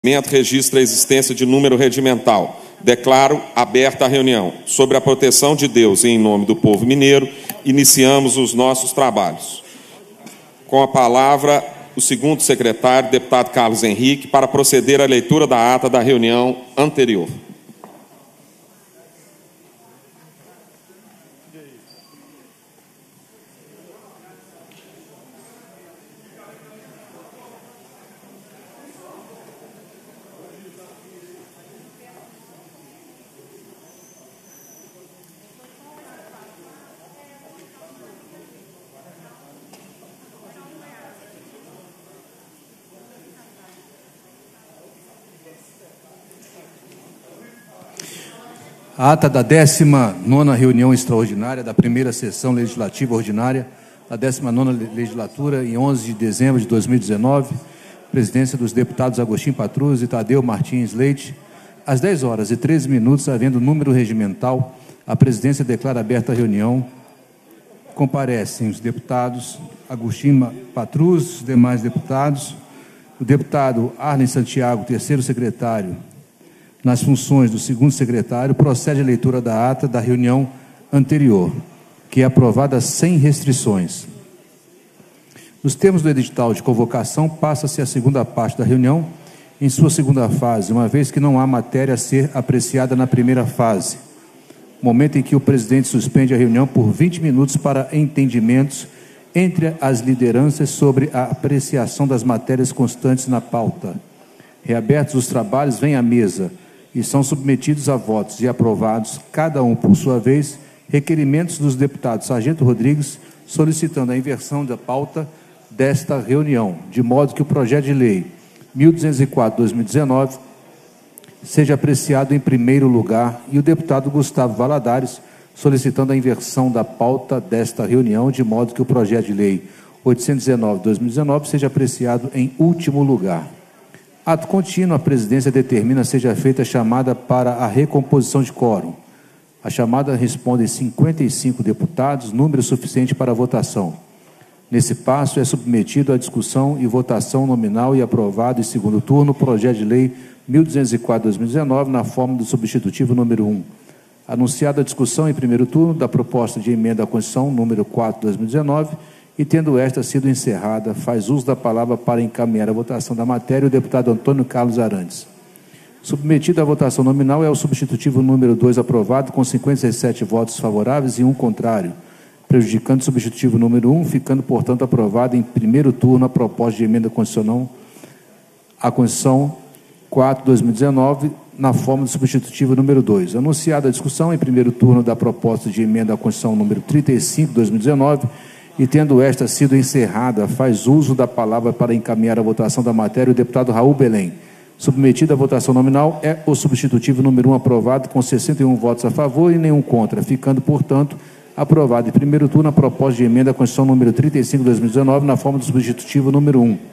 Registra a existência de número regimental. Declaro aberta a reunião. Sobre a proteção de Deus e em nome do povo mineiro, iniciamos os nossos trabalhos. Com a palavra, o segundo secretário, deputado Carlos Henrique, para proceder à leitura da ata da reunião anterior. A ata da 19ª reunião extraordinária da primeira sessão legislativa ordinária da 19ª legislatura, em 11 de dezembro de 2019, presidência dos deputados Agostinho Patrus e Tadeu Martins Leite, às 10h13, havendo número regimental, a presidência declara aberta a reunião. Comparecem os deputados Agostinho Patrus, os demais deputados, o deputado Arlen Santiago, terceiro secretário, nas funções do segundo secretário, procede a leitura da ata da reunião anterior, que é aprovada sem restrições. Nos termos do edital de convocação, passa-se a segunda parte da reunião em sua segunda fase, uma vez que não há matéria a ser apreciada na primeira fase, momento em que o presidente suspende a reunião por 20 minutos para entendimentos entre as lideranças sobre a apreciação das matérias constantes na pauta. Reabertos os trabalhos, vem à mesa e são submetidos a votos e aprovados, cada um por sua vez, requerimentos dos deputados Sargento Rodrigues, solicitando a inversão da pauta desta reunião, de modo que o projeto de lei 1204/2019 seja apreciado em primeiro lugar, e o deputado Gustavo Valadares, solicitando a inversão da pauta desta reunião, de modo que o projeto de lei 819/2019 seja apreciado em último lugar. Ato contínuo, a presidência determina seja feita a chamada para a recomposição de quórum. A chamada responde 55 deputados, número suficiente para a votação. Nesse passo, é submetido à discussão e votação nominal e aprovado em segundo turno o projeto de lei 1204/2019, na forma do substitutivo número 1. Anunciada a discussão em primeiro turno da proposta de emenda à Constituição número 4/2019, e tendo esta sido encerrada, faz uso da palavra para encaminhar a votação da matéria o deputado Antônio Carlos Arantes. Submetido à votação nominal é o substitutivo número 2 aprovado, com 57 votos favoráveis e 1 contrário, prejudicando o substitutivo número 1, ficando, portanto, aprovado em primeiro turno a proposta de emenda constitucional à Constituição 4/2019, na forma do substitutivo número 2. Anunciada a discussão em primeiro turno da proposta de emenda à Constituição número 35/2019, e tendo esta sido encerrada, faz uso da palavra para encaminhar a votação da matéria o deputado Raul Belém. Submetido à votação nominal é o substitutivo número 1 aprovado, com 61 votos a favor e nenhum contra, ficando, portanto, aprovado em primeiro turno a proposta de emenda à Constituição número 35/2019, na forma do substitutivo número 1.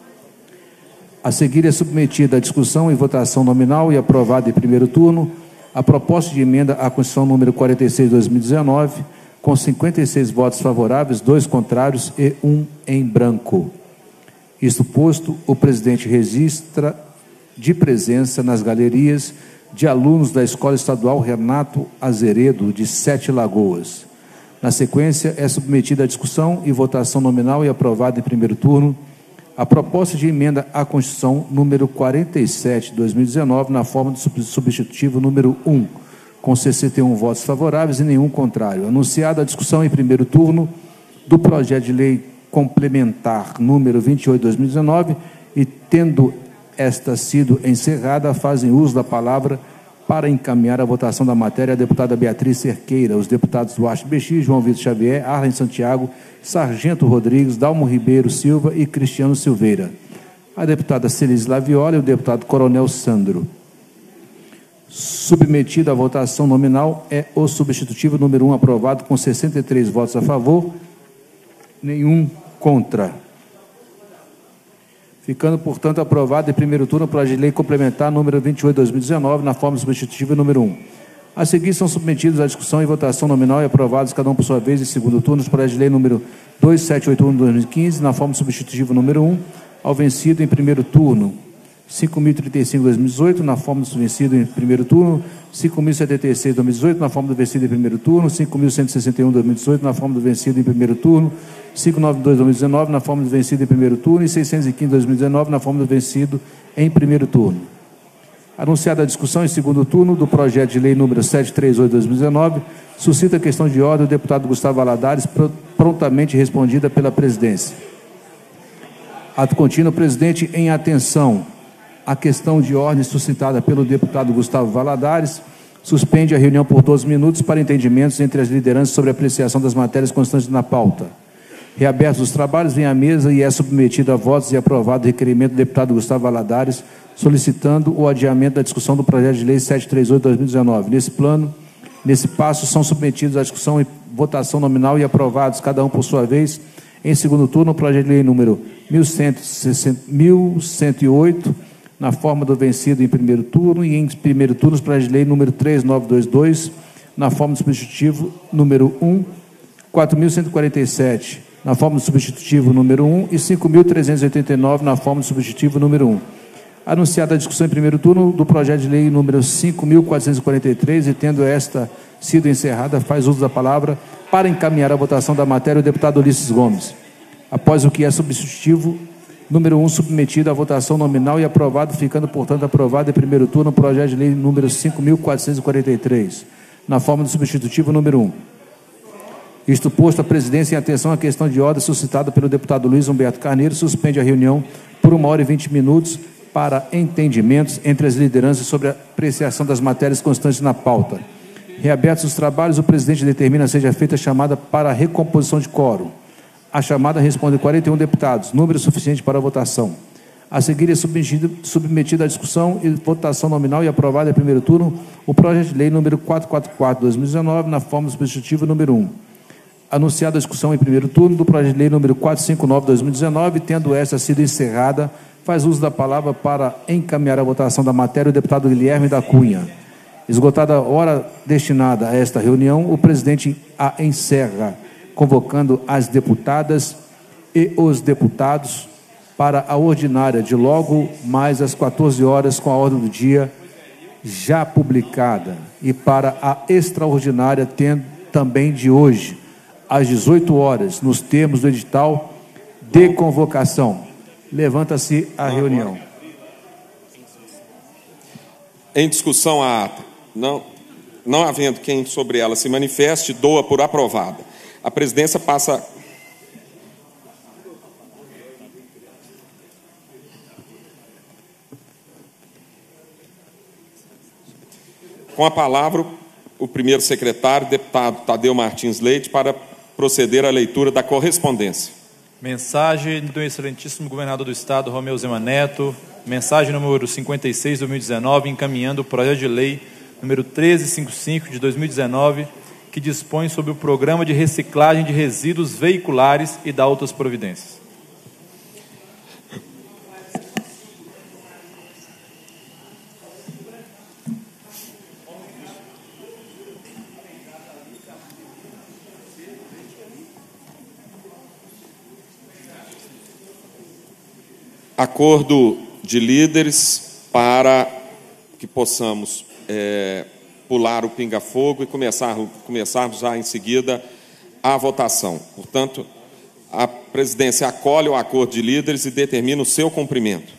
A seguir é submetida à discussão e votação nominal e aprovada em primeiro turno a proposta de emenda à Constituição número 46/2019, com 56 votos favoráveis, 2 contrários e 1 em branco. Isto posto, o presidente registra de presença nas galerias de alunos da Escola Estadual Renato Azeredo, de Sete Lagoas. Na sequência, é submetida à discussão e votação nominal e aprovada em primeiro turno a proposta de emenda à Constituição número 47/2019, na forma do substitutivo número 1, com 61 votos favoráveis e nenhum contrário. Anunciada a discussão em primeiro turno do projeto de lei complementar número 28/2019, e tendo esta sido encerrada, fazem uso da palavra para encaminhar a votação da matéria a deputada Beatriz Cerqueira, os deputados Duarte Bexi, João Vitor Xavier, Arlen Santiago, Sargento Rodrigues, Dalmo Ribeiro Silva e Cristiano Silveira, a deputada Celise Laviola e o deputado Coronel Sandro. Submetido à votação nominal é o substitutivo número 1 aprovado, com 63 votos a favor, nenhum contra. Ficando, portanto, aprovado em primeiro turno o projeto de lei complementar número 28/2019, na forma substitutiva número 1. A seguir são submetidos à discussão e votação nominal e aprovados, cada um por sua vez, em segundo turno, os projetos de lei número 2781/2015, na forma substitutiva número 1, ao vencido em primeiro turno, 5.035 de 2018, na forma do vencido em primeiro turno, 5.076 de 2018, na forma do vencido em primeiro turno, 5.161 de 2018, na forma do vencido em primeiro turno, 592 de 2019, na forma do vencido em primeiro turno, e 615 de 2019, na forma do vencido em primeiro turno. Anunciada a discussão em segundo turno do projeto de lei número 738 de 2019, suscita a questão de ordem, o deputado Gustavo Valadares, prontamente respondida pela presidência. Ato contínuo, presidente, em atenção à questão de ordem suscitada pelo deputado Gustavo Valadares, suspende a reunião por 12 minutos para entendimentos entre as lideranças sobre a apreciação das matérias constantes na pauta. Reabertos os trabalhos, vem à mesa e é submetido a votos e aprovado o requerimento do deputado Gustavo Valadares, solicitando o adiamento da discussão do projeto de lei 738 de 2019. Nesse passo, são submetidos à discussão e votação nominal e aprovados, cada um por sua vez, em segundo turno, o projeto de lei número 1108, na forma do vencido em primeiro turno, e em primeiro turno, o projeto de lei número 3922, na forma do substitutivo número 1, 4.147, na forma do substitutivo número 1, e 5.389, na forma do substitutivo número 1. Anunciada a discussão em primeiro turno do projeto de lei número 5.443, e tendo esta sido encerrada, faz uso da palavra para encaminhar a votação da matéria o deputado Ulisses Gomes. Após o que é substitutivo número 1, submetido à votação nominal e aprovado, ficando, portanto, aprovado em primeiro turno o projeto de lei número 5.443, na forma do substitutivo número 1. Isto posto, a presidência, em atenção à questão de ordem suscitada pelo deputado Luiz Humberto Carneiro, suspende a reunião por 1h20 para entendimentos entre as lideranças sobre a apreciação das matérias constantes na pauta. Reabertos os trabalhos, o presidente determina seja feita a chamada para a recomposição de quórum. A chamada responde 41 deputados, número suficiente para a votação. A seguir é submetido à discussão e votação nominal e aprovado em primeiro turno o projeto de lei número 444 de 2019, na forma do substitutivo número 1. Anunciada a discussão em primeiro turno do projeto de lei número 459 de 2019, tendo esta sido encerrada, faz uso da palavra para encaminhar a votação da matéria o deputado Guilherme da Cunha. Esgotada a hora destinada a esta reunião, o presidente a encerra, convocando as deputadas e os deputados para a ordinária de logo mais às 14 horas, com a ordem do dia já publicada, e para a extraordinária também de hoje, às 18 horas, nos termos do edital de convocação. Levanta-se a reunião. Em discussão a ata, não havendo quem sobre ela se manifeste, doa por aprovada. A presidência passa... Com a palavra, o primeiro secretário, deputado Tadeu Martins Leite, para proceder à leitura da correspondência. Mensagem do excelentíssimo governador do Estado, Romeu Zema Neto, mensagem número 56 de 2019, encaminhando o projeto de lei número 1355 de 2019, que dispõe sobre o programa de reciclagem de resíduos veiculares e dá outras providências. Acordo de líderes para que possamos pular o pinga-fogo e começarmos já em seguida a votação. Portanto, a presidência acolhe o acordo de líderes e determina o seu cumprimento.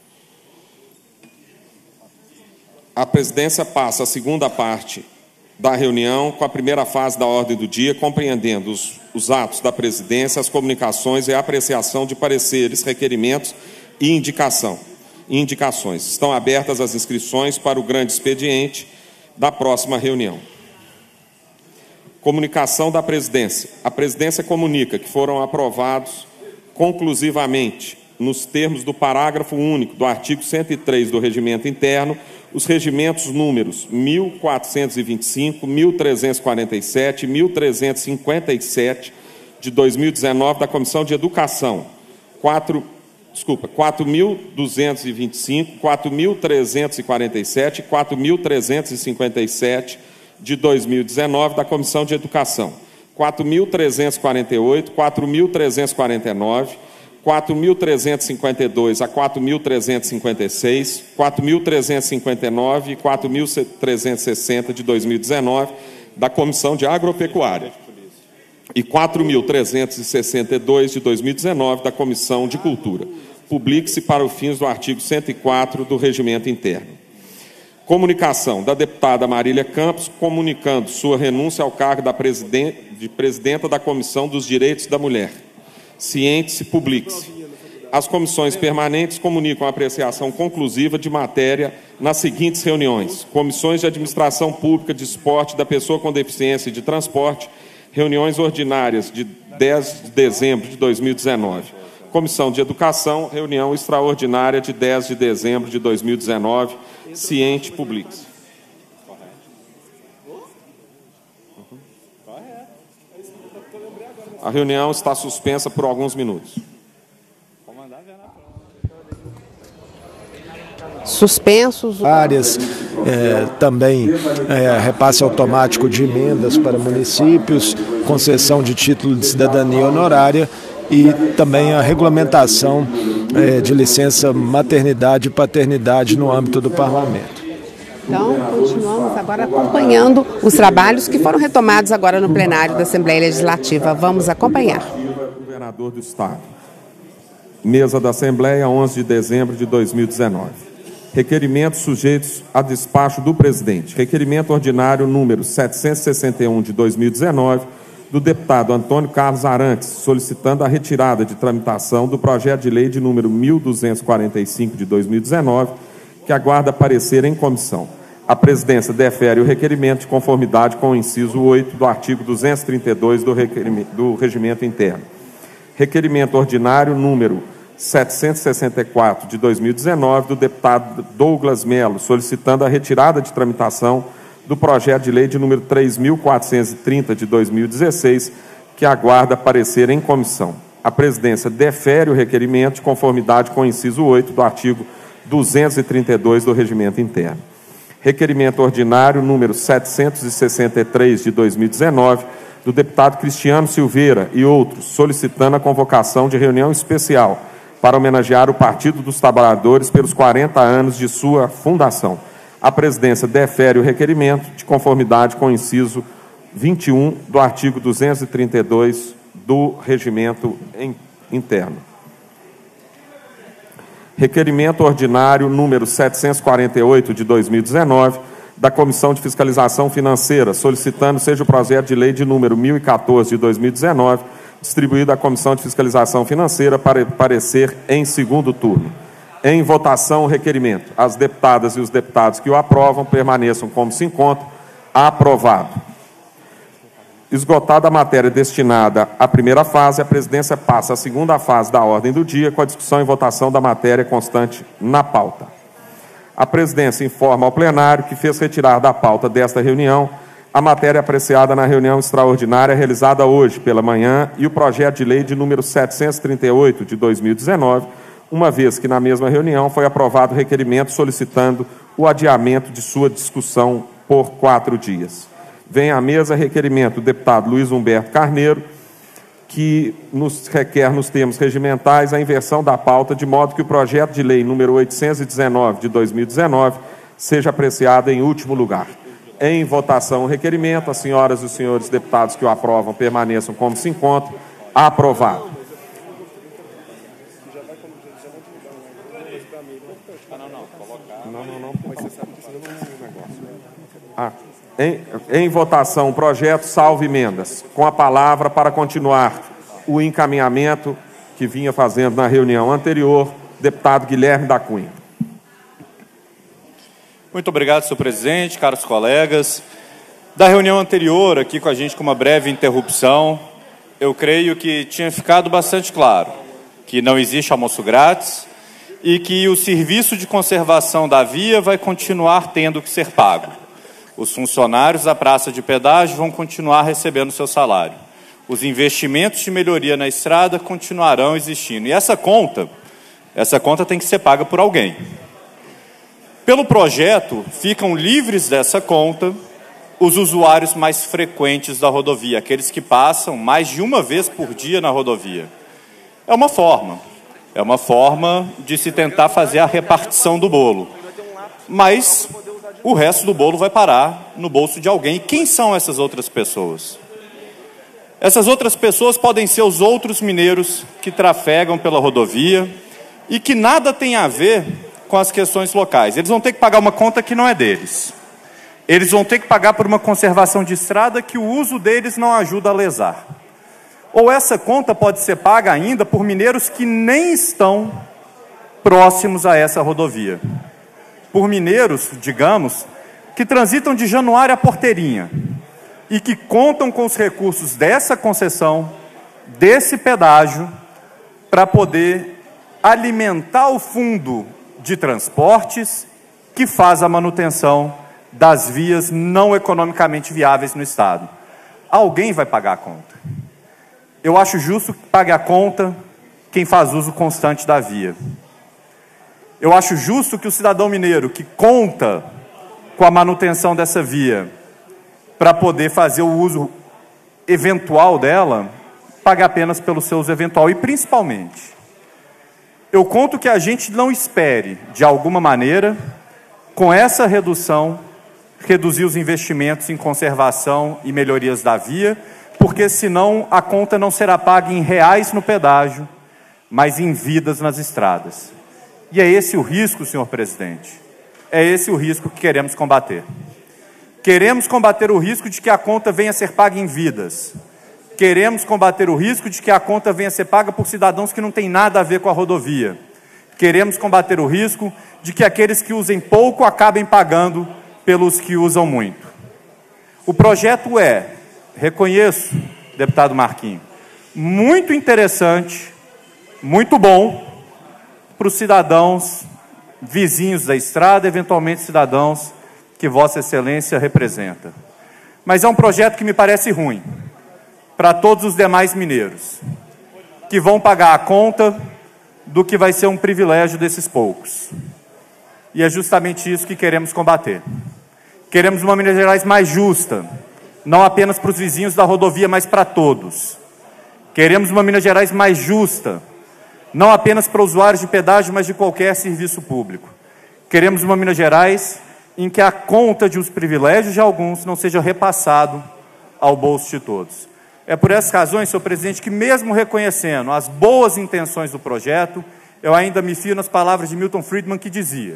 A presidência passa a segunda parte da reunião com a primeira fase da ordem do dia, compreendendo os atos da presidência, as comunicações e a apreciação de pareceres, requerimentos e indicações. Estão abertas as inscrições para o grande expediente da próxima reunião. Comunicação da presidência. A presidência comunica que foram aprovados conclusivamente, nos termos do parágrafo único do artigo 103 do Regimento Interno, os regimentos números 1425, 1347 e 1357 de 2019 da Comissão de Educação, 4.225, 4.347 e 4.357 de 2019 da Comissão de Educação, 4.348, 4.349, 4.352 a 4.356, 4.359 e 4.360 de 2019, da Comissão de Agropecuária, e 4.362 de 2019, da Comissão de Cultura. Publique-se para os fins do artigo 104 do Regimento Interno. Comunicação da deputada Marília Campos, comunicando sua renúncia ao cargo de presidenta da Comissão dos Direitos da Mulher. Ciente-se, publique-se. As comissões permanentes comunicam a apreciação conclusiva de matéria nas seguintes reuniões: comissões de administração pública, de esporte, da pessoa com deficiência e de transporte, reuniões ordinárias de 10 de dezembro de 2019. Comissão de Educação, reunião extraordinária de 10 de dezembro de 2019. Ciente, publique-se. A reunião está suspensa por alguns minutos. Suspensos. Áreas, também repasse automático de emendas para municípios, concessão de título de cidadania honorária e também a regulamentação de licença maternidade e paternidade no âmbito do Parlamento. Então, continuamos agora acompanhando os trabalhos que foram retomados agora no plenário da Assembleia Legislativa. Vamos acompanhar. Governador do Estado. Mesa da Assembleia, 11 de dezembro de 2019. Requerimentos sujeitos a despacho do presidente. Requerimento ordinário número 761 de 2019, do deputado Antônio Carlos Arantes, solicitando a retirada de tramitação do projeto de lei de número 1245 de 2019, que aguarda parecer em comissão. A presidência defere o requerimento de conformidade com o inciso 8 do artigo 232 do Regimento Interno. Requerimento ordinário número 764 de 2019, do deputado Douglas Melo, solicitando a retirada de tramitação do projeto de lei de número 3.430 de 2016, que aguarda parecer em comissão. A presidência defere o requerimento de conformidade com o inciso 8 do artigo 232 do Regimento Interno. Requerimento ordinário número 763 de 2019, do deputado Cristiano Silveira e outros, solicitando a convocação de reunião especial para homenagear o Partido dos Trabalhadores pelos 40 anos de sua fundação. A presidência defere o requerimento de conformidade com o inciso 21 do artigo 232 do Regimento Interno. Requerimento ordinário número 748 de 2019, da Comissão de Fiscalização Financeira, solicitando seja o projeto de lei de número 1014 de 2019, distribuído à Comissão de Fiscalização Financeira para parecer em segundo turno. Em votação, o requerimento. As deputadas e os deputados que o aprovam permaneçam como se encontram. Aprovado. Esgotada a matéria destinada à primeira fase, a presidência passa à segunda fase da ordem do dia, com a discussão e votação da matéria constante na pauta. A presidência informa ao plenário que fez retirar da pauta desta reunião a matéria apreciada na reunião extraordinária realizada hoje pela manhã e o projeto de lei de número 738 de 2019, uma vez que na mesma reunião foi aprovado o requerimento solicitando o adiamento de sua discussão por 4 dias. Vem à mesa requerimento do deputado Luiz Humberto Carneiro, que nos requer, nos termos regimentais, a inversão da pauta, de modo que o projeto de lei número 819 de 2019 seja apreciado em último lugar. Em votação o requerimento, as senhoras e os senhores deputados que o aprovam permaneçam como se encontram. Aprovado. Em votação, o projeto salvo emendas. Com a palavra para continuar o encaminhamento que vinha fazendo na reunião anterior, deputado Guilherme da Cunha. Muito obrigado, senhor presidente, caros colegas. Da reunião anterior, aqui com a gente com uma breve interrupção, eu creio que tinha ficado bastante claro que não existe almoço grátis e que o serviço de conservação da via vai continuar tendo que ser pago. Os funcionários da praça de pedágio vão continuar recebendo seu salário. Os investimentos de melhoria na estrada continuarão existindo. E essa conta tem que ser paga por alguém. Pelo projeto, ficam livres dessa conta os usuários mais frequentes da rodovia, aqueles que passam mais de uma vez por dia na rodovia. É uma forma É uma forma de se tentar fazer a repartição do bolo. Mas o resto do bolo vai parar no bolso de alguém. E quem são essas outras pessoas? Essas outras pessoas podem ser os outros mineiros que trafegam pela rodovia e que nada tem a ver com as questões locais. Eles vão ter que pagar uma conta que não é deles. Eles vão ter que pagar por uma conservação de estrada que o uso deles não ajuda a lesar. Ou essa conta pode ser paga ainda por mineiros que nem estão próximos a essa rodovia. Por mineiros, digamos, que transitam de Januário a Porteirinha e que contam com os recursos dessa concessão, desse pedágio, para poder alimentar o fundo de transportes que faz a manutenção das vias não economicamente viáveis no Estado. Alguém vai pagar a conta. Eu acho justo que pague a conta quem faz uso constante da via. Eu acho justo que o cidadão mineiro que conta com a manutenção dessa via para poder fazer o uso eventual dela, pague apenas pelo seu uso eventual. E principalmente, eu conto que a gente não espere, de alguma maneira, com essa redução, reduzir os investimentos em conservação e melhorias da via, porque senão a conta não será paga em reais no pedágio, mas em vidas nas estradas. E é esse o risco, senhor presidente. É esse o risco que queremos combater. Queremos combater o risco de que a conta venha a ser paga em vidas. Queremos combater o risco de que a conta venha a ser paga por cidadãos que não têm nada a ver com a rodovia. Queremos combater o risco de que aqueles que usem pouco acabem pagando pelos que usam muito. O projeto reconheço, deputado Marquinho, muito interessante, muito bom para os cidadãos vizinhos da estrada, eventualmente cidadãos que Vossa Excelência representa. Mas é um projeto que me parece ruim para todos os demais mineiros, que vão pagar a conta do que vai ser um privilégio desses poucos. E é justamente isso que queremos combater. Queremos uma Minas Gerais mais justa, não apenas para os vizinhos da rodovia, mas para todos. Queremos uma Minas Gerais mais justa, não apenas para usuários de pedágio, mas de qualquer serviço público. Queremos uma Minas Gerais em que a conta de os privilégios de alguns não seja repassado ao bolso de todos. É por essas razões, senhor presidente, que mesmo reconhecendo as boas intenções do projeto, eu ainda me fio nas palavras de Milton Friedman, que dizia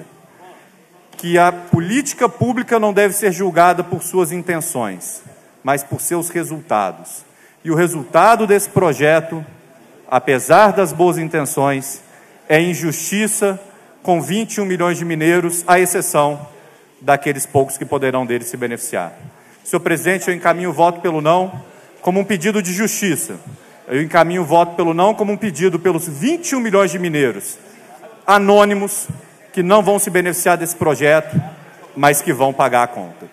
que a política pública não deve ser julgada por suas intenções, mas por seus resultados. E o resultado desse projeto, apesar das boas intenções, é injustiça com 21 milhões de mineiros, à exceção daqueles poucos que poderão dele se beneficiar. Senhor presidente, eu encaminho o voto pelo não como um pedido de justiça. Eu encaminho o voto pelo não como um pedido pelos 21 milhões de mineiros anônimos que não vão se beneficiar desse projeto, mas que vão pagar a conta.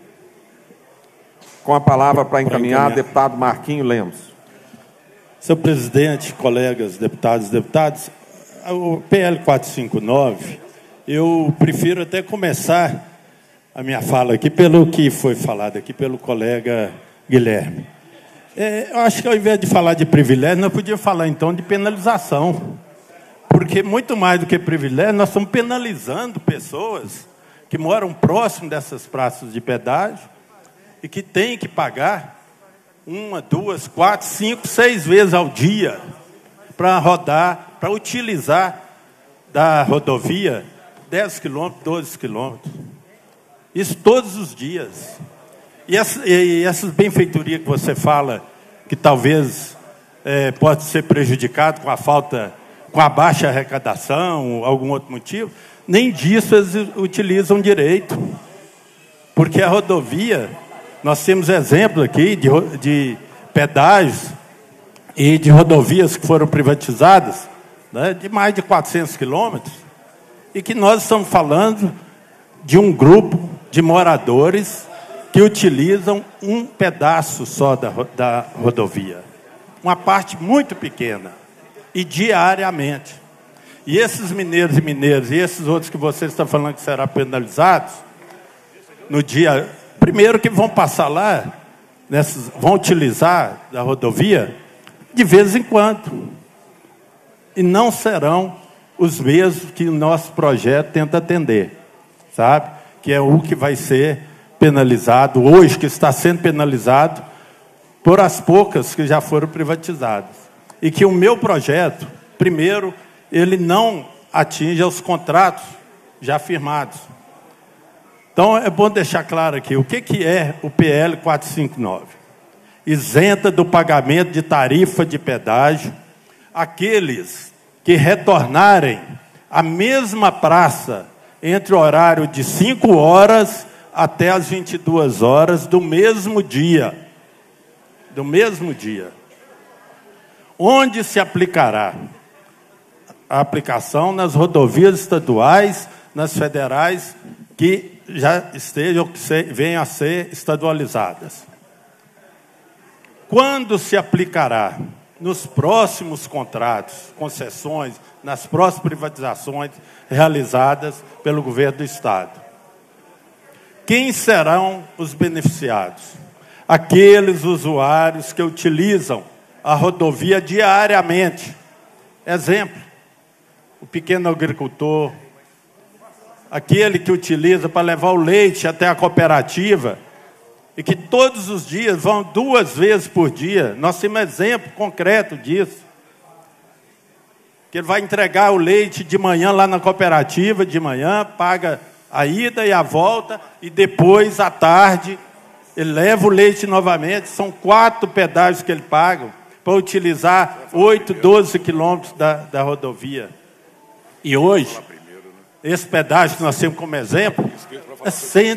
Com a palavra para encaminhar, deputado Marquinho Lemos. Senhor presidente, colegas, deputados e deputadas, o PL 459, eu prefiro até começar a minha fala aqui pelo que foi falado aqui pelo colega Guilherme. Eu acho que ao invés de falar de privilégio, nós podíamos falar então de penalização. Porque muito mais do que privilégio, nós estamos penalizando pessoas que moram próximo dessas praças de pedágio e que têm que pagar 1, 2, 4, 5, 6 vezes ao dia para rodar, para utilizar da rodovia 10 quilômetros, 12 quilômetros. Isso todos os dias. E essas benfeitorias que você fala, que talvez pode ser prejudicado com a falta, com a baixa arrecadação, ou algum outro motivo, nem disso eles utilizam direito. Porque a rodovia, nós temos exemplo aqui de pedágios e de rodovias que foram privatizadas, né, de mais de 400 quilômetros, e que nós estamos falando de um grupo de moradores que utilizam um pedaço só da rodovia. Uma parte muito pequena. E diariamente. E esses mineiros e mineiras, e esses outros que vocês estão falando que serão penalizados, no dia... Primeiro que vão passar lá, vão utilizar a rodovia de vez em quando. e não serão os mesmos que o nosso projeto tenta atender, sabe? Que é o que vai ser penalizado hoje, que está sendo penalizado por as poucas que já foram privatizadas. E que o meu projeto, primeiro, ele não atinge os contratos já firmados. Então, é bom deixar claro aqui, o que é o PL 459? Isenta do pagamento de tarifa de pedágio aqueles que retornarem à mesma praça entre o horário de 5 horas até as 22 horas do mesmo dia. Do mesmo dia. Onde se aplicará a aplicação nas rodovias estaduais, nas federais, que já estejam ou que venham a ser estadualizadas. Quando se aplicará? Nos próximos contratos, concessões, nas próximas privatizações realizadas pelo governo do Estado. Quem serão os beneficiados? Aqueles usuários que utilizam a rodovia diariamente. Exemplo, o pequeno agricultor, aquele que utiliza para levar o leite até a cooperativa, e que todos os dias vão 2 vezes por dia. Nós temos exemplo concreto disso. Que ele vai entregar o leite de manhã lá na cooperativa, de manhã, paga a ida e a volta, e depois, à tarde, ele leva o leite novamente. São 4 pedágios que ele paga para utilizar 8, 12 quilômetros da rodovia. E hoje, esse pedágio que nós temos como exemplo é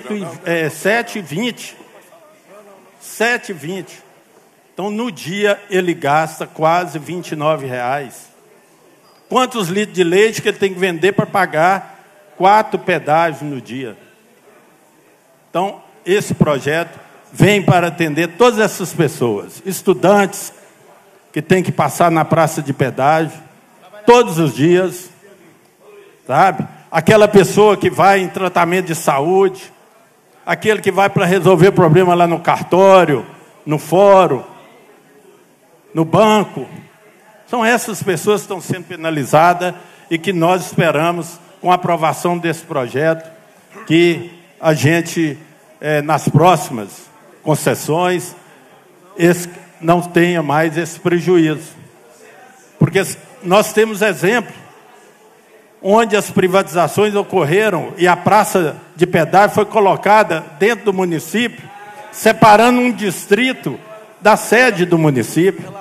7,20. 7,20. Então, no dia, ele gasta quase R$29. Quantos litros de leite que ele tem que vender para pagar 4 pedágios no dia? Então, esse projeto vem para atender todas essas pessoas. Estudantes que têm que passar na praça de pedágio todos os dias, sabe? Aquela pessoa que vai em tratamento de saúde, aquele que vai para resolver problema lá no cartório, no fórum, no banco. São essas pessoas que estão sendo penalizadas e que nós esperamos, com a aprovação desse projeto, que a gente, nas próximas concessões, não tenha mais esse prejuízo. Porque nós temos exemplo onde as privatizações ocorreram e a praça de pedágio foi colocada dentro do município, separando um distrito da sede do município.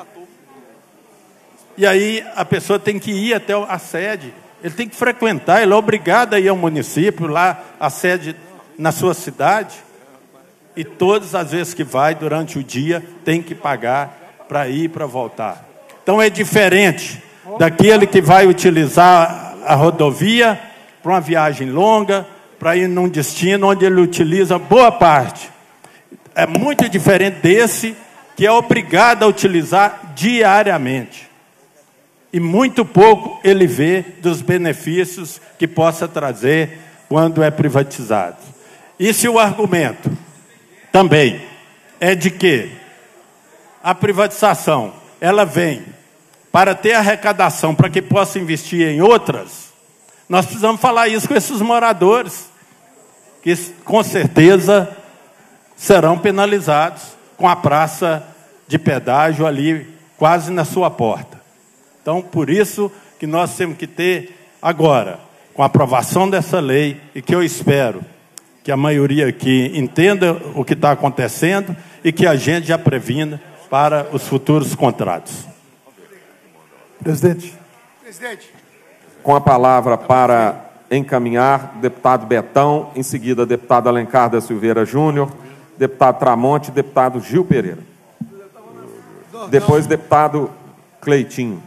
E aí a pessoa tem que ir até a sede, ele tem que frequentar, ele é obrigado a ir ao município, lá a sede na sua cidade, e todas as vezes que vai durante o dia tem que pagar para ir e para voltar. Então é diferente daquele que vai utilizar a rodovia para uma viagem longa, para ir num destino onde ele utiliza boa parte. É muito diferente desse que é obrigado a utilizar diariamente. E muito pouco ele vê dos benefícios que possa trazer quando é privatizado. E se o argumento também é de que a privatização ela vem para ter arrecadação, para que possa investir em outras, nós precisamos falar isso com esses moradores, que com certeza serão penalizados com a praça de pedágio ali, quase na sua porta. Então, por isso que nós temos que ter agora, com a aprovação dessa lei, e que eu espero que a maioria aqui entenda o que está acontecendo e que a gente já previna para os futuros contratos. Presidente. Com a palavra para encaminhar, deputado Betão, em seguida, deputado Alencar da Silveira Júnior, deputado Tramonte, deputado Gil Pereira. Depois, deputado Cleitinho.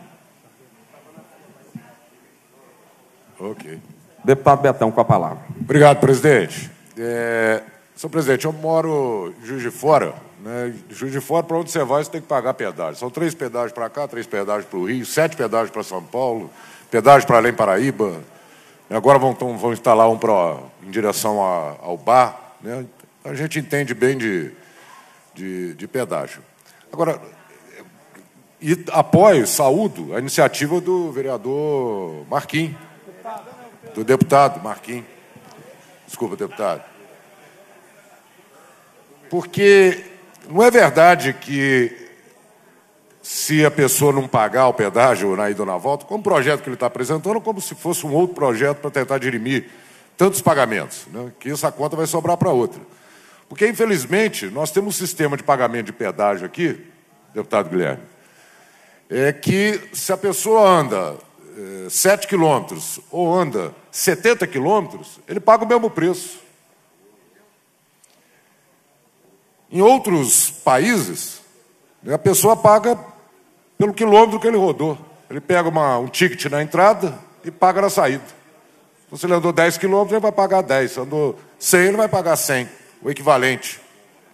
Ok. Deputado Betão, com a palavra. Obrigado, presidente. Senhor presidente, eu moro em Juiz de Fora, né? Juiz de Fora, para onde você vai, você tem que pagar pedágio. São 3 pedágios para cá, 3 pedágios para o Rio, 7 pedágios para São Paulo, pedágio para além Paraíba. Agora vão instalar um em direção ao bar, né? A gente entende bem de pedágio. Agora, E apoio, saúdo a iniciativa do vereador Marquim, do deputado Marquim. Desculpa, deputado. Porque não é verdade que, se a pessoa não pagar o pedágio na ida ou na volta, como o projeto que ele está apresentando, como se fosse um outro projeto para tentar dirimir tantos pagamentos, né, que essa conta vai sobrar para outra. Porque, infelizmente, nós temos um sistema de pagamento de pedágio aqui, deputado Guilherme, que se a pessoa anda 7 quilômetros ou anda 70 quilômetros, ele paga o mesmo preço. Em outros países, a pessoa paga pelo quilômetro que ele rodou. Ele pega um ticket na entrada e paga na saída. Se ele andou 10 quilômetros, ele vai pagar 10. Se andou 100, ele vai pagar 100, o equivalente.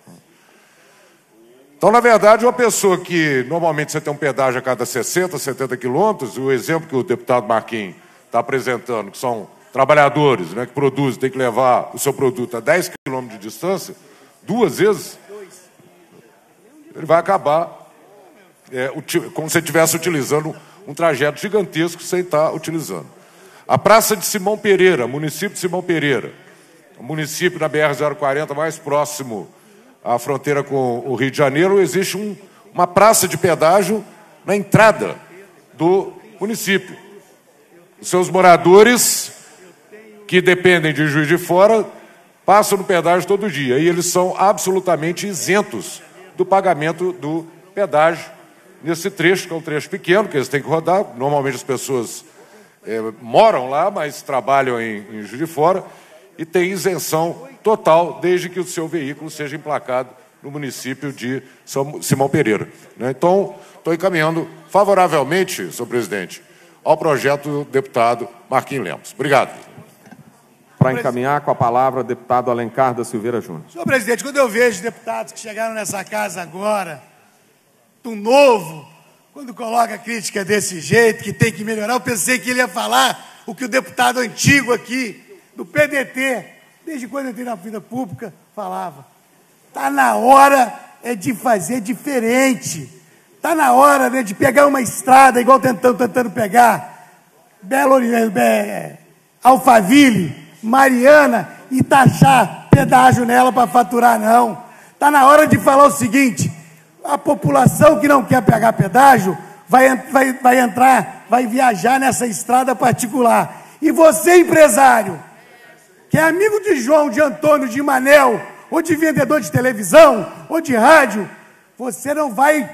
Então, na verdade, uma pessoa que normalmente você tem um pedágio a cada 60, 70 quilômetros, e o exemplo que o deputado Marquinhos está apresentando, que são trabalhadores, né, que produzem, tem que levar o seu produto a 10 quilômetros de distância, 2 vezes, ele vai acabar como se estivesse utilizando um trajeto gigantesco sem estar utilizando. A Praça de Simão Pereira, município de Simão Pereira, o município da BR-040 mais próximo à fronteira com o Rio de Janeiro, existe uma praça de pedágio na entrada do município. Os seus moradores, que dependem de Juiz de Fora, passam no pedágio todo dia, e eles são absolutamente isentos do pagamento do pedágio nesse trecho, que é um trecho pequeno, que eles têm que rodar. Normalmente as pessoas moram lá, mas trabalham em Juiz de Fora, e tem isenção total, desde que o seu veículo seja emplacado no município de Simão Pereira. Então, estou encaminhando favoravelmente, senhor presidente, ao projeto do deputado Marquinhos Lemos. Obrigado. Para encaminhar, com a palavra, o deputado Alencar da Silveira Júnior. Senhor presidente, quando eu vejo deputados que chegaram nessa casa agora, do novo, quando coloca crítica desse jeito, que tem que melhorar, eu pensei que ele ia falar o que o deputado antigo aqui, do PDT, desde quando eu entrei na vida pública, falava. Está na hora de fazer diferente. Está na hora de pegar uma estrada, igual tentando pegar Alphaville, Mariana, e taxar pedágio nela para faturar, não. Está na hora de falar o seguinte: a população que não quer pegar pedágio vai viajar nessa estrada particular. E você, empresário, que é amigo de João, de Antônio, de Manel, ou de vendedor de televisão, ou de rádio, você não vai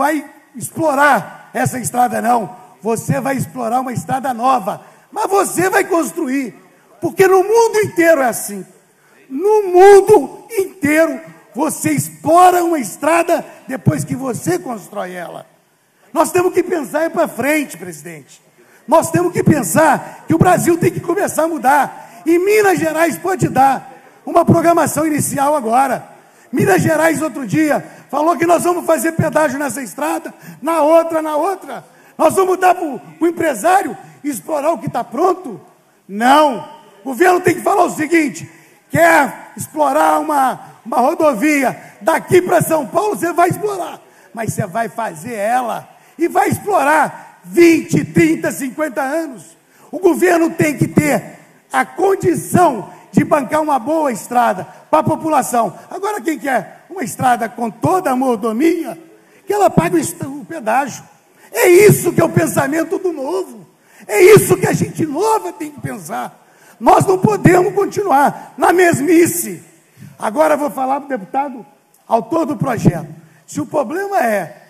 explorar essa estrada, não. Você vai explorar uma estrada nova, mas você vai construir, porque no mundo inteiro é assim. No mundo inteiro, você explora uma estrada depois que você constrói ela. Nós temos que pensar para frente, presidente. Nós temos que pensar que o Brasil tem que começar a mudar. E Minas Gerais pode dar uma programação inicial agora. Minas Gerais, outro dia, falou que nós vamos fazer pedágio nessa estrada, na outra. Nós vamos dar para o empresário explorar o que está pronto? Não. O governo tem que falar o seguinte: quer explorar uma rodovia daqui para São Paulo, você vai explorar. Mas você vai fazer ela e vai explorar 20, 30, 50 anos. O governo tem que ter a condição de bancar uma boa estrada para a população. Agora, quem quer uma estrada com toda a mordomia, que ela pague o pedágio. É isso que é o pensamento do novo. É isso que a gente nova tem que pensar. Nós não podemos continuar na mesmice. Agora vou falar para o deputado, autor do projeto. Se o problema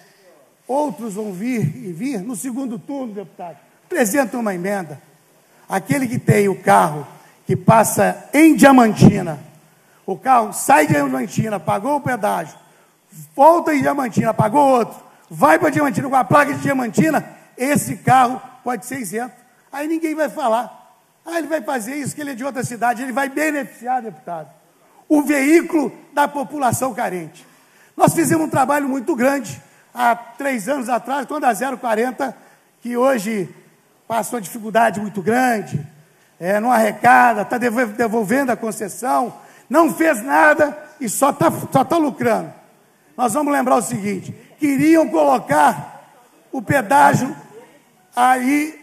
outros vão vir no segundo turno, deputado, apresenta uma emenda. Aquele que tem o carro que passa em Diamantina, o carro sai de Diamantina, pagou o pedágio, volta em Diamantina, pagou outro, vai para Diamantina com a placa de Diamantina, esse carro pode ser isento. Aí ninguém vai falar. Ele vai fazer isso, que ele é de outra cidade, ele vai beneficiar, deputado, o veículo da população carente. Nós fizemos um trabalho muito grande, há 3 anos atrás, quando a 040, que hoje passou dificuldade muito grande, não arrecada, está devolvendo a concessão, não fez nada e só tá lucrando. Nós vamos lembrar o seguinte: queriam colocar o pedágio aí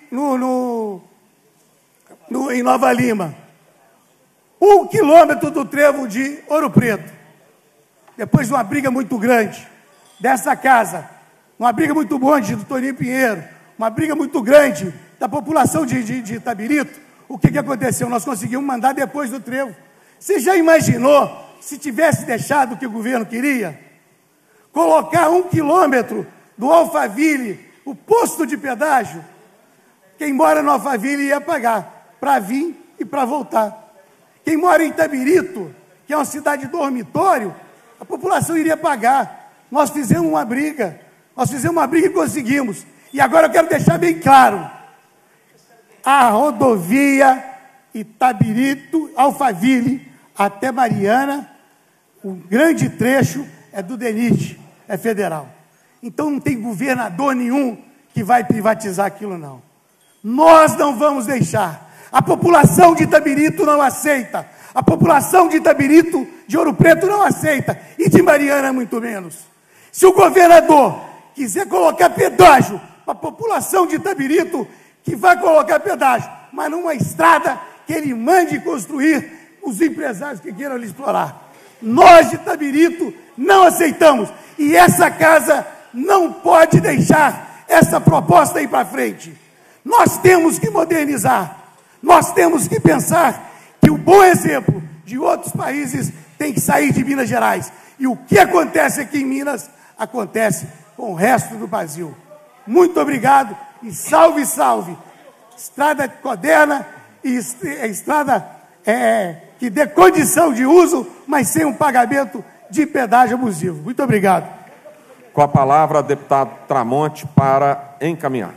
em Nova Lima. 1 quilômetro do trevo de Ouro Preto. Depois de uma briga muito grande dessa casa, uma briga muito grande do Toninho Pinheiro, uma briga muito grande da população de Itabirito, o que aconteceu? Nós conseguimos mandar depois do trevo. Você já imaginou se tivesse deixado o que o governo queria? Colocar 1 quilômetro do Alphaville, o posto de pedágio, quem mora no Alphaville ia pagar para vir e para voltar. Quem mora em Itabirito, que é uma cidade dormitório, a população iria pagar. Nós fizemos uma briga e conseguimos. E agora eu quero deixar bem claro, a rodovia Itabirito, Alphaville, até Mariana, o grande trecho é do DENIT, é federal. Então não tem governador nenhum que vai privatizar aquilo, não. Nós não vamos deixar. A população de Itabirito não aceita. A população de Itabirito, de Ouro Preto, não aceita. E de Mariana, muito menos. Se o governador quiser colocar pedágio para a população de Itabirito, que vai colocar pedágio, mas numa estrada que ele mande construir os empresários que queiram lhe explorar. Nós de Itabirito não aceitamos. E essa casa não pode deixar essa proposta ir para frente. Nós temos que modernizar. Nós temos que pensar que o bom exemplo de outros países tem que sair de Minas Gerais. E o que acontece aqui em Minas, acontece com o resto do Brasil. Muito obrigado e salve, salve. Estrada moderna e estrada que dê condição de uso, mas sem um pagamento de pedágio abusivo. Muito obrigado. Com a palavra, deputado Tramonte, para encaminhar.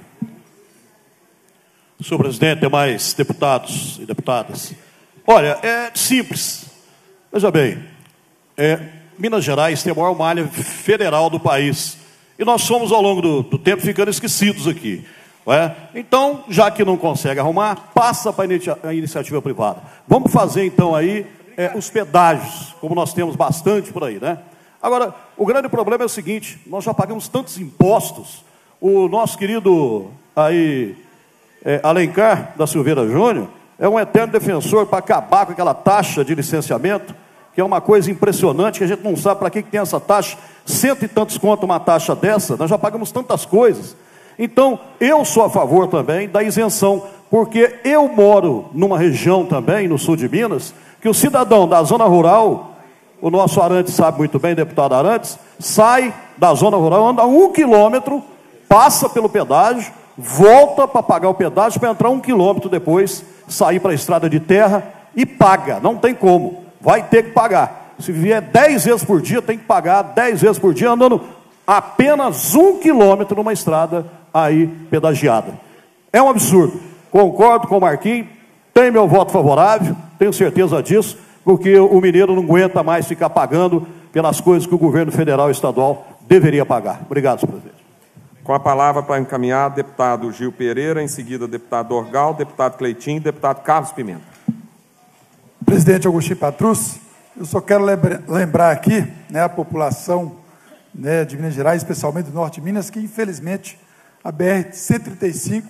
Senhor presidente, demais deputados e deputadas. Olha, é simples. Veja bem, Minas Gerais tem a maior malha federal do país. E nós somos, ao longo do tempo, ficando esquecidos aqui. Então, já que não consegue arrumar, passa para a iniciativa privada. Vamos fazer, então, aí os pedágios, como nós temos bastante por aí, né? Agora, o grande problema é o seguinte, nós já pagamos tantos impostos, o nosso querido aí, Alencar da Silveira Júnior, é um eterno defensor para acabar com aquela taxa de licenciamento, que é uma coisa impressionante, que a gente não sabe para que tem essa taxa, 100 e tantos conto uma taxa dessa, nós já pagamos tantas coisas. Então, eu sou a favor também da isenção, porque eu moro numa região também, no sul de Minas, que o cidadão da zona rural, o nosso Arantes sabe muito bem, deputado Arantes, sai da zona rural, anda 1 quilômetro, passa pelo pedágio, volta para pagar o pedágio, para entrar 1 quilômetro depois, sair para a estrada de terra e paga, não tem como, vai ter que pagar. Se vier 10 vezes por dia, tem que pagar 10 vezes por dia, andando apenas 1 quilômetro numa estrada aí pedagiada. É um absurdo. Concordo com o Marquinhos, tem meu voto favorável, tenho certeza disso, porque o mineiro não aguenta mais ficar pagando pelas coisas que o governo federal e estadual deveria pagar. Obrigado, senhor presidente. Com a palavra para encaminhar, deputado Gil Pereira, em seguida deputado Dorgal, deputado Cleitinho, deputado Carlos Pimenta. Presidente Agostinho Patrus, eu só quero lembrar aqui, né, a população, né, de Minas Gerais, especialmente do norte de Minas, que infelizmente a BR-135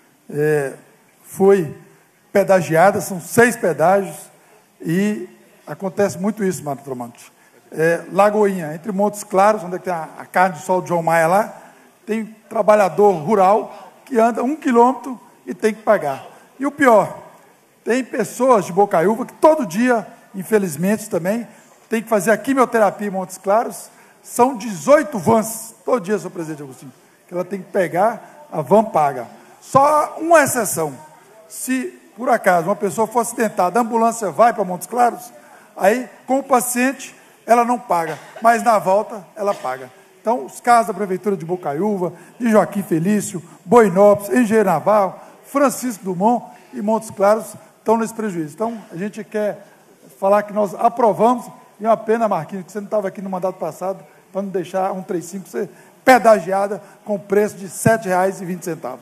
foi pedagiada, são 6 pedágios, e acontece muito isso, Mato Tramonte. Lagoinha, entre Montes Claros, onde tem a carne de sol de João Maia lá, tem trabalhador rural que anda 1 quilômetro e tem que pagar. E o pior, tem pessoas de Bocaiúva que todo dia, infelizmente também, tem que fazer a quimioterapia em Montes Claros. São 18 vans, todo dia, senhor presidente Agostinho, que ela tem que pegar, a van paga. Só uma exceção, se por acaso uma pessoa for acidentada, a ambulância vai para Montes Claros, aí com o paciente ela não paga, mas na volta ela paga. Então, os casos da Prefeitura de Bocaiúva, de Joaquim Felício, Boinópolis, Engenheiro Navarro, Francisco Dumont e Montes Claros estão nesse prejuízo. Então, a gente quer falar que nós aprovamos, e é uma pena, Marquinhos, que você não estava aqui no mandato passado, para não deixar a 135 ser pedagiada com preço de R$ 7,20.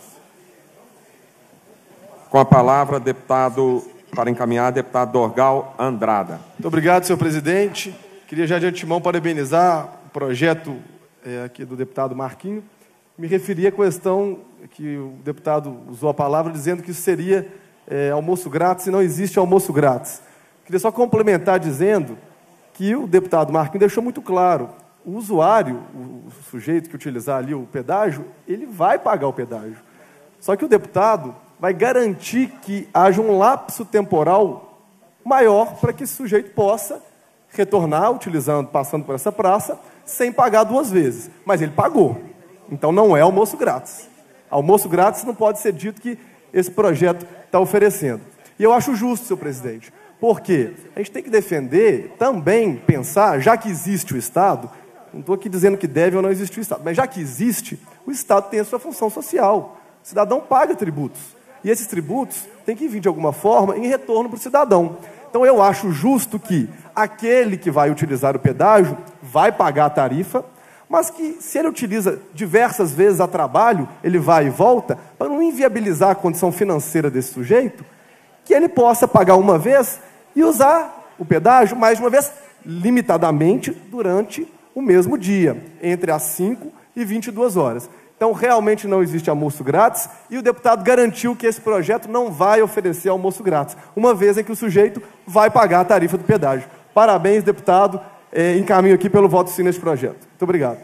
Com a palavra, deputado, para encaminhar, deputado Dorgal Andrada. Muito obrigado, senhor presidente. Queria já de antemão parabenizar o projeto aqui do deputado Marquinhos me referi à questão que o deputado usou a palavra, dizendo que isso seria almoço grátis, e não existe almoço grátis. Queria só complementar dizendo que o deputado Marquinhos deixou muito claro, o usuário, o sujeito que utilizar ali o pedágio, ele vai pagar o pedágio. Só que o deputado vai garantir que haja um lapso temporal maior para que esse sujeito possa retornar, passando por essa praça, sem pagar 2 vezes. Mas ele pagou. Então não é almoço grátis. Almoço grátis não pode ser dito que esse projeto está oferecendo. E eu acho justo, senhor presidente, porque a gente tem que defender, também pensar, já que existe o Estado, não estou aqui dizendo que deve ou não existir o Estado, mas já que existe, o Estado tem a sua função social. O cidadão paga tributos. E esses tributos têm que vir, de alguma forma, em retorno para o cidadão. Então, eu acho justo que aquele que vai utilizar o pedágio vai pagar a tarifa, mas que, se ele utiliza diversas vezes a trabalho, ele vai e volta, para não inviabilizar a condição financeira desse sujeito, que ele possa pagar uma vez e usar o pedágio, mais uma vez, limitadamente, durante o mesmo dia, entre as 5 e 22 horas. Então, realmente não existe almoço grátis, e o deputado garantiu que esse projeto não vai oferecer almoço grátis, uma vez em que o sujeito vai pagar a tarifa do pedágio. Parabéns, deputado, encaminho aqui pelo voto sim nesse projeto. Muito obrigado.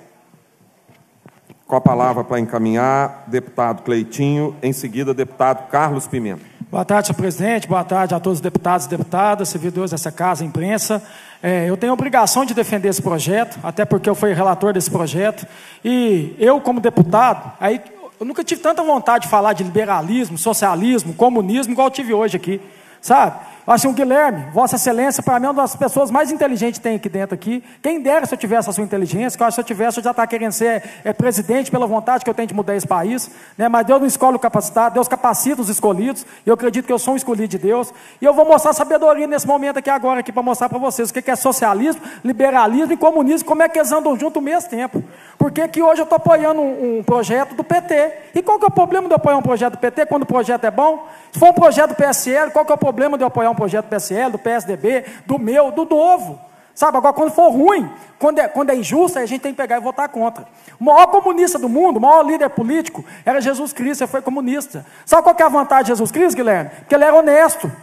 Com a palavra para encaminhar, deputado Cleitinho, em seguida, deputado Carlos Pimenta. Boa tarde, senhor presidente, boa tarde a todos os deputados e deputadas, servidores dessa casa, imprensa. Eu tenho a obrigação de defender esse projeto, até porque eu fui relator desse projeto, e eu, como deputado, eu nunca tive tanta vontade de falar de liberalismo, socialismo, comunismo, igual eu tive hoje aqui, sabe? Assim, o Guilherme, Vossa Excelência, para mim, é uma das pessoas mais inteligentes que tem aqui dentro aqui. Quem dera se eu tivesse a sua inteligência, que eu acho que se eu tivesse, eu já estava querendo ser presidente pela vontade que eu tenho de mudar esse país, né? Mas Deus não escolhe o capacitado, Deus capacita os escolhidos, e eu acredito que eu sou um escolhido de Deus, e eu vou mostrar sabedoria nesse momento aqui agora, aqui, para mostrar para vocês o que é socialismo, liberalismo e comunismo, como é que eles andam junto ao mesmo tempo. Porque que hoje eu estou apoiando um projeto do PT. E qual que é o problema de eu apoiar um projeto do PT quando o projeto é bom? Se for um projeto do PSL, qual que é o problema de eu apoiar um projeto do PSL, do PSDB, do meu, do novo? Sabe, agora quando for ruim, quando é injusto, aí a gente tem que pegar e votar contra. O maior comunista do mundo, o maior líder político, era Jesus Cristo, ele foi comunista. Sabe qual que é a vantagem de Jesus Cristo, Guilherme? Porque ele era honesto.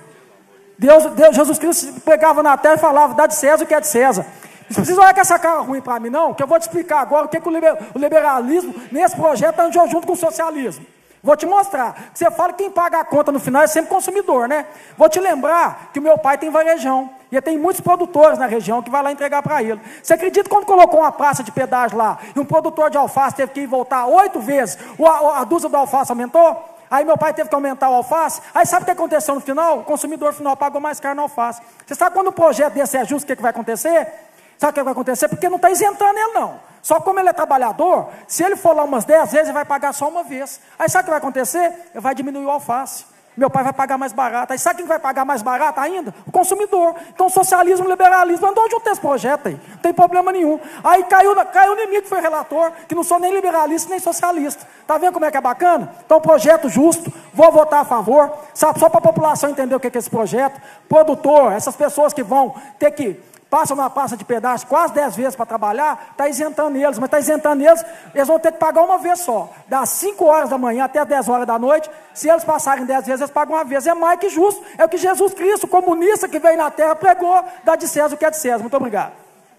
Jesus Cristo pegava na terra e falava, dá de César o que é de César. Não precisa olhar com essa cara ruim para mim, não, que eu vou te explicar agora o que o liberalismo, nesse projeto, andou junto com o socialismo. Vou te mostrar. Você fala que quem paga a conta no final é sempre consumidor, né? Vou te lembrar que o meu pai tem varejão. E tem muitos produtores na região que vai lá entregar para ele. Você acredita quando colocou uma praça de pedágio lá, e um produtor de alface teve que ir voltar 8 vezes, a dúzia do alface aumentou? Aí meu pai teve que aumentar o alface. Aí sabe o que aconteceu no final? O consumidor final pagou mais caro no alface. Você sabe quando um projeto desse é justo, o que vai acontecer? Sabe o que vai acontecer? Porque não está isentando ele, não. Só como ele é trabalhador, se ele for lá umas 10 vezes, ele vai pagar só uma vez. Aí sabe o que vai acontecer? Ele vai diminuir o alface. Meu pai vai pagar mais barato. Aí sabe quem vai pagar mais barato ainda? O consumidor. Então, socialismo e liberalismo andou junto nesse projeto aí. Não tem problema nenhum. Aí caiu o inimigo que foi relator, que não sou nem liberalista nem socialista. Tá vendo como é que é bacana? Então, projeto justo, vou votar a favor. Sabe, só para a população entender o que é esse projeto. Produtor, essas pessoas que vão ter que passam na praça de pedágio quase 10 vezes para trabalhar, está isentando eles, mas está isentando eles, eles vão ter que pagar uma vez só. Das 5 horas da manhã até as 10 horas da noite, se eles passarem 10 vezes, eles pagam uma vez. É mais que justo. É o que Jesus Cristo, comunista que veio na terra, pregou, dá de César o que é de César. Muito obrigado.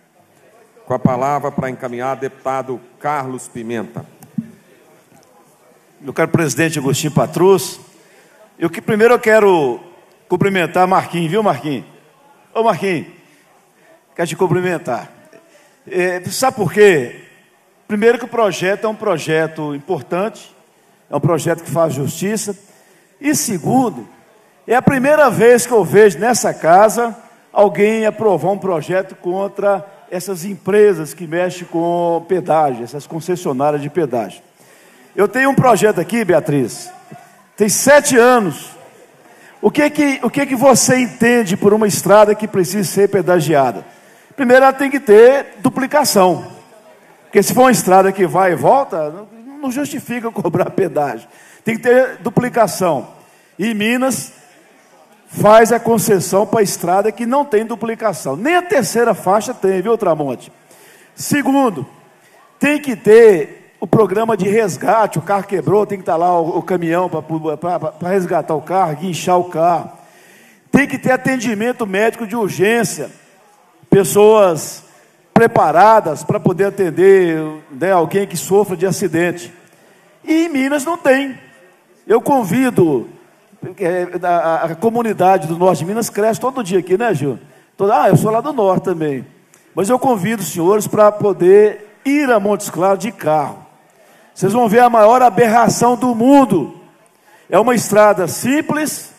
Com a palavra para encaminhar, deputado Carlos Pimenta. Meu caro presidente Agostinho Patrus, primeiro eu quero cumprimentar Marquinhos, viu, Marquinhos? Ô, Marquinhos, quero te cumprimentar. Sabe por quê? Primeiro que o projeto é um projeto importante, é um projeto que faz justiça. E segundo, é a primeira vez que eu vejo nessa casa alguém aprovar um projeto contra essas empresas que mexem com pedágio, essas concessionárias de pedágio. Eu tenho um projeto aqui, Beatriz, tem 7 anos. O que você entende por uma estrada que precisa ser pedagiada? Primeiro, ela tem que ter duplicação. Porque se for uma estrada que vai e volta, não justifica cobrar pedágio. Tem que ter duplicação. E Minas faz a concessão para a estrada que não tem duplicação. Nem a terceira faixa tem, viu, Tramonte? Segundo, tem que ter o programa de resgate, o carro quebrou, tem que estar lá o caminhão para resgatar o carro, guinchar o carro. Tem que ter atendimento médico de urgência, pessoas preparadas para poder atender, né, alguém que sofra de acidente. E em Minas não tem. Eu convido, a comunidade do norte de Minas cresce todo dia aqui, né, Gil? Eu sou lá do norte também. Mas eu convido os senhores para poder ir a Montes Claros de carro. Vocês vão ver a maior aberração do mundo. É uma estrada simples,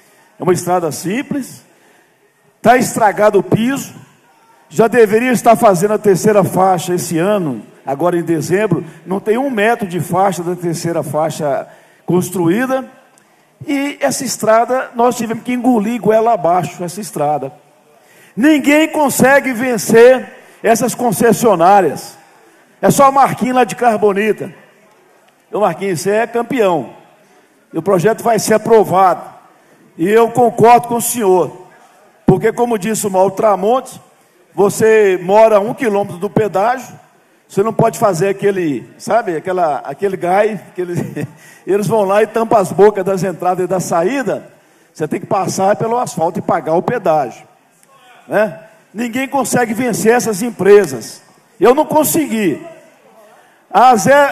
está estragado o piso, já deveria estar fazendo a terceira faixa esse ano, agora em dezembro, não tem 1 metro de faixa da terceira faixa construída, e essa estrada, nós tivemos que engolir goela abaixo, essa estrada. Ninguém consegue vencer essas concessionárias. É só o Marquinhos lá de Carbonita. O Marquinhos, você é campeão. E o projeto vai ser aprovado. E eu concordo com o senhor. Porque, como disse o Mauro Tramontes, você mora a 1 quilômetro do pedágio, você não pode fazer aquele, sabe, aquele gai, eles vão lá e tampam as bocas das entradas e da saída. Você tem que passar pelo asfalto e pagar o pedágio, né? Ninguém consegue vencer essas empresas. Eu não consegui. A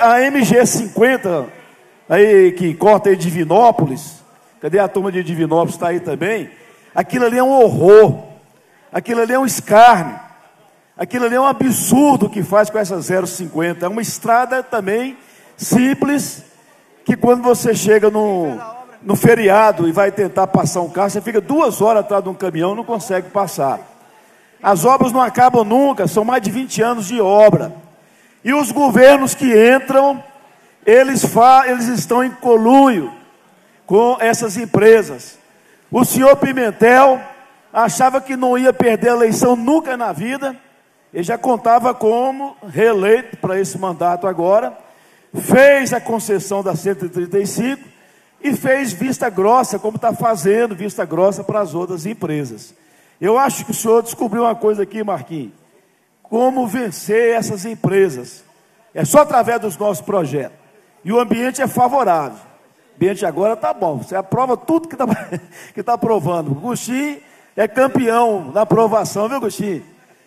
MG50, aí, que corta aí de Divinópolis, cadê a turma de Divinópolis? Está aí também. Aquilo ali é um horror, aquilo ali é um escárnio, aquilo ali é um absurdo que faz com essa 050. É uma estrada também simples, que quando você chega no feriado e vai tentar passar um carro, você fica 2 horas atrás de um caminhão e não consegue passar. As obras não acabam nunca, são mais de 20 anos de obra. E os governos que entram, eles estão em conluio com essas empresas. O senhor Pimentel achava que não ia perder a eleição nunca na vida, ele já contava como reeleito para esse mandato agora, fez a concessão da 135 e fez vista grossa, como está fazendo vista grossa para as outras empresas. Eu acho que o senhor descobriu uma coisa aqui, Marquinhos, como vencer essas empresas. É só através dos nossos projetos. E o ambiente é favorável. O ambiente agora está bom. Você aprova tudo que está aprovando. O Gustinho é campeão na aprovação, viu, Gustinho?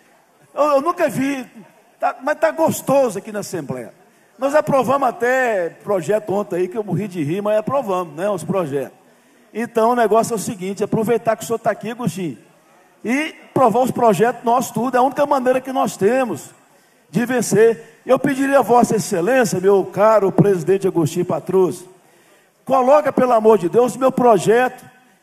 Eu nunca vi, mas está gostoso aqui na Assembleia. Nós aprovamos até projeto ontem aí, que eu morri de rir, mas aprovamos, né, os projetos. Então o negócio é o seguinte, aproveitar que o senhor está aqui, Gustinho, e provar os projetos nossos tudo. É a única maneira que nós temos de vencer. Eu pediria a Vossa Excelência, meu caro presidente Agostinho Patrus, coloca, pelo amor de Deus, meu projeto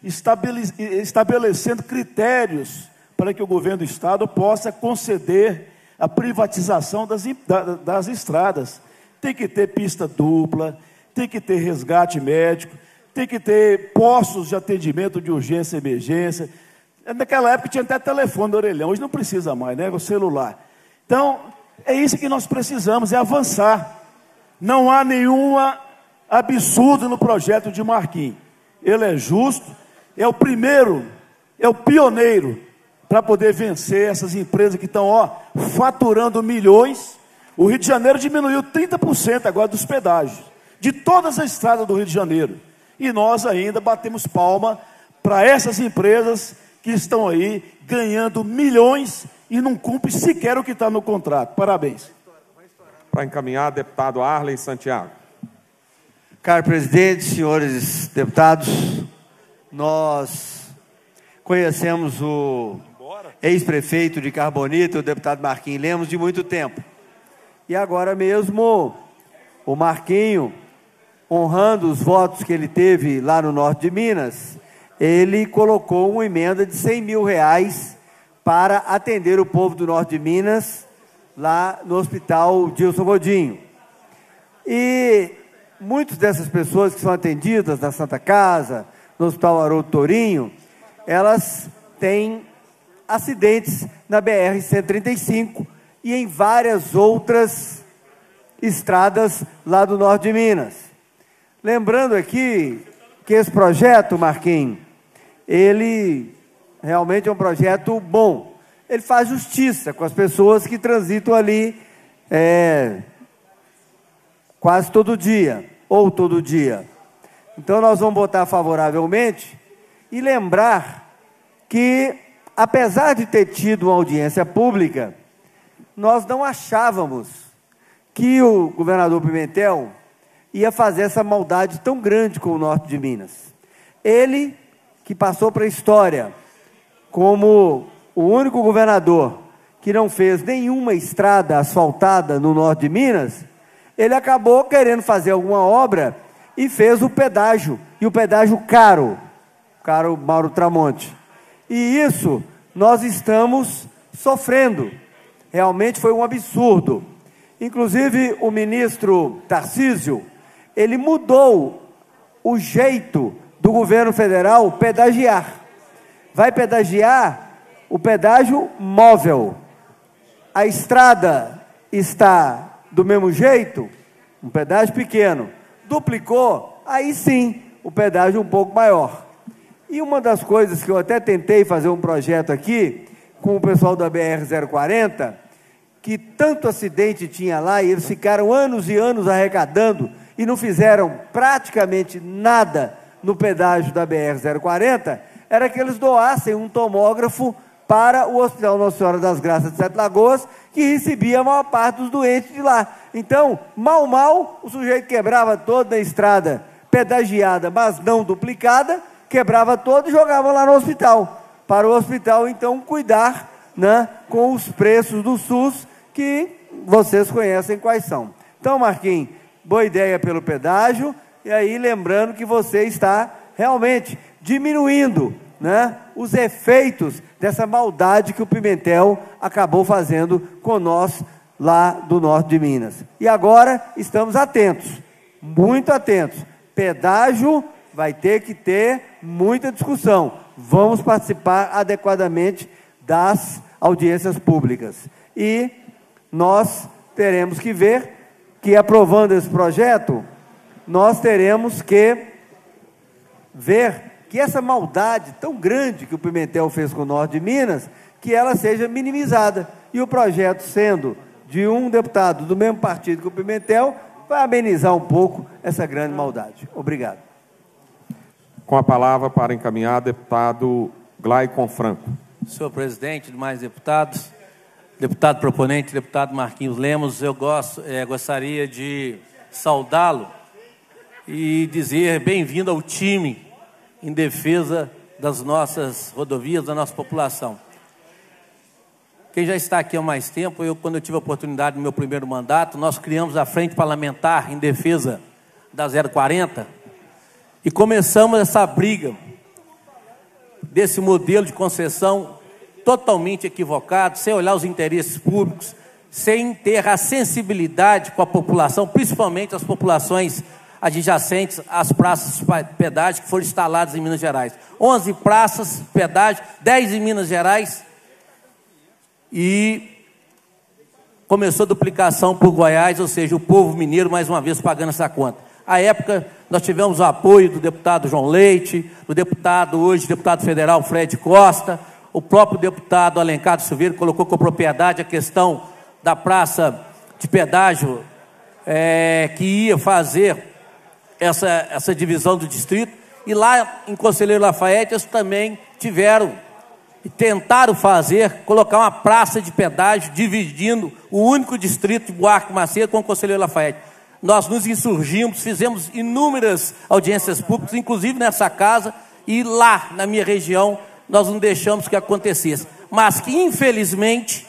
estabelecendo critérios para que o governo do Estado possa conceder a privatização das estradas. Tem que ter pista dupla, tem que ter resgate médico, tem que ter postos de atendimento de urgência e emergência. Naquela época tinha até telefone do orelhão, hoje não precisa mais, né? O celular. Então, é isso que nós precisamos, é avançar. Não há nenhum absurdo no projeto de Marquinhos. Ele é justo, é o primeiro, é o pioneiro para poder vencer essas empresas que estão faturando milhões. O Rio de Janeiro diminuiu 30% agora dos pedágios, de todas as estradas do Rio de Janeiro. E nós ainda batemos palma para essas empresas que estão aí ganhando milhões e não cumpre sequer o que está no contrato. Parabéns. Para encaminhar, deputado Arlen Santiago. Caro presidente, senhores deputados, nós conhecemos o ex-prefeito de Carbonita, o deputado Marquinhos Lemos, de muito tempo. E agora mesmo, o Marquinho, honrando os votos que ele teve lá no norte de Minas, ele colocou uma emenda de R$100 mil para atender o povo do norte de Minas, lá no Hospital Dilson Godinho. E muitas dessas pessoas que são atendidas na Santa Casa, no Hospital Haroldo Tourinho, elas têm acidentes na BR-135 e em várias outras estradas lá do norte de Minas. Lembrando aqui que esse projeto, Marquinhos, ele realmente é um projeto bom. Ele faz justiça com as pessoas que transitam ali quase todo dia, ou todo dia. Então nós vamos votar favoravelmente e lembrar que, apesar de ter tido uma audiência pública, nós não achávamos que o governador Pimentel ia fazer essa maldade tão grande com o norte de Minas. Ele, que passou para a história como o único governador que não fez nenhuma estrada asfaltada no norte de Minas, ele acabou querendo fazer alguma obra e fez o pedágio, e o pedágio caro Mauro Tramonte. E isso nós estamos sofrendo. Realmente foi um absurdo. Inclusive o ministro Tarcísio, ele mudou o jeito do governo federal pedagiar. Vai pedagiar o pedágio móvel. A estrada está do mesmo jeito, um pedágio pequeno. Duplicou, aí sim, o pedágio um pouco maior. E uma das coisas que eu até tentei fazer um projeto aqui, com o pessoal da BR-040, que tanto acidente tinha lá, e eles ficaram anos e anos arrecadando, e não fizeram praticamente nada no pedágio da BR-040, era que eles doassem um tomógrafo para o Hospital Nossa Senhora das Graças de Sete Lagoas, que recebia a maior parte dos doentes de lá. Então, mal, o sujeito quebrava toda a estrada pedagiada, mas não duplicada, quebrava todo e jogava lá no hospital, para o hospital, então, cuidar, né, com os preços do SUS, que vocês conhecem quais são. Então, Marquinhos, boa ideia pelo pedágio, e aí lembrando que você está realmente diminuindo, né, os efeitos dessa maldade que o Pimentel acabou fazendo com nós lá do norte de Minas. E agora estamos atentos, muito atentos. Pedágio vai ter que ter muita discussão. Vamos participar adequadamente das audiências públicas. E nós teremos que ver que, aprovando esse projeto, nós teremos que ver que essa maldade tão grande que o Pimentel fez com o norte de Minas, que ela seja minimizada. E o projeto, sendo de um deputado do mesmo partido que o Pimentel, vai amenizar um pouco essa grande maldade. Obrigado. Com a palavra para encaminhar, deputado Glaicon Franco. Senhor presidente, demais deputados, deputado proponente, deputado Marquinhos Lemos, eu gostaria de saudá-lo e dizer bem-vindo ao time em defesa das nossas rodovias, da nossa população. Quem já está aqui há mais tempo, quando eu tive a oportunidade no meu primeiro mandato, nós criamos a Frente Parlamentar em defesa da 040 e começamos essa briga desse modelo de concessão totalmente equivocado, sem olhar os interesses públicos, sem ter a sensibilidade com a população, principalmente as populações adjacentes às praças de pedágio que foram instaladas em Minas Gerais. 11 praças de pedágio, 10 em Minas Gerais, e começou a duplicação por Goiás, ou seja, o povo mineiro mais uma vez pagando essa conta. À época, nós tivemos o apoio do deputado João Leite, do deputado, hoje, deputado federal Fred Costa, o próprio deputado Alencar Silveira colocou com propriedade a questão da praça de pedágio que ia fazer essa divisão do distrito, e lá em Conselheiro Lafayette eles também tiveram e tentaram colocar uma praça de pedágio dividindo o único distrito de Buarque Macedo com o Conselheiro Lafayette. Nós nos insurgimos, fizemos inúmeras audiências públicas, inclusive nessa casa, e lá na minha região nós não deixamos que acontecesse. Mas que infelizmente,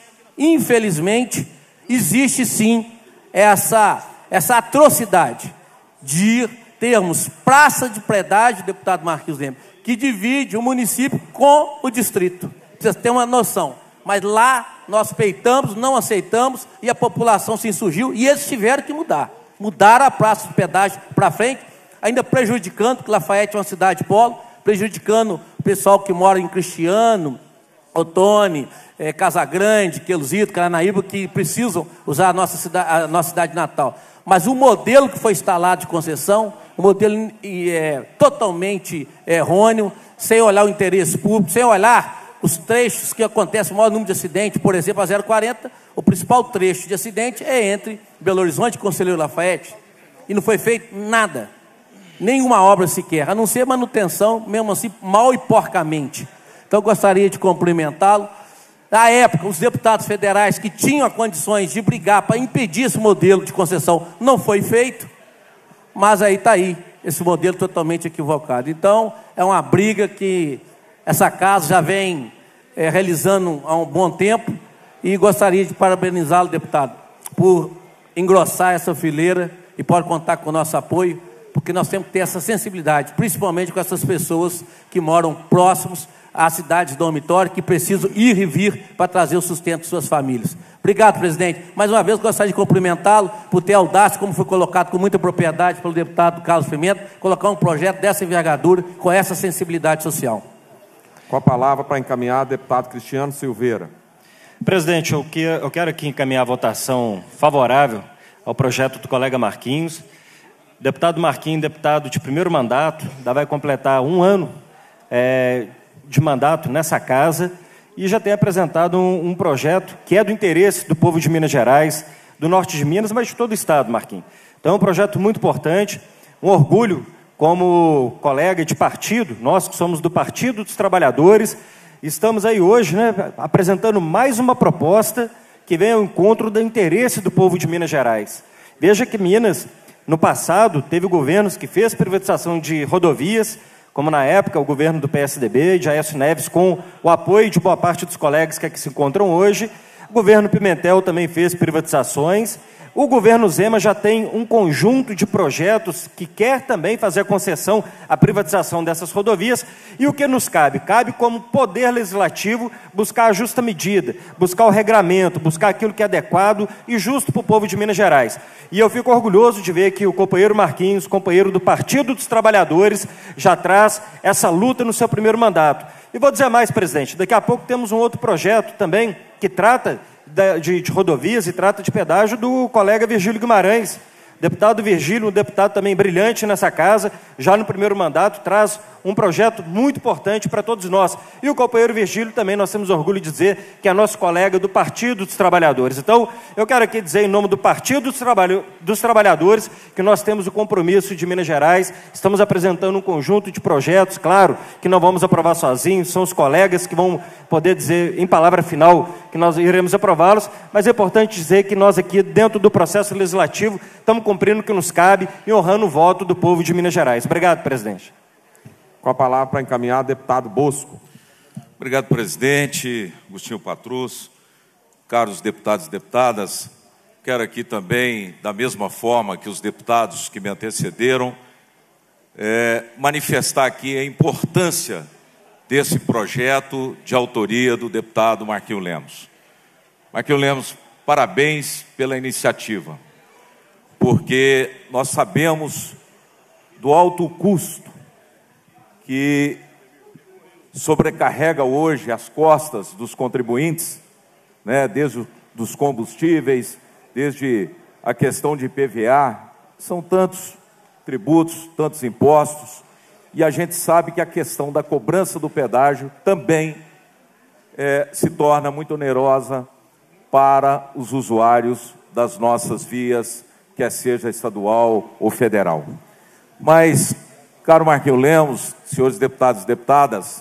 existe sim essa atrocidade de termos praça de pedágio, deputado Marquinhos Lemos, que divide o município com o distrito. Precisa ter uma noção. Mas lá nós peitamos, não aceitamos, e a população se insurgiu, e eles tiveram que mudar. Mudaram a praça de pedágio para frente, ainda prejudicando, porque Lafayette é uma cidade polo, prejudicando o pessoal que mora em Cristiano, Otone, Casagrande, Queluzito, Caranaíba, que precisam usar a nossa cidade natal. Mas o modelo que foi instalado de concessão, um modelo totalmente errôneo, sem olhar o interesse público, sem olhar os trechos que acontecem, o maior número de acidentes, por exemplo, a 040, o principal trecho de acidente é entre Belo Horizonte e Conselheiro Lafayette. e não foi feito nada. Nenhuma obra sequer, a não ser manutenção, mesmo assim, mal e porcamente. Então, eu gostaria de cumprimentá-lo. Na época, os deputados federais que tinham condições de brigar para impedir esse modelo de concessão, não foi feito, mas aí está aí, esse modelo totalmente equivocado. Então, é uma briga que essa casa já vem realizando há um bom tempo, e gostaria de parabenizá-lo, deputado, por engrossar essa fileira, e pode contar com o nosso apoio, porque nós temos que ter essa sensibilidade, principalmente com essas pessoas que moram próximos às cidades dormitório, que precisam ir e vir para trazer o sustento de suas famílias. Obrigado, presidente. Mais uma vez, gostaria de cumprimentá-lo por ter audácia, como foi colocado com muita propriedade pelo deputado Carlos Pimenta, colocar um projeto dessa envergadura, com essa sensibilidade social. Com a palavra para encaminhar, deputado Cristiano Silveira. Presidente, eu quero aqui encaminhar a votação favorável ao projeto do colega Marquinhos. Deputado Marquinhos, deputado de primeiro mandato, ainda vai completar 1 ano de mandato nessa casa, e já tem apresentado um projeto que é do interesse do povo de Minas Gerais, do norte de Minas, mas de todo o estado, Marquinhos. Então é um projeto muito importante, um orgulho como colega de partido, nós que somos do Partido dos Trabalhadores, estamos aí hoje, né, apresentando mais uma proposta que vem ao encontro do interesse do povo de Minas Gerais. Veja que Minas, no passado, teve governos que fez privatização de rodovias, como na época o governo do PSDB, de Aécio Neves, com o apoio de boa parte dos colegas que aqui se encontram hoje. O governo Pimentel também fez privatizações. O governo Zema já tem um conjunto de projetos que quer também fazer a concessão à privatização dessas rodovias. E o que nos cabe? Cabe como poder legislativo buscar a justa medida, buscar o regramento, buscar aquilo que é adequado e justo para o povo de Minas Gerais. E eu fico orgulhoso de ver que o companheiro Marquinhos, companheiro do Partido dos Trabalhadores, já traz essa luta no seu primeiro mandato. E vou dizer mais, presidente, daqui a pouco temos um outro projeto também que trata de rodovias e trata de pedágio do colega Virgílio Guimarães. Deputado Virgílio, um deputado também brilhante nessa casa, já no primeiro mandato, traz um projeto muito importante para todos nós. E o companheiro Virgílio também, nós temos orgulho de dizer que é nosso colega do Partido dos Trabalhadores. Então, eu quero aqui dizer em nome do Partido dos Trabalhadores que nós temos o compromisso de Minas Gerais, estamos apresentando um conjunto de projetos, claro, que não vamos aprovar sozinhos, são os colegas que vão poder dizer em palavra final que nós iremos aprová-los, mas é importante dizer que nós aqui, dentro do processo legislativo, estamos cumprindo o que nos cabe e honrando o voto do povo de Minas Gerais. Obrigado, presidente. Com a palavra para encaminhar, deputado Bosco. Obrigado, presidente. Agostinho Patrus, caros deputados e deputadas, quero aqui também, da mesma forma que os deputados que me antecederam, manifestar aqui a importância desse projeto de autoria do deputado Marquinhos Lemos. Marquinhos Lemos, parabéns pela iniciativa, porque nós sabemos do alto custo que sobrecarrega hoje as costas dos contribuintes, né, desde os combustíveis, desde a questão de IPVA, são tantos tributos, tantos impostos, e a gente sabe que a questão da cobrança do pedágio também se torna muito onerosa para os usuários das nossas vias, quer seja estadual ou federal. Mas, caro Marquinhos Lemos, senhores deputados e deputadas,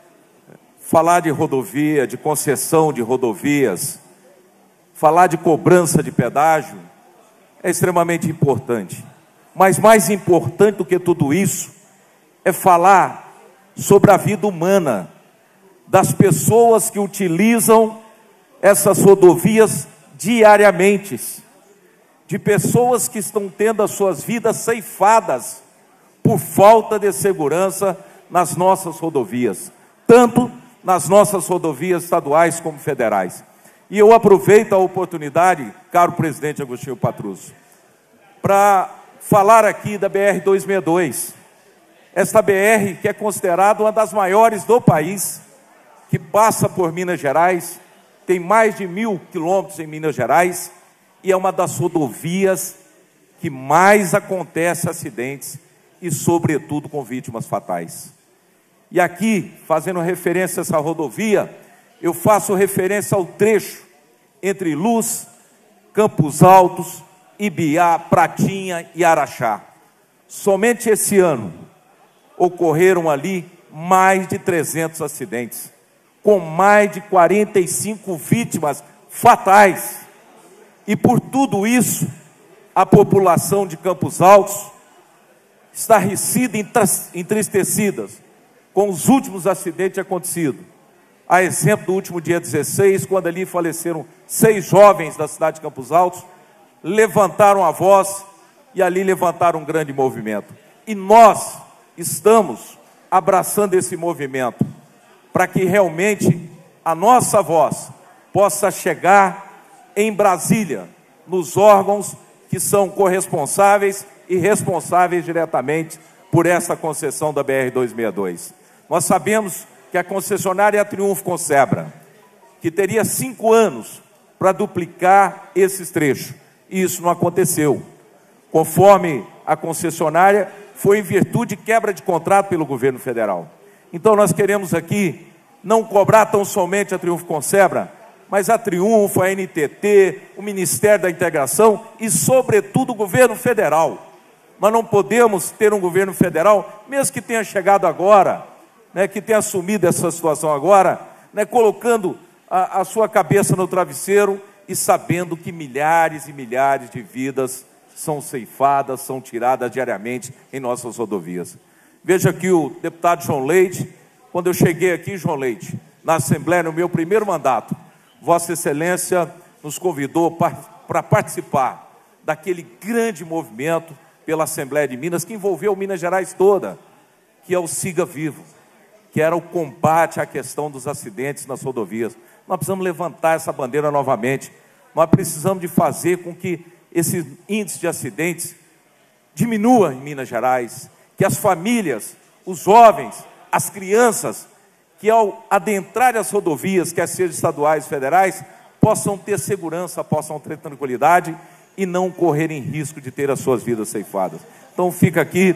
falar de rodovia, de concessão de rodovias, falar de cobrança de pedágio é extremamente importante. Mas mais importante do que tudo isso é falar sobre a vida humana das pessoas que utilizam essas rodovias diariamente, de pessoas que estão tendo as suas vidas ceifadas por falta de segurança nas nossas rodovias, tanto nas nossas rodovias estaduais como federais. E eu aproveito a oportunidade, caro presidente Agostinho Patrus, para falar aqui da BR-262, esta BR que é considerada uma das maiores do país, que passa por Minas Gerais, tem mais de 1.000 quilômetros em Minas Gerais, e é uma das rodovias que mais acontece acidentes e, sobretudo, com vítimas fatais. E aqui, fazendo referência a essa rodovia, eu faço referência ao trecho entre Luz, Campos Altos, Ibiá, Pratinha e Araxá. Somente esse ano ocorreram ali mais de 300 acidentes, com mais de 45 vítimas fatais. E por tudo isso, a população de Campos Altos estarrecida e entristecida com os últimos acidentes acontecidos. A exemplo do último dia 16, quando ali faleceram 6 jovens da cidade de Campos Altos, levantaram a voz e ali levantaram um grande movimento. E nós estamos abraçando esse movimento para que realmente a nossa voz possa chegar em Brasília, nos órgãos que são corresponsáveis e responsáveis diretamente por essa concessão da BR-262. Nós sabemos que a concessionária é a Triunfo Consebra, que teria 5 anos para duplicar esses trechos, e isso não aconteceu. Conforme a concessionária, foi em virtude de quebra de contrato pelo governo federal. Então nós queremos aqui não cobrar tão somente a Triunfo Consebra, mas a Triunfo, a NTT, o Ministério da Integração e, sobretudo, o governo federal. Nós não podemos ter um governo federal, mesmo que tenha chegado agora, né, que tenha assumido essa situação agora, né, colocando a sua cabeça no travesseiro e sabendo que milhares e milhares de vidas são ceifadas, são tiradas diariamente em nossas rodovias. Veja aqui o deputado João Leite. Quando eu cheguei aqui, João Leite, na Assembleia, no meu primeiro mandato, Vossa Excelência nos convidou para participar daquele grande movimento pela Assembleia de Minas, que envolveu Minas Gerais toda, que é o Siga Vivo, que era o combate à questão dos acidentes nas rodovias. Nós precisamos levantar essa bandeira novamente. Nós precisamos de fazer com que esse índice de acidentes diminua em Minas Gerais, que as famílias, os jovens, as crianças, que ao adentrar as rodovias, quer sejam estaduais, federais, possam ter segurança, possam ter tranquilidade e não correrem risco de ter as suas vidas ceifadas. Então fica aqui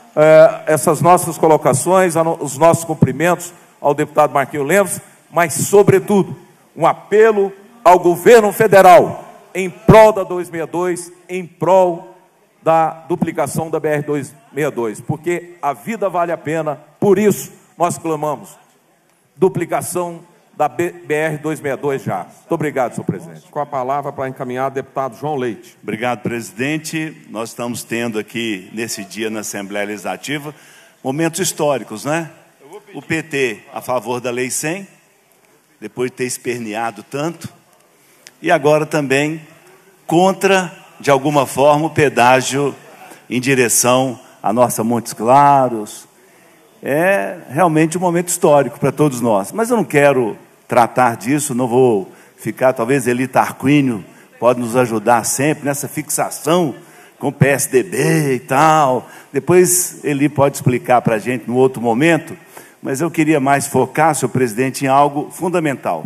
essas nossas colocações, os nossos cumprimentos ao deputado Marquinhos Lemos, mas sobretudo um apelo ao governo federal em prol da 262, em prol da duplicação da BR-262, porque a vida vale a pena, por isso nós clamamos duplicação da BR-262 já. Muito obrigado, senhor presidente. Com a palavra para encaminhar o deputado João Leite. Obrigado, presidente. Nós estamos tendo aqui, nesse dia, na Assembleia Legislativa, momentos históricos, né? O PT a favor da Lei 100, depois de ter esperneado tanto, e agora também contra, de alguma forma, o pedágio em direção à nossa Montes Claros. É realmente um momento histórico para todos nós. Mas eu não quero tratar disso, não vou ficar, talvez Eli Tarquínio pode nos ajudar sempre nessa fixação com o PSDB e tal. Depois Eli pode explicar para a gente no outro momento, mas eu queria mais focar, senhor presidente, em algo fundamental.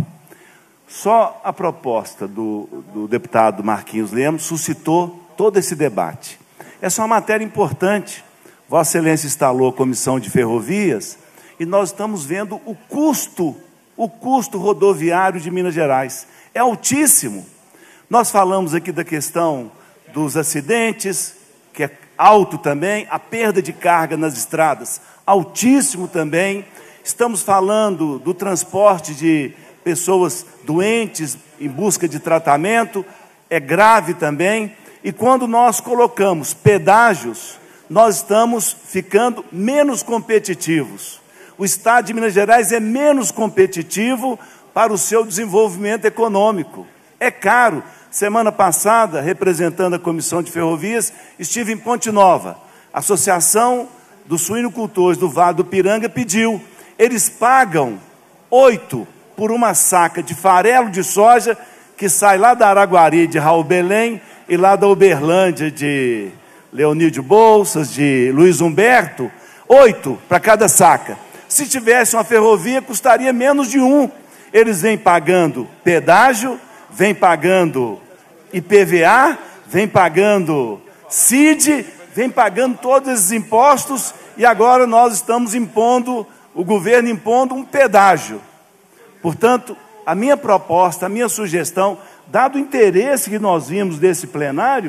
Só a proposta do deputado Marquinhos Lemos suscitou todo esse debate. Essa é uma matéria importante. Vossa Excelência instalou a Comissão de Ferrovias e nós estamos vendo o custo rodoviário de Minas Gerais. É altíssimo. Nós falamos aqui da questão dos acidentes, que é alto também, a perda de carga nas estradas, altíssimo também. Estamos falando do transporte de pessoas doentes em busca de tratamento, é grave também. E quando nós colocamos pedágios, nós estamos ficando menos competitivos. O Estado de Minas Gerais é menos competitivo para o seu desenvolvimento econômico. É caro. Semana passada, representando a Comissão de Ferrovias, estive em Ponte Nova. A Associação dos Suinocultores do Vale do Piranga pediu. Eles pagam 8 por uma saca de farelo de soja que sai lá da Araguari de Raul Belém e lá da Uberlândia de Leonídio Bolsas, de Luiz Humberto, 8 para cada saca. Se tivesse uma ferrovia, custaria menos de 1. Eles vêm pagando pedágio, vêm pagando IPVA, vêm pagando CID, vêm pagando todos esses impostos e agora nós estamos impondo, o governo impondo um pedágio. Portanto, a minha proposta, a minha sugestão, dado o interesse que nós vimos desse plenário,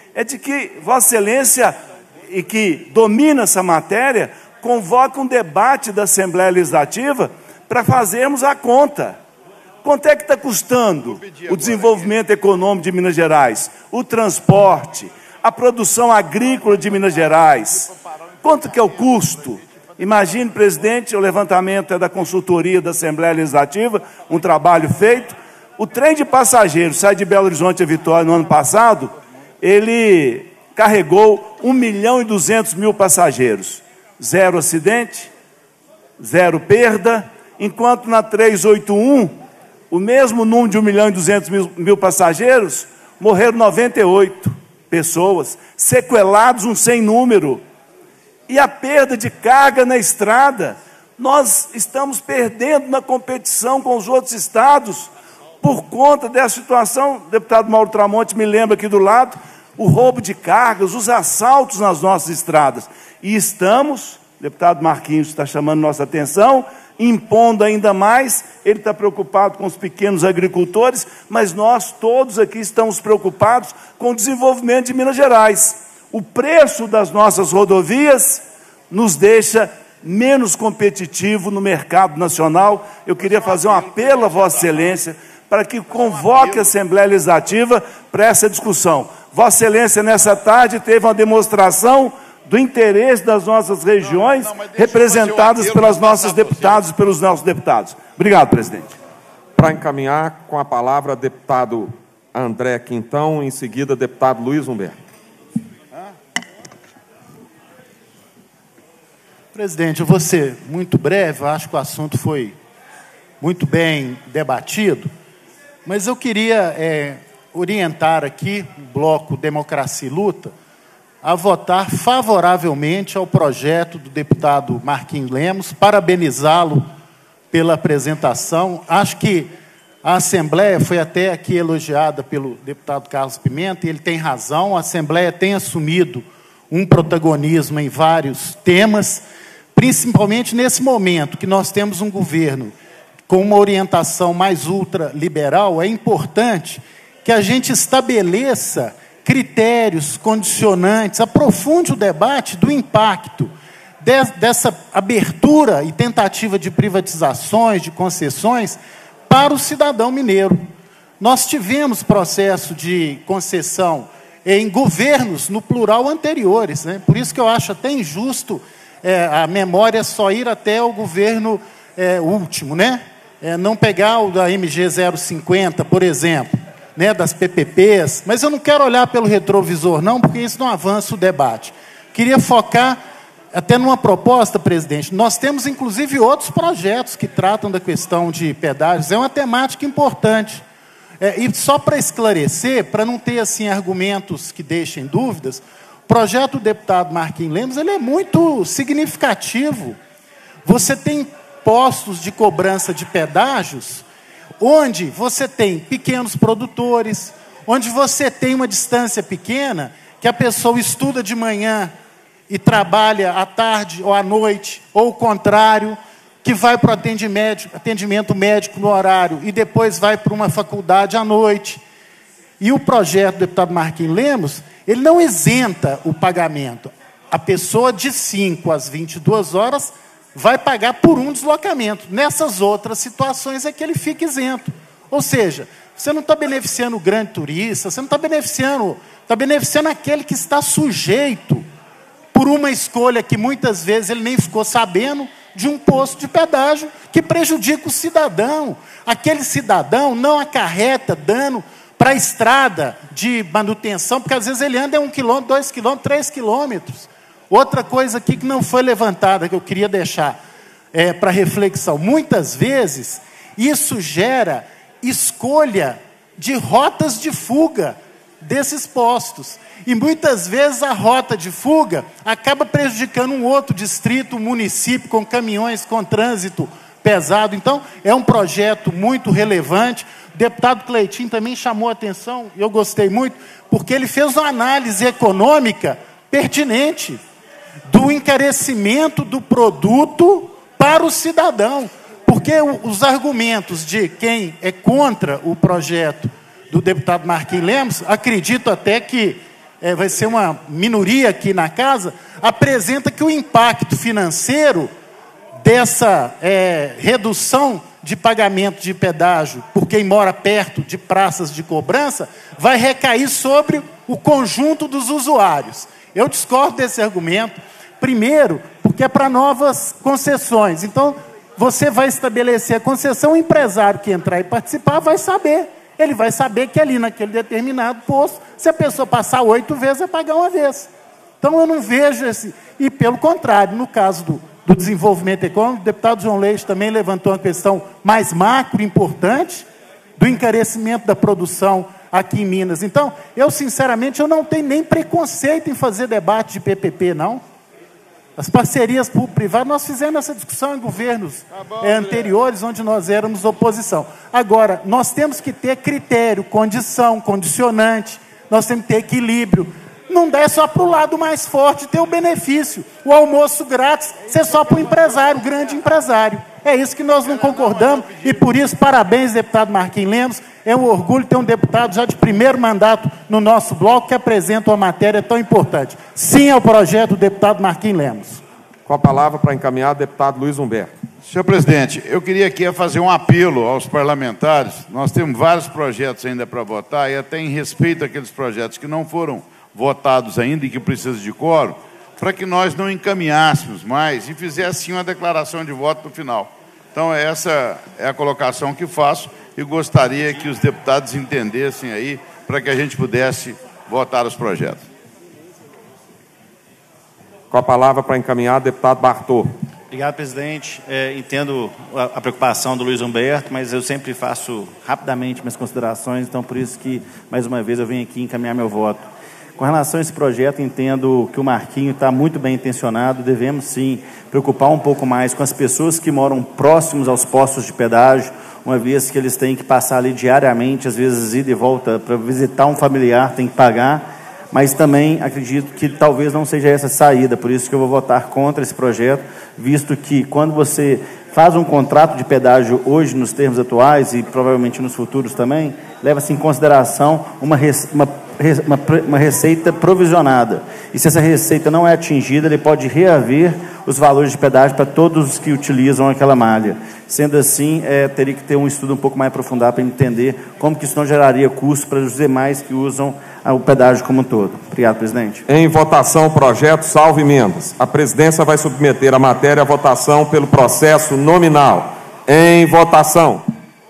é de que Vossa Excelência, e que domina essa matéria, convoque um debate da Assembleia Legislativa para fazermos a conta. Quanto é que está custando o desenvolvimento econômico de Minas Gerais, o transporte, a produção agrícola de Minas Gerais? Quanto que é o custo? Imagine, presidente, o levantamento é da consultoria da Assembleia Legislativa, um trabalho feito. O trem de passageiros sai de Belo Horizonte a Vitória no ano passado, ele carregou 1.200.000 passageiros. 0 acidente, 0 perda, enquanto na 381, o mesmo número de 1.200.000 passageiros, morreram 98 pessoas, sequelados um sem número. E a perda de carga na estrada, nós estamos perdendo na competição com os outros estados, por conta dessa situação. O deputado Mauro Tramonte me lembra aqui do lado, o roubo de cargas, os assaltos nas nossas estradas. E estamos, o deputado Marquinhos está chamando nossa atenção, impondo ainda mais, ele está preocupado com os pequenos agricultores, mas nós todos aqui estamos preocupados com o desenvolvimento de Minas Gerais. O preço das nossas rodovias nos deixa menos competitivo no mercado nacional. Eu queria fazer um apelo a Vossa Excelência para que convoque a Assembleia Legislativa para essa discussão. Vossa Excelência, nessa tarde, teve uma demonstração do interesse das nossas regiões, representadas pelas nossas deputadas e pelos nossos deputados. Obrigado, presidente. Para encaminhar, com a palavra, deputado André Quintão, em seguida, deputado Luiz Humberto. Presidente, eu vou ser muito breve, eu acho que o assunto foi muito bem debatido, mas eu queria orientar aqui o bloco Democracia e Luta a votar favoravelmente ao projeto do deputado Marquinhos Lemos, parabenizá-lo pela apresentação. Acho que a Assembleia foi até aqui elogiada pelo deputado Carlos Pimenta, e ele tem razão, a Assembleia tem assumido um protagonismo em vários temas, principalmente nesse momento que nós temos um governo com uma orientação mais ultraliberal. É importante que a gente estabeleça critérios, condicionantes, aprofunde o debate do impacto dessa abertura e tentativa de privatizações, de concessões, para o cidadão mineiro. Nós tivemos processo de concessão em governos, no plural, anteriores, né? Por isso que eu acho até injusto a memória só ir até o governo último, né? Não pegar o da MG 050, por exemplo, né, das PPPs, mas eu não quero olhar pelo retrovisor, não, porque isso não avança o debate. Queria focar até numa proposta, presidente. Nós temos, inclusive, outros projetos que tratam da questão de pedágios. É uma temática importante. E só para esclarecer, para não ter assim argumentos que deixem dúvidas, o projeto do deputado Marquinhos Lemos ele é muito significativo. Você tem postos de cobrança de pedágios onde você tem pequenos produtores, onde você tem uma distância pequena, que a pessoa estuda de manhã e trabalha à tarde ou à noite, ou o contrário, que vai para o atendimento médico no horário e depois vai para uma faculdade à noite. E o projeto do deputado Marquinhos Lemos, ele não isenta o pagamento. A pessoa de 5 às 22 horas vai pagar por um deslocamento. Nessas outras situações é que ele fica isento. Ou seja, você não está beneficiando o grande turista, você não está beneficiando aquele que está sujeito por uma escolha que muitas vezes ele nem ficou sabendo, de um posto de pedágio que prejudica o cidadão. Aquele cidadão não acarreta dano para a estrada de manutenção, porque às vezes ele anda 1 quilômetro, 2 quilômetros, 3 quilômetros. Outra coisa aqui que não foi levantada, que eu queria deixar para reflexão. Muitas vezes, isso gera escolha de rotas de fuga desses postos. E muitas vezes a rota de fuga acaba prejudicando um outro distrito, um município, com caminhões, com trânsito pesado. Então, é um projeto muito relevante. O deputado Cleitinho também chamou a atenção, e eu gostei muito, porque ele fez uma análise econômica pertinente do encarecimento do produto para o cidadão. Porque os argumentos de quem é contra o projeto do deputado Marquinhos Lemos, acredito até que vai ser uma minoria aqui na casa, apresenta que o impacto financeiro dessa redução de pagamento de pedágio por quem mora perto de praças de cobrança vai recair sobre o conjunto dos usuários. Eu discordo desse argumento, primeiro, porque é para novas concessões. Então, você vai estabelecer a concessão, o empresário que entrar e participar vai saber. Ele vai saber que ali naquele determinado posto, se a pessoa passar 8 vezes, vai pagar uma vez. Então, eu não vejo esse... E, pelo contrário, no caso do desenvolvimento econômico, o deputado João Leite também levantou uma questão mais macro, importante, do encarecimento da produção aqui em Minas. Então, eu, sinceramente, eu não tenho nem preconceito em fazer debate de PPP, não. As parcerias público-privadas, nós fizemos essa discussão em governos anteriores, onde nós éramos oposição. Agora, nós temos que ter critério, condição, condicionante, nós temos que ter equilíbrio. Não dá só para o lado mais forte ter o benefício. O almoço grátis ser só para o empresário, o grande empresário. É isso que nós não concordamos e por isso, parabéns, deputado Marquinhos Lemos. É um orgulho ter um deputado já de primeiro mandato no nosso bloco que apresenta uma matéria tão importante. Sim ao projeto do deputado Marquinhos Lemos. Com a palavra para encaminhar, deputado Luiz Humberto. Senhor presidente, eu queria aqui fazer um apelo aos parlamentares. Nós temos vários projetos ainda para votar e até em respeito àqueles projetos que não foram votados ainda e que precisam de quórum, para que nós não encaminhássemos mais e fizéssemos uma declaração de voto no final. Então, essa é a colocação que faço e gostaria que os deputados entendessem aí para que a gente pudesse votar os projetos. Com a palavra para encaminhar, deputado Bartô. Obrigado, presidente. Entendo a preocupação do Luiz Humberto, mas eu sempre faço rapidamente minhas considerações, então por isso que, mais uma vez, eu venho aqui encaminhar meu voto. Com relação a esse projeto, entendo que o Marquinho está muito bem intencionado, devemos sim preocupar um pouco mais com as pessoas que moram próximos aos postos de pedágio, uma vez que eles têm que passar ali diariamente, às vezes ida e volta, para visitar um familiar, tem que pagar, mas também acredito que talvez não seja essa a saída, por isso que eu vou votar contra esse projeto, visto que quando você faz um contrato de pedágio hoje, nos termos atuais, e provavelmente nos futuros também, leva-se em consideração uma receita provisionada. E se essa receita não é atingida, ele pode reaver os valores de pedágio para todos os que utilizam aquela malha. Sendo assim, teria que ter um estudo um pouco mais aprofundado para entender como que isso não geraria custo para os demais que usam o pedágio como um todo. Obrigado, presidente. Em votação, o projeto salvo emendas. A presidência vai submeter a matéria à votação pelo processo nominal. Em votação.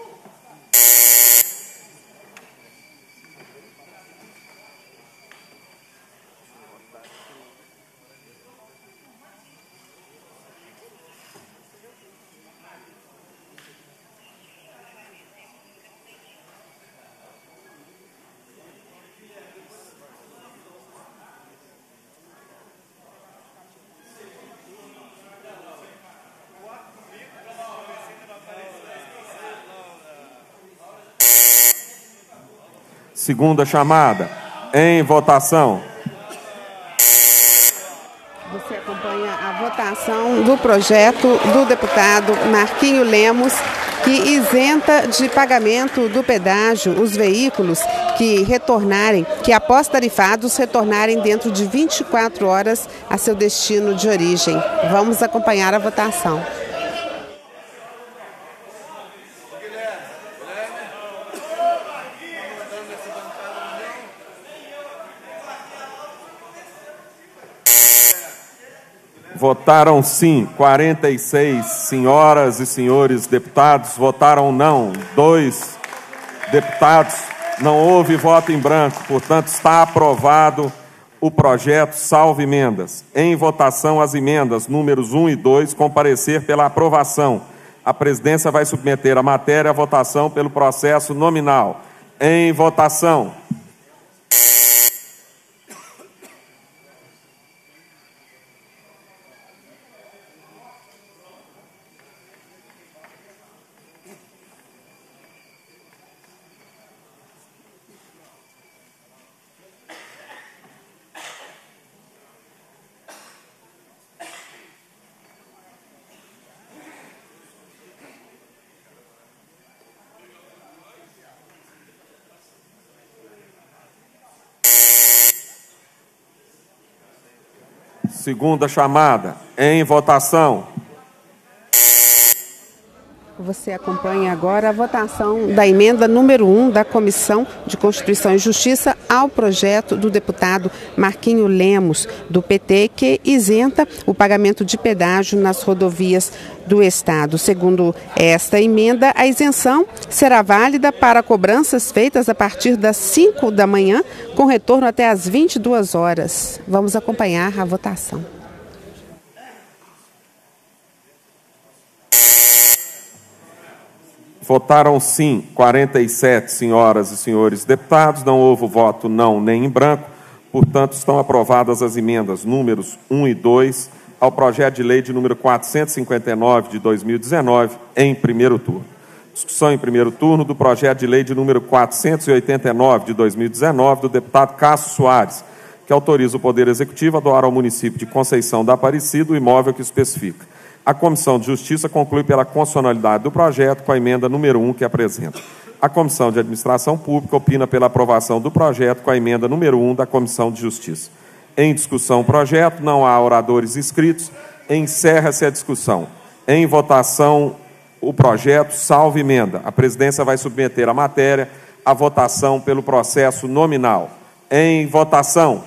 Segunda chamada, em votação. Você acompanha a votação do projeto do deputado Marquinhos Lemos, que isenta de pagamento do pedágio os veículos que retornarem, que após tarifados retornarem dentro de 24 horas a seu destino de origem. Vamos acompanhar a votação. Votaram sim, 46 senhoras e senhores deputados. Votaram não, 2 deputados. Não houve voto em branco, portanto está aprovado o projeto salvo emendas. Em votação as emendas números 1 e 2, comparecer pela aprovação. A presidência vai submeter a matéria à votação pelo processo nominal. Em votação. Segunda chamada. Em votação. Você acompanha agora a votação da emenda número 1 da Comissão de Constituição e Justiça ao projeto do deputado Marquinho Lemos, do PT, que isenta o pagamento de pedágio nas rodovias do Estado. Segundo esta emenda, a isenção será válida para cobranças feitas a partir das 5 da manhã, com retorno até às 22 horas. Vamos acompanhar a votação. Votaram sim 47 senhoras e senhores deputados, não houve voto não nem em branco, portanto estão aprovadas as emendas números 1 e 2 ao projeto de lei de número 459 de 2019 em primeiro turno. Discussão em primeiro turno do projeto de lei de número 489 de 2019 do deputado Cássio Soares, que autoriza o Poder Executivo a doar ao município de Conceição da Aparecida o imóvel que especifica. A Comissão de Justiça conclui pela constitucionalidade do projeto com a emenda número 1 que apresenta. A Comissão de Administração Pública opina pela aprovação do projeto com a emenda número 1 da Comissão de Justiça. Em discussão o projeto, não há oradores inscritos, encerra-se a discussão. Em votação o projeto, salvo emenda. A presidência vai submeter a matéria à votação pelo processo nominal. Em votação.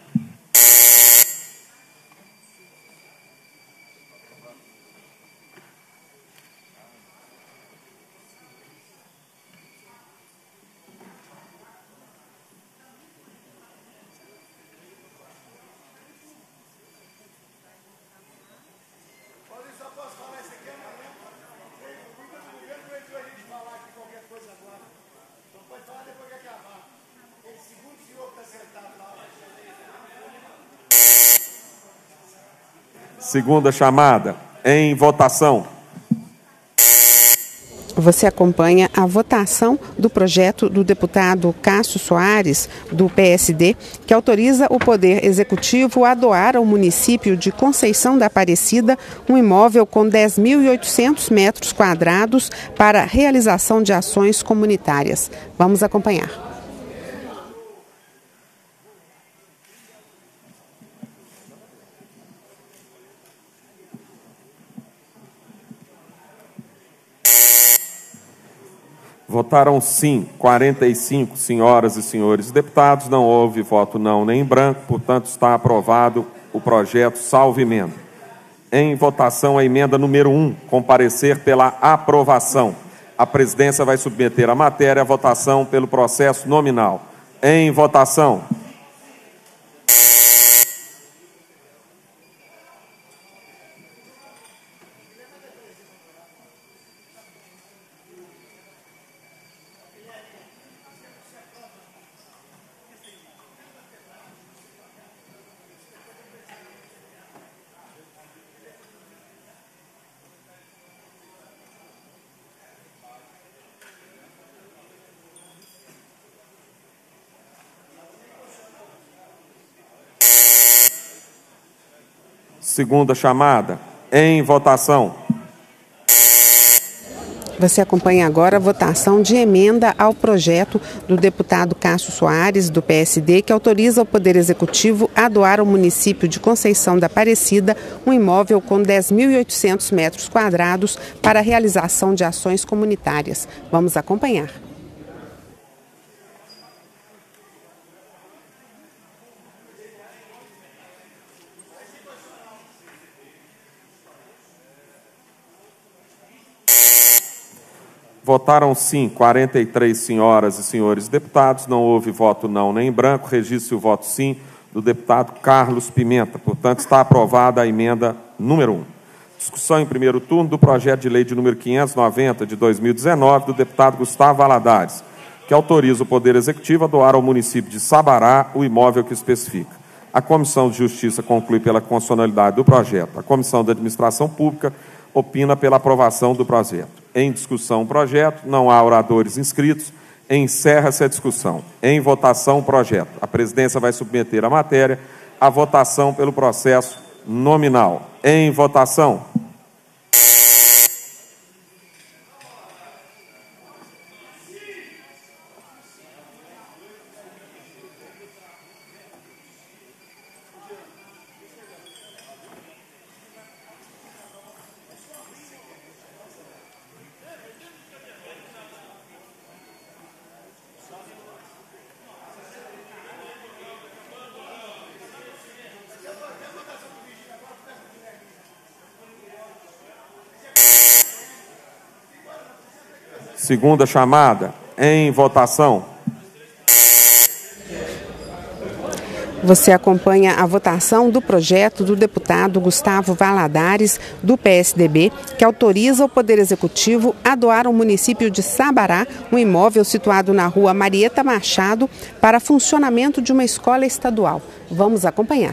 Segunda chamada. Em votação. Você acompanha a votação do projeto do deputado Cássio Soares, do PSD, que autoriza o Poder Executivo a doar ao município de Conceição da Aparecida um imóvel com 10.800 metros quadrados para realização de ações comunitárias. Vamos acompanhar. Votaram sim 45 senhoras e senhores deputados, não houve voto não nem em branco, portanto está aprovado o projeto salvo emenda. Em votação a emenda número 1, com parecer pela aprovação. A presidência vai submeter a matéria à votação pelo processo nominal. Em votação. Segunda chamada. Em votação. Você acompanha agora a votação de emenda ao projeto do deputado Cássio Soares, do PSD, que autoriza o Poder Executivo a doar ao município de Conceição da Aparecida um imóvel com 10.800 metros quadrados para a realização de ações comunitárias. Vamos acompanhar. Votaram sim 43 senhoras e senhores deputados, não houve voto não nem em branco, registre o voto sim do deputado Carlos Pimenta. Portanto, está aprovada a emenda número 1. Discussão em primeiro turno do projeto de lei de número 590 de 2019 do deputado Gustavo Valadares, que autoriza o Poder Executivo a doar ao município de Sabará o imóvel que especifica. A Comissão de Justiça conclui pela constitucionalidade do projeto. A Comissão de Administração Pública opina pela aprovação do projeto. Em discussão o projeto, não há oradores inscritos, encerra-se a discussão. Em votação o projeto. A presidência vai submeter a matéria à votação pelo processo nominal. Em votação. Segunda chamada, em votação. Você acompanha a votação do projeto do deputado Gustavo Valadares, do PSDB, que autoriza o Poder Executivo a doar ao município de Sabará um imóvel situado na rua Marieta Machado para funcionamento de uma escola estadual. Vamos acompanhar.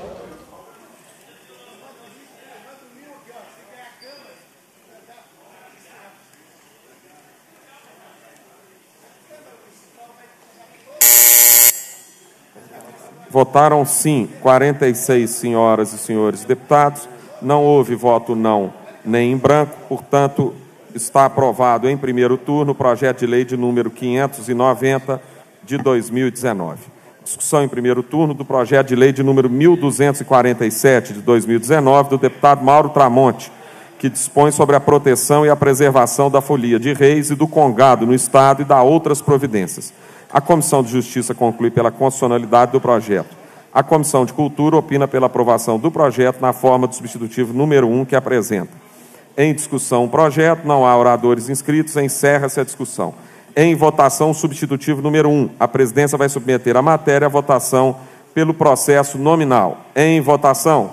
Votaram sim 46 senhoras e senhores deputados. Não houve voto não nem em branco. Portanto, está aprovado em primeiro turno o projeto de lei de número 590 de 2019. Discussão em primeiro turno do projeto de lei de número 1247 de 2019 do deputado Mauro Tramonte, que dispõe sobre a proteção e a preservação da folia de reis e do congado no Estado e da outras providências. A Comissão de Justiça conclui pela constitucionalidade do projeto. A Comissão de Cultura opina pela aprovação do projeto na forma do substitutivo número 1 que apresenta. Em discussão o projeto, não há oradores inscritos, encerra-se a discussão. Em votação, o substitutivo número 1. A presidência vai submeter a matéria à votação pelo processo nominal. Em votação.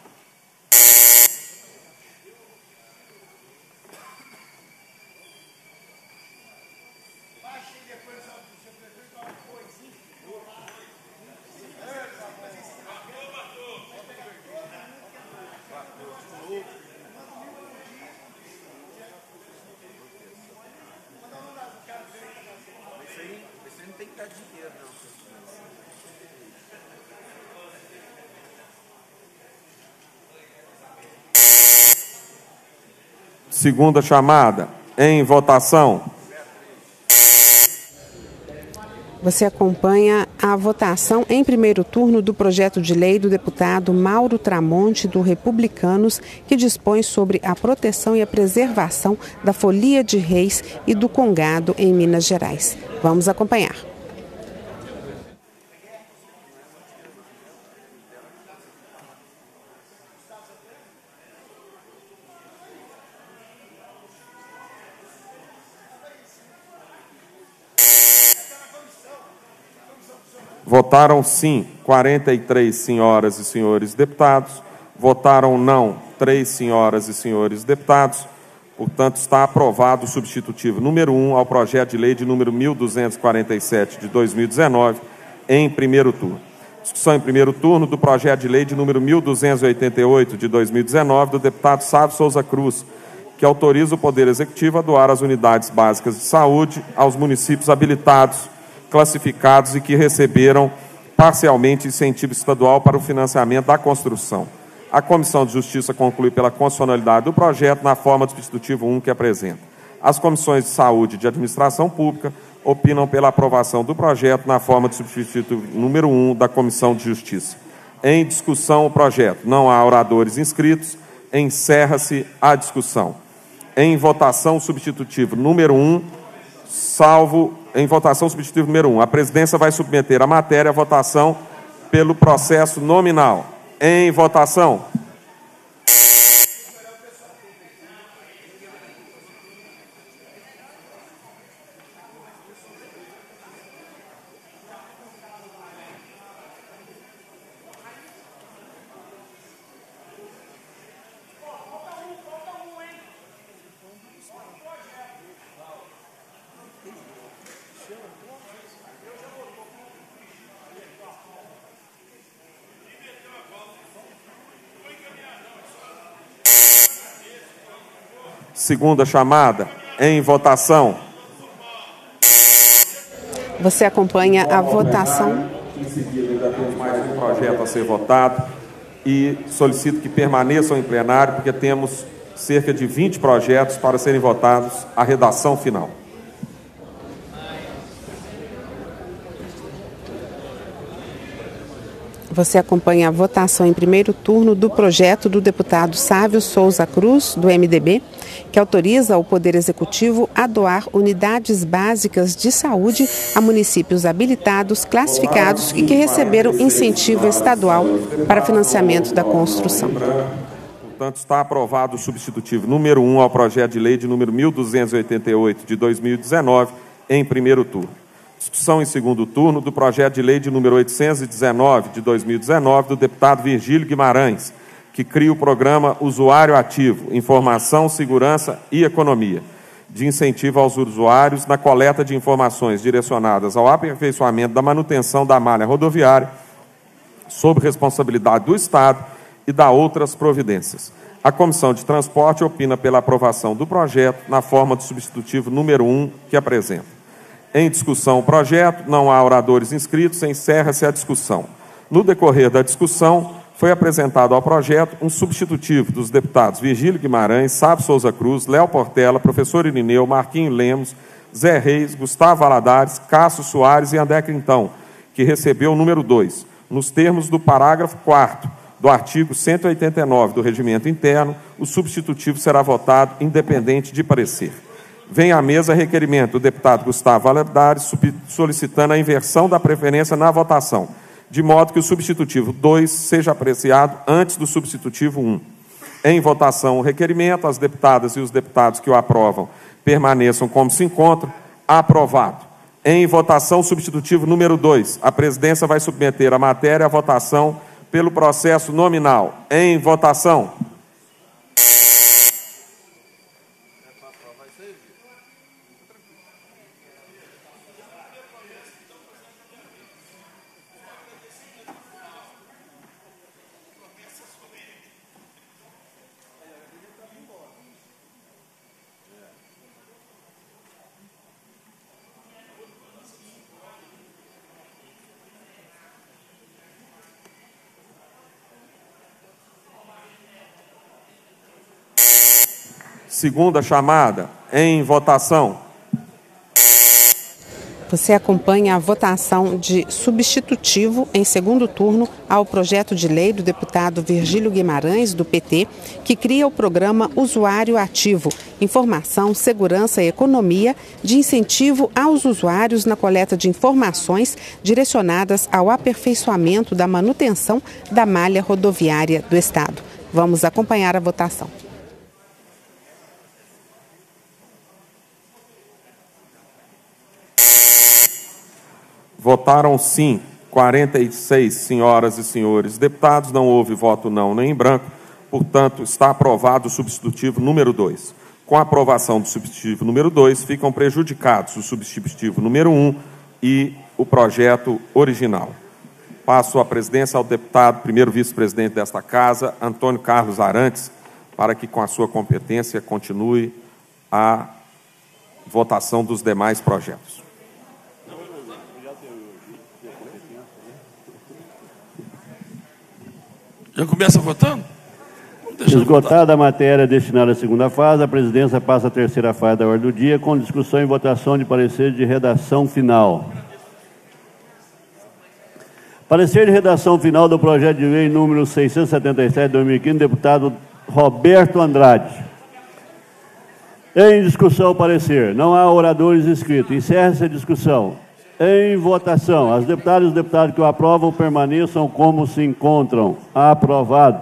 Segunda chamada, em votação. Você acompanha a votação em primeiro turno do projeto de lei do deputado Mauro Tramonte, do Republicanos, que dispõe sobre a proteção e a preservação da folia de reis e do congado em Minas Gerais. Vamos acompanhar. Votaram sim 43 senhoras e senhores deputados. Votaram não 3 senhoras e senhores deputados. Portanto, está aprovado o substitutivo número 1 ao projeto de lei de número 1247 de 2019, em primeiro turno. Discussão em primeiro turno do projeto de lei de número 1288 de 2019 do deputado Sávio Souza Cruz, que autoriza o Poder Executivo a doar as unidades básicas de saúde aos municípios habilitados, classificados e que receberam parcialmente incentivo estadual para o financiamento da construção. A Comissão de Justiça conclui pela constitucionalidade do projeto na forma do substitutivo 1 que apresenta. As comissões de Saúde e de Administração Pública opinam pela aprovação do projeto na forma do substitutivo número 1 da Comissão de Justiça. Em discussão o projeto. Não há oradores inscritos. Encerra-se a discussão. Em votação substitutivo número 1, em votação substitutivo número 1. A presidência vai submeter a matéria à votação pelo processo nominal. Em votação. Segunda chamada, em votação. Você acompanha a votação. Em seguida, ainda temos mais um projeto a ser votado e solicito que permaneçam em plenário, porque temos cerca de 20 projetos para serem votados à redação final. Você acompanha a votação em primeiro turno do projeto do deputado Sávio Souza Cruz, do MDB, que autoriza o Poder Executivo a doar unidades básicas de saúde a municípios habilitados, classificados e que receberam incentivo estadual para financiamento da construção. Portanto, está aprovado o substitutivo número 1 ao projeto de lei de número 1288 de 2019, em primeiro turno. Discussão em segundo turno do projeto de lei de número 819 de 2019 do deputado Virgílio Guimarães, que cria o programa Usuário Ativo, Informação, Segurança e Economia, de incentivo aos usuários na coleta de informações direcionadas ao aperfeiçoamento da manutenção da malha rodoviária, sob responsabilidade do Estado, e da outras providências. A Comissão de Transporte opina pela aprovação do projeto na forma do substitutivo número 1 que apresenta. Em discussão o projeto, não há oradores inscritos, encerra-se a discussão. No decorrer da discussão, foi apresentado ao projeto um substitutivo dos deputados Virgílio Guimarães, Sábio Souza Cruz, Léo Portela, professor Irineu, Marquinho Lemos, Zé Reis, Gustavo Valadares, Cássio Soares e André Quintão, que recebeu o número 2, nos termos do parágrafo 4º do artigo 189 do Regimento Interno. O substitutivo será votado independente de parecer. Vem à mesa requerimento do deputado Gustavo Valadares solicitando a inversão da preferência na votação, de modo que o substitutivo 2 seja apreciado antes do substitutivo 1. Em votação o requerimento, as deputadas e os deputados que o aprovam permaneçam como se encontram. Aprovado. Em votação o substitutivo número 2, a presidência vai submeter a matéria à votação pelo processo nominal. Em votação. Segunda chamada, em votação. Você acompanha a votação de substitutivo em segundo turno ao projeto de lei do deputado Virgílio Guimarães, do PT, que cria o programa Usuário Ativo, Informação, Segurança e Economia, de incentivo aos usuários na coleta de informações direcionadas ao aperfeiçoamento da manutenção da malha rodoviária do Estado. Vamos acompanhar a votação. Votaram sim 46 senhoras e senhores deputados, não houve voto não nem em branco, portanto está aprovado o substitutivo número 2. Com a aprovação do substitutivo número 2, ficam prejudicados o substitutivo número 1 e o projeto original. Passo a presidência ao deputado, primeiro vice-presidente desta Casa, Antônio Carlos Arantes, para que com a sua competência continue a votação dos demais projetos. Já começa votando? Esgotada a matéria destinada à segunda fase, a presidência passa à terceira fase da ordem do dia, com discussão e votação de parecer de redação final. Parecer de redação final do projeto de lei número 677 de 2015, deputado Roberto Andrade. Em discussão, parecer. Não há oradores inscritos. Encerra-se a discussão. Em votação, as deputadas e os deputados que o aprovam permaneçam como se encontram. Aprovado.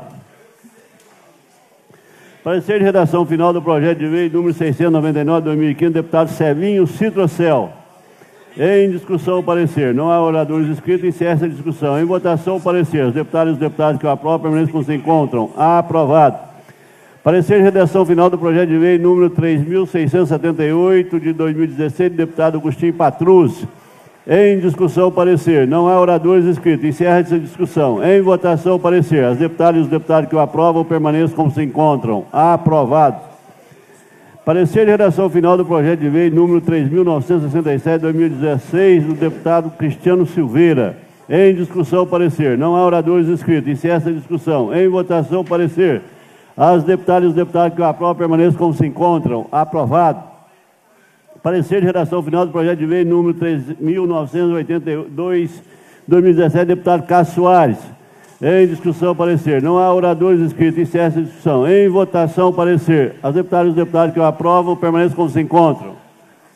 Parecer de redação final do projeto de lei número 699 de 2015, deputado Celinho Citrocel. Em discussão, parecer. Não há oradores inscritos. Encerra-se a discussão. Em votação, parecer. Os deputados e os deputados que o aprovam permaneçam como se encontram. Aprovado. Parecer de redação final do projeto de lei número 3.678 de 2016, do deputado Agostinho Patrus. Em discussão, parecer. Não há oradores inscritos. Encerra-se a discussão. Em votação, parecer. As deputadas e os deputados que o aprovam permaneçam como se encontram. Aprovado. Parecer de redação final do projeto de lei número 3.967 de 2016, do deputado Cristiano Silveira. Em discussão, parecer. Não há oradores inscritos. Encerra-se a discussão. Em votação, parecer. As deputadas e os deputados que o aprovam permaneçam como se encontram. Aprovado. Parecer de redação final do projeto de lei número 3.982, 2017, deputado Cássio Soares. Em discussão, parecer. Não há oradores inscritos. Encerra a discussão. Em votação, parecer. As deputadas e os deputados que o aprovam permaneçam como se encontram.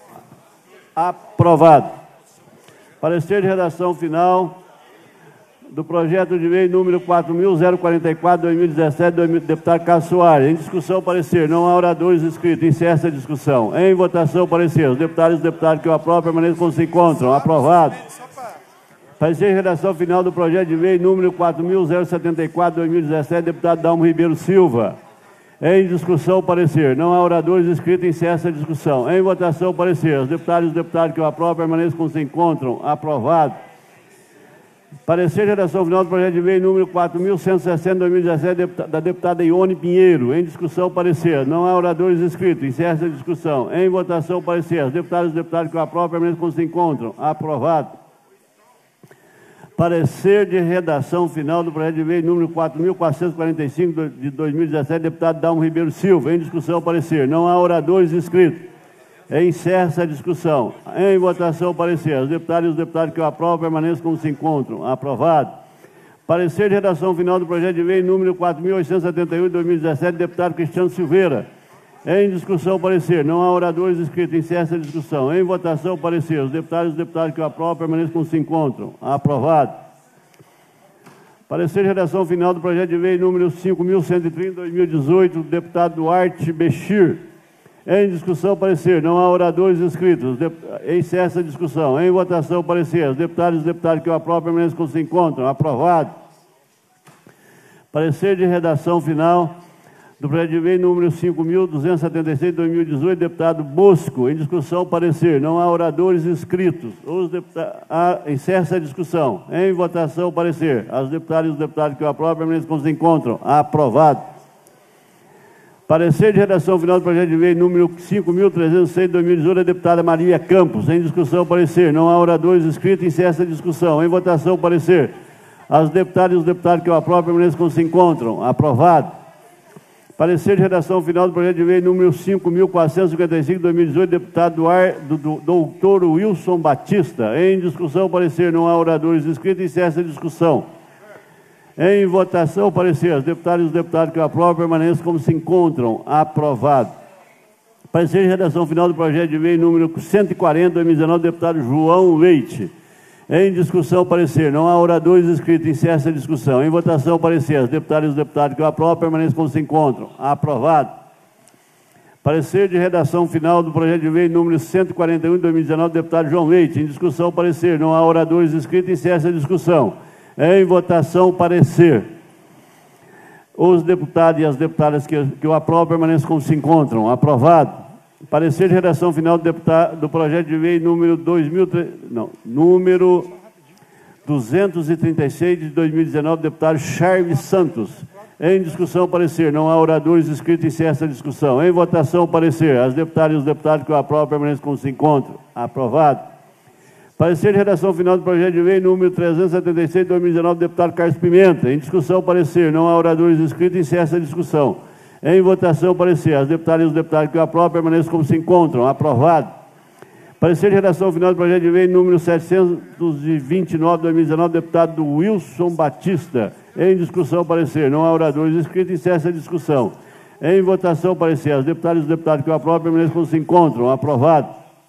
Aprovado. Parecer de redação final do projeto de lei número 4.044/2017, do deputado Carlos Soares. Em discussão, parecer. Não há oradores inscritos. Encerra a discussão. Em votação, parecer. Os deputados e os deputados que o aprovam permaneçam como se encontram. Aprovado. Parecer de redação final do projeto de lei número 4.074/2017, deputado Dalmo Ribeiro Silva. Em discussão, parecer. Não há oradores inscritos. Encerra a discussão. Em votação, parecer. Os deputados e os deputados que o aprovam permaneçam como se encontram. Aprovado. Parecer de redação final do projeto de lei número 4.160/2017, da deputada Ione Pinheiro. Em discussão, parecer. Não há oradores inscritos. Encerra a discussão. Em votação, parecer. Os deputados e os deputados que o aprovam permaneçam como se encontram. Aprovado. Parecer de redação final do projeto de lei número 4.445 de 2017, deputado Dalmo Ribeiro Silva. Em discussão, parecer. Não há oradores inscritos. Encerra a discussão. Em votação, parecer. Os deputados e os deputados que o aprovam permaneçam como se encontram. Aprovado. Parecer de redação final do projeto de lei número 4.871 de 2017, deputado Cristiano Silveira. Em discussão, parecer. Não há oradores inscritos. Encerra a discussão. Em votação, parecer. Os deputados e os deputados que o aprovam permaneçam como se encontram. Aprovado. Parecer de redação final do projeto de lei número 5.130 de 2018, do deputado Duarte Bechir. Em discussão, parecer. Não há oradores inscritos. Encerra a discussão. Em votação, parecer. Os deputados e os deputados que o aprovam permaneçam como se encontram. Aprovado. Parecer de redação final do projeto de lei número 5.276 de 2018, deputado Bosco. Em discussão, parecer. Não há oradores inscritos. Encerra a discussão. Em votação, parecer. Os deputados e os deputados que o aprovam permaneçam como se encontram. Aprovado. Parecer de redação final do projeto de lei número 5.306 de 2018, da deputada Maria Campos. Em discussão, parecer. Não há oradores inscritos. Encerra a discussão. Em votação, parecer. Os deputados e os deputados que o aprovam permaneçam como se encontram. Aprovado. Parecer de redação final do projeto de lei número 5.455 de 2018, deputado doutor Wilson Batista. Em discussão, parecer. Não há oradores inscritos. Encerra a discussão. Em votação, parecer. Os deputados e os deputados que o aprovam permaneçam como se encontram. Aprovado. Parecer de redação final do projeto de lei número 140 de 2019, deputado João Leite. Em discussão, parecer. Não há oradores inscritos. Encerra a discussão. Em votação, parecer. Os deputados e os deputados que o aprovam permaneçam como se encontram. Aprovado. Parecer de redação final do projeto de lei número 141 de 2019, deputado João Leite. Em discussão, parecer. Não há oradores inscritos. Encerra a discussão. Em votação, parecer. Os deputados e as deputadas que o aprovam permaneçam como se encontram. Aprovado. Parecer de redação final do projeto de lei número 236 de 2019, deputado Charles Santos. Em discussão, parecer. Não há oradores inscritos. Encerra a discussão. Em votação, parecer. As deputadas e os deputados que o aprovam permaneçam como se encontram. Aprovado. Parecer de redação final do projeto de lei número 376 de 2019, deputado Carlos Pimenta. Em discussão, parecer. Não há oradores inscritos. Encerra a discussão. Em votação, parecer. As deputadas e os deputados que o aprovam permaneçam como se encontram. Aprovado. Parecer de redação final do projeto de lei número 729 de 2019, deputado Wilson Batista. Em discussão, parecer. Não há oradores inscritos. Encerra a discussão. Em votação, parecer. As deputadas e os deputados que o aprovam permaneçam como se encontram. Aprovado.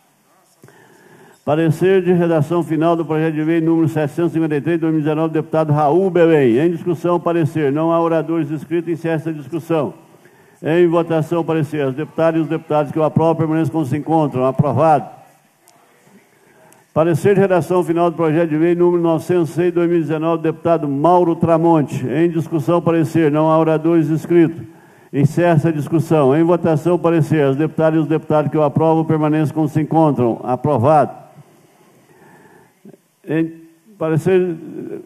Parecer de redação final do projeto de lei número 753 de 2019, deputado Raul Belém. Em discussão, parecer. Não há oradores inscritos. Encerra a discussão. Em votação, parecer. As deputadas e os deputados que o aprovam permaneçam como se encontram. Aprovado. Parecer de redação final do projeto de lei número 906 de 2019, deputado Mauro Tramonte. Em discussão, parecer. Não há oradores inscritos. Encerra a discussão. Em votação, parecer. As deputadas e os deputados que o aprovam permaneçam como se encontram. Aprovado. Em parecer.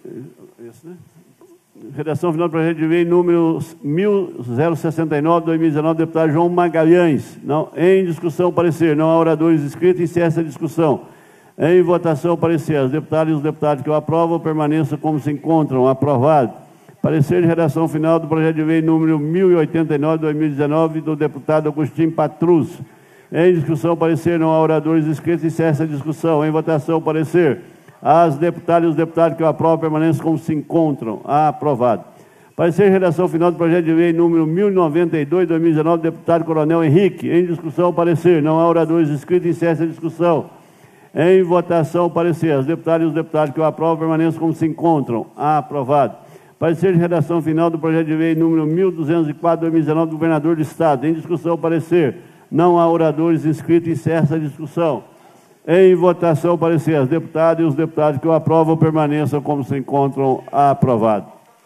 Redação final do projeto de lei número 1069 de 2019, deputado João Magalhães. Não, em discussão, parecer. Não há oradores inscritos. Encerra a discussão. Em votação, parecer. As deputadas e os deputados que o aprovam permaneçam como se encontram. Aprovado. Parecer de redação final do projeto de lei número 1089 de 2019, do deputado Agostinho Patrus. Em discussão, parecer. Não há oradores inscritos. Encerra a discussão. Em votação, parecer. As deputadas e os deputados que o aprovam permaneçam como se encontram. Aprovado. Parecer de redação final do projeto de lei número 1092 de 2019, deputado Coronel Henrique. Em discussão, parecer. Não há oradores inscritos. Encerra a discussão. Em votação, parecer. As deputadas e os deputados que o aprovam permaneçam como se encontram. Aprovado. Parecer de redação final do projeto de lei número 1204/2019 do governador do Estado. Em discussão, parecer. Não há oradores inscritos. Encerra a discussão. Em votação, parecer. As deputadas e os deputados que o aprovam permaneçam como se encontram. Aprovado.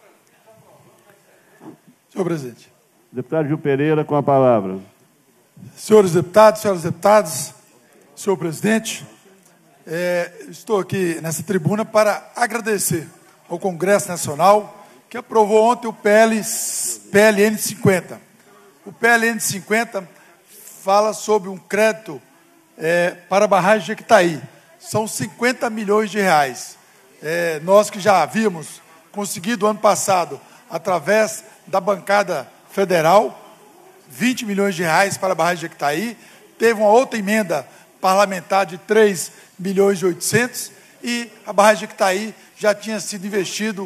Senhor presidente. Deputado Gil Pereira, com a palavra. Senhores deputados, senhoras deputadas, senhor presidente, estou aqui nessa tribuna para agradecer ao Congresso Nacional que aprovou ontem o PLN 50. O PLN 50 fala sobre um crédito para a barragem de Jequitaí. São 50 milhões de reais. Nós que já havíamos conseguido ano passado, através da bancada federal, 20 milhões de reais para a barragem de Jequitaí, teve uma outra emenda parlamentar de 3 milhões e 800 e a barragem de Jequitaí já tinha sido investido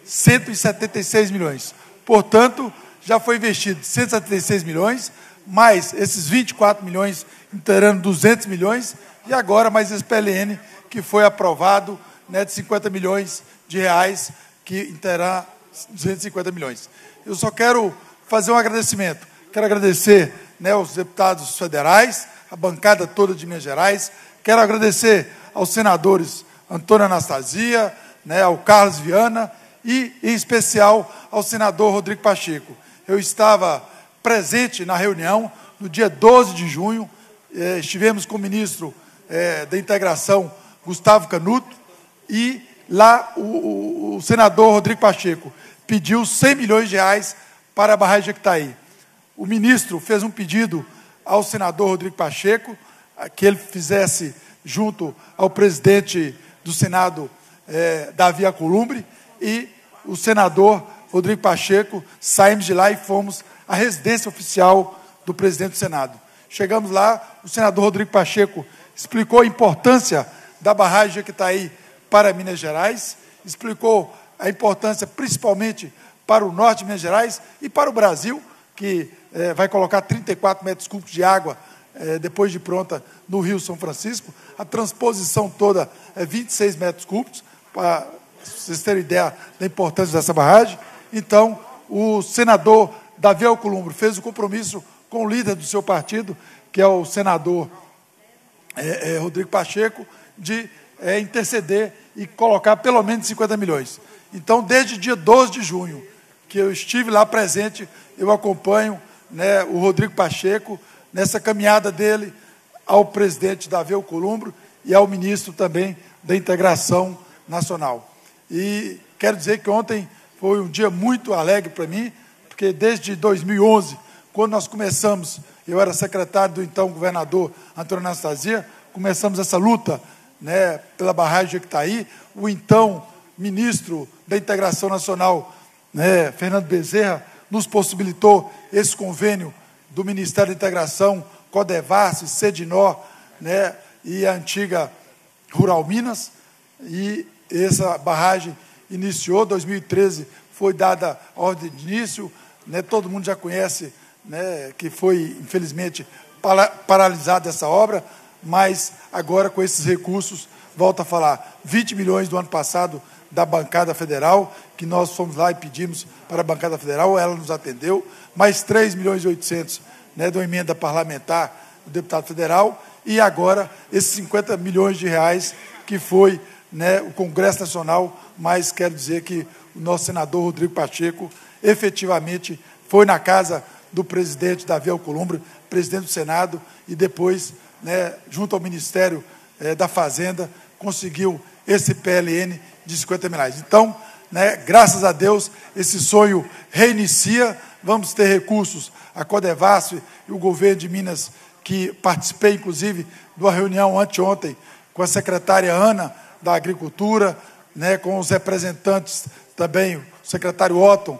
176 milhões. Portanto, já foi investido 176 milhões, mais esses 24 milhões, inteirando 200 milhões, e agora mais esse PLN que foi aprovado, né, de 50 milhões de reais, que inteirá 250 milhões. Eu só quero fazer um agradecimento. Quero agradecer, né, aos deputados federais, a bancada toda de Minas Gerais. Quero agradecer aos senadores Antônio Anastasia, né, ao Carlos Viana e, em especial, ao senador Rodrigo Pacheco. Eu estava presente na reunião no dia 12 de junho, estivemos com o ministro da Integração, Gustavo Canuto, e lá o senador Rodrigo Pacheco pediu 100 milhões de reais para a barragem de Jequitaí. O ministro fez um pedido ao senador Rodrigo Pacheco, que ele fizesse junto ao presidente do Senado, Davi Alcolumbre, e o senador Rodrigo Pacheco, saímos de lá e fomos à residência oficial do presidente do Senado. Chegamos lá, o senador Rodrigo Pacheco explicou a importância da barragem de Jequitaí para Minas Gerais, explicou a importância principalmente para o norte de Minas Gerais e para o Brasil, que vai colocar 34 metros cúbicos de água depois de pronta no Rio São Francisco. A transposição toda é 26 metros cúbicos, para vocês terem ideia da importância dessa barragem. Então, o senador Davi Alcolumbre fez o compromisso com o líder do seu partido, que é o senador Rodrigo Pacheco, de interceder e colocar pelo menos 50 milhões. Então, desde dia 12 de junho, que eu estive lá presente, eu acompanho, né, o Rodrigo Pacheco nessa caminhada dele ao presidente Davi Alcolumbre e ao ministro também da Integração Nacional. E quero dizer que ontem foi um dia muito alegre para mim, porque desde 2011, quando nós começamos, eu era secretário do então governador Antônio Anastasia, começamos essa luta, né, pela barragem de Jequitaí. O então ministro da Integração Nacional, né, Fernando Bezerra, nos possibilitou esse convênio do Ministério da Integração, Codevasf, Sedinor, né, e a antiga Rural Minas, e essa barragem iniciou, 2013 foi dada a ordem de início, né, todo mundo já conhece, né, que foi, infelizmente, paralisada essa obra, mas agora com esses recursos, volto a falar, 20 milhões do ano passado da bancada federal, que nós fomos lá e pedimos para a bancada federal, ela nos atendeu, mais 3 milhões e 800, né, de uma emenda parlamentar do deputado federal, e agora esses 50 milhões de reais que foi, né, o Congresso Nacional, mas quero dizer que o nosso senador Rodrigo Pacheco efetivamente foi na casa do presidente Davi Alcolumbre, presidente do Senado, e depois, né, junto ao Ministério da Fazenda, conseguiu esse PLN de 50 mil reais. Então, né, graças a Deus, esse sonho reinicia, vamos ter recursos, a Codevasf e o governo de Minas, que participei, inclusive, de uma reunião anteontem com a secretária Ana, da Agricultura, né, com os representantes também, o secretário Otton,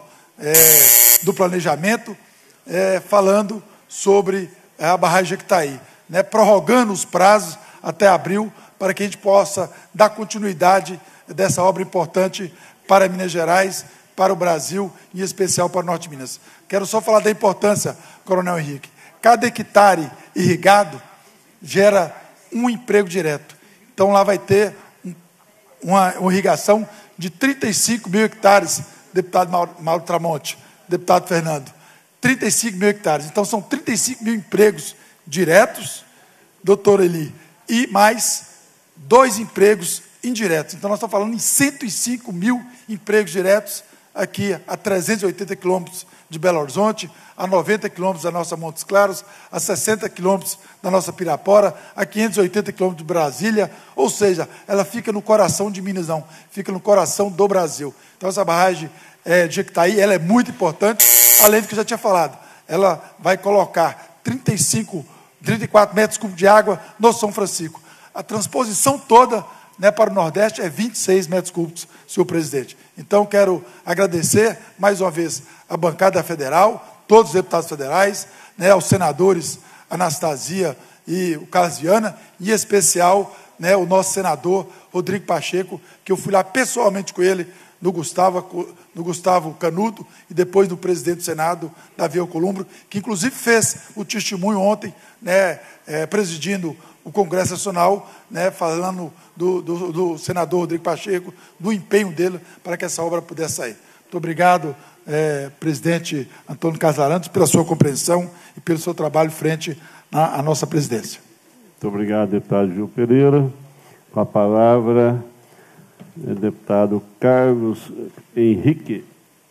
do Planejamento, falando sobre a barragem de Jequitaí, né, prorrogando os prazos até abril, para que a gente possa dar continuidade dessa obra importante para Minas Gerais, para o Brasil, em especial para o Norte de Minas. Quero só falar da importância, Coronel Henrique. Cada hectare irrigado gera um emprego direto. Então, lá vai ter uma irrigação de 35 mil hectares, deputado Mauro Tramonte, deputado Fernando. 35 mil hectares. Então, são 35 mil empregos diretos, doutor Eli, e mais 2 empregos indiretos. Então, nós estamos falando em 105 mil empregos diretos aqui a 380 quilômetros de Belo Horizonte, a 90 quilômetros da nossa Montes Claros, a 60 quilômetros da nossa Pirapora, a 580 quilômetros de Brasília, ou seja, ela fica no coração de Minas, não, fica no coração do Brasil. Então, essa barragem de Jequitaí, ela é muito importante, além do que eu já tinha falado, ela vai colocar 34 metros cúbicos de água no São Francisco. A transposição toda, né, para o Nordeste é 26 metros cúbicos, senhor presidente. Então, quero agradecer, mais uma vez, a bancada federal, todos os deputados federais, né, aos senadores Anastasia e o Carlos Viana, e em especial, né, o nosso senador Rodrigo Pacheco, que eu fui lá pessoalmente com ele, no Gustavo Canuto, e depois do presidente do Senado, Davi Alcolumbre, que inclusive fez o testemunho ontem, né, presidindo o Congresso Nacional, né, falando do senador Rodrigo Pacheco, do empenho dele para que essa obra pudesse sair. Muito obrigado, presidente Antônio Casarantes, pela sua compreensão e pelo seu trabalho frente à nossa presidência. Muito obrigado, deputado Gil Pereira. Com a palavra, deputado Carlos Henrique.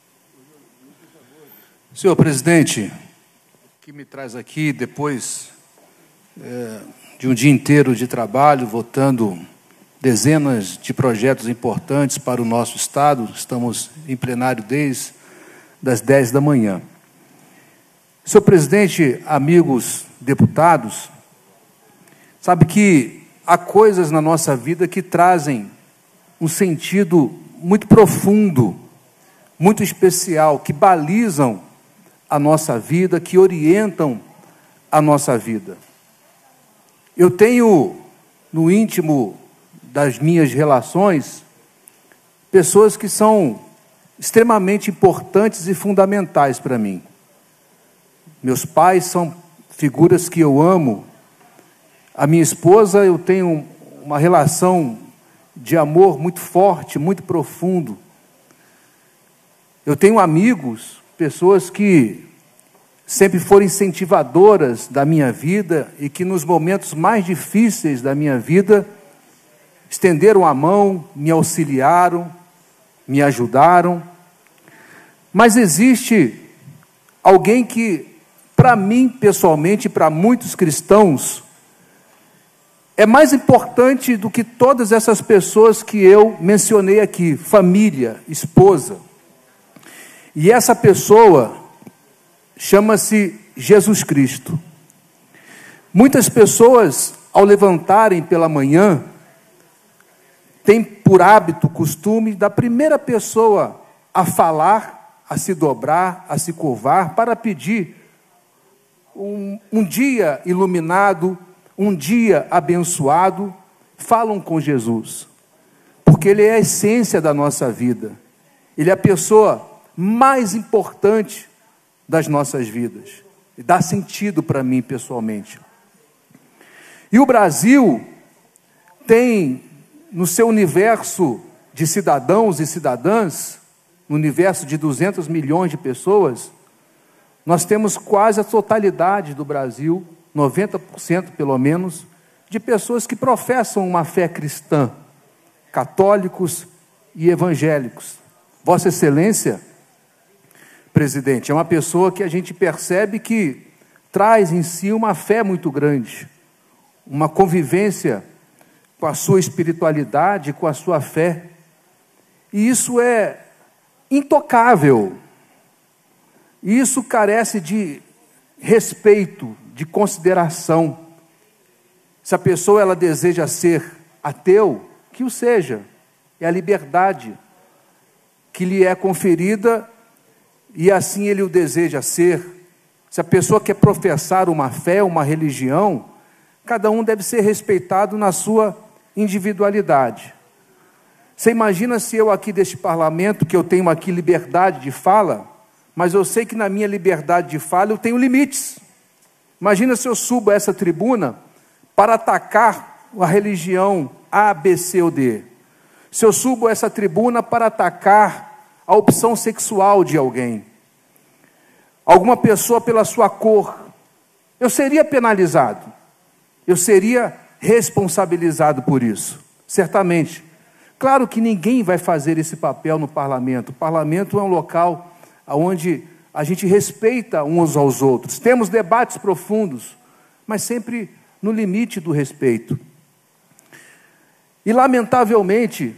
Senhor presidente, o que me traz aqui, depois de um dia inteiro de trabalho, votando dezenas de projetos importantes para o nosso Estado, estamos em plenário desde as 10 da manhã. Senhor presidente, amigos deputados, sabe que há coisas na nossa vida que trazem um sentido muito profundo, muito especial, que balizam a nossa vida, que orientam a nossa vida. Eu tenho, no íntimo das minhas relações, pessoas que são extremamente importantes e fundamentais para mim. Meus pais são figuras que eu amo. A minha esposa, eu tenho uma relação de amor muito forte, muito profundo. Eu tenho amigos, pessoas que sempre foram incentivadoras da minha vida e que nos momentos mais difíceis da minha vida estenderam a mão, me auxiliaram, me ajudaram. Mas existe alguém que, para mim pessoalmente, para muitos cristãos, é mais importante do que todas essas pessoas que eu mencionei aqui, família, esposa. E essa pessoa chama-se Jesus Cristo. Muitas pessoas, ao levantarem pela manhã, têm por hábito, costume, da primeira pessoa a falar, a se dobrar, a se curvar, para pedir um dia iluminado, um dia abençoado. Falam com Jesus, porque Ele é a essência da nossa vida. Ele é a pessoa mais importante das nossas vidas. E dá sentido para mim pessoalmente. E o Brasil tem, no seu universo de cidadãos e cidadãs, no universo de 200 milhões de pessoas, nós temos quase a totalidade do Brasil, 90% pelo menos, de pessoas que professam uma fé cristã, católicos e evangélicos. Vossa Excelência, presidente, é uma pessoa que a gente percebe que traz em si uma fé muito grande, uma convivência com a sua espiritualidade, com a sua fé, e isso é intocável, e isso carece de respeito, de consideração. Se a pessoa ela deseja ser ateu, que o seja, é a liberdade que lhe é conferida, e assim ele o deseja ser. Se a pessoa quer professar uma fé, uma religião, cada um deve ser respeitado na sua individualidade. Você imagina se eu aqui deste parlamento, que eu tenho aqui liberdade de fala, mas eu sei que na minha liberdade de fala eu tenho limites. Imagina se eu subo a essa tribuna para atacar a religião A, B, C ou D. Se eu subo essa tribuna para atacar a opção sexual de alguém, alguma pessoa pela sua cor, eu seria penalizado, eu seria responsabilizado por isso, certamente. Claro que ninguém vai fazer esse papel no parlamento. O parlamento é um local onde a gente respeita uns aos outros. Temos debates profundos, mas sempre no limite do respeito. E, lamentavelmente,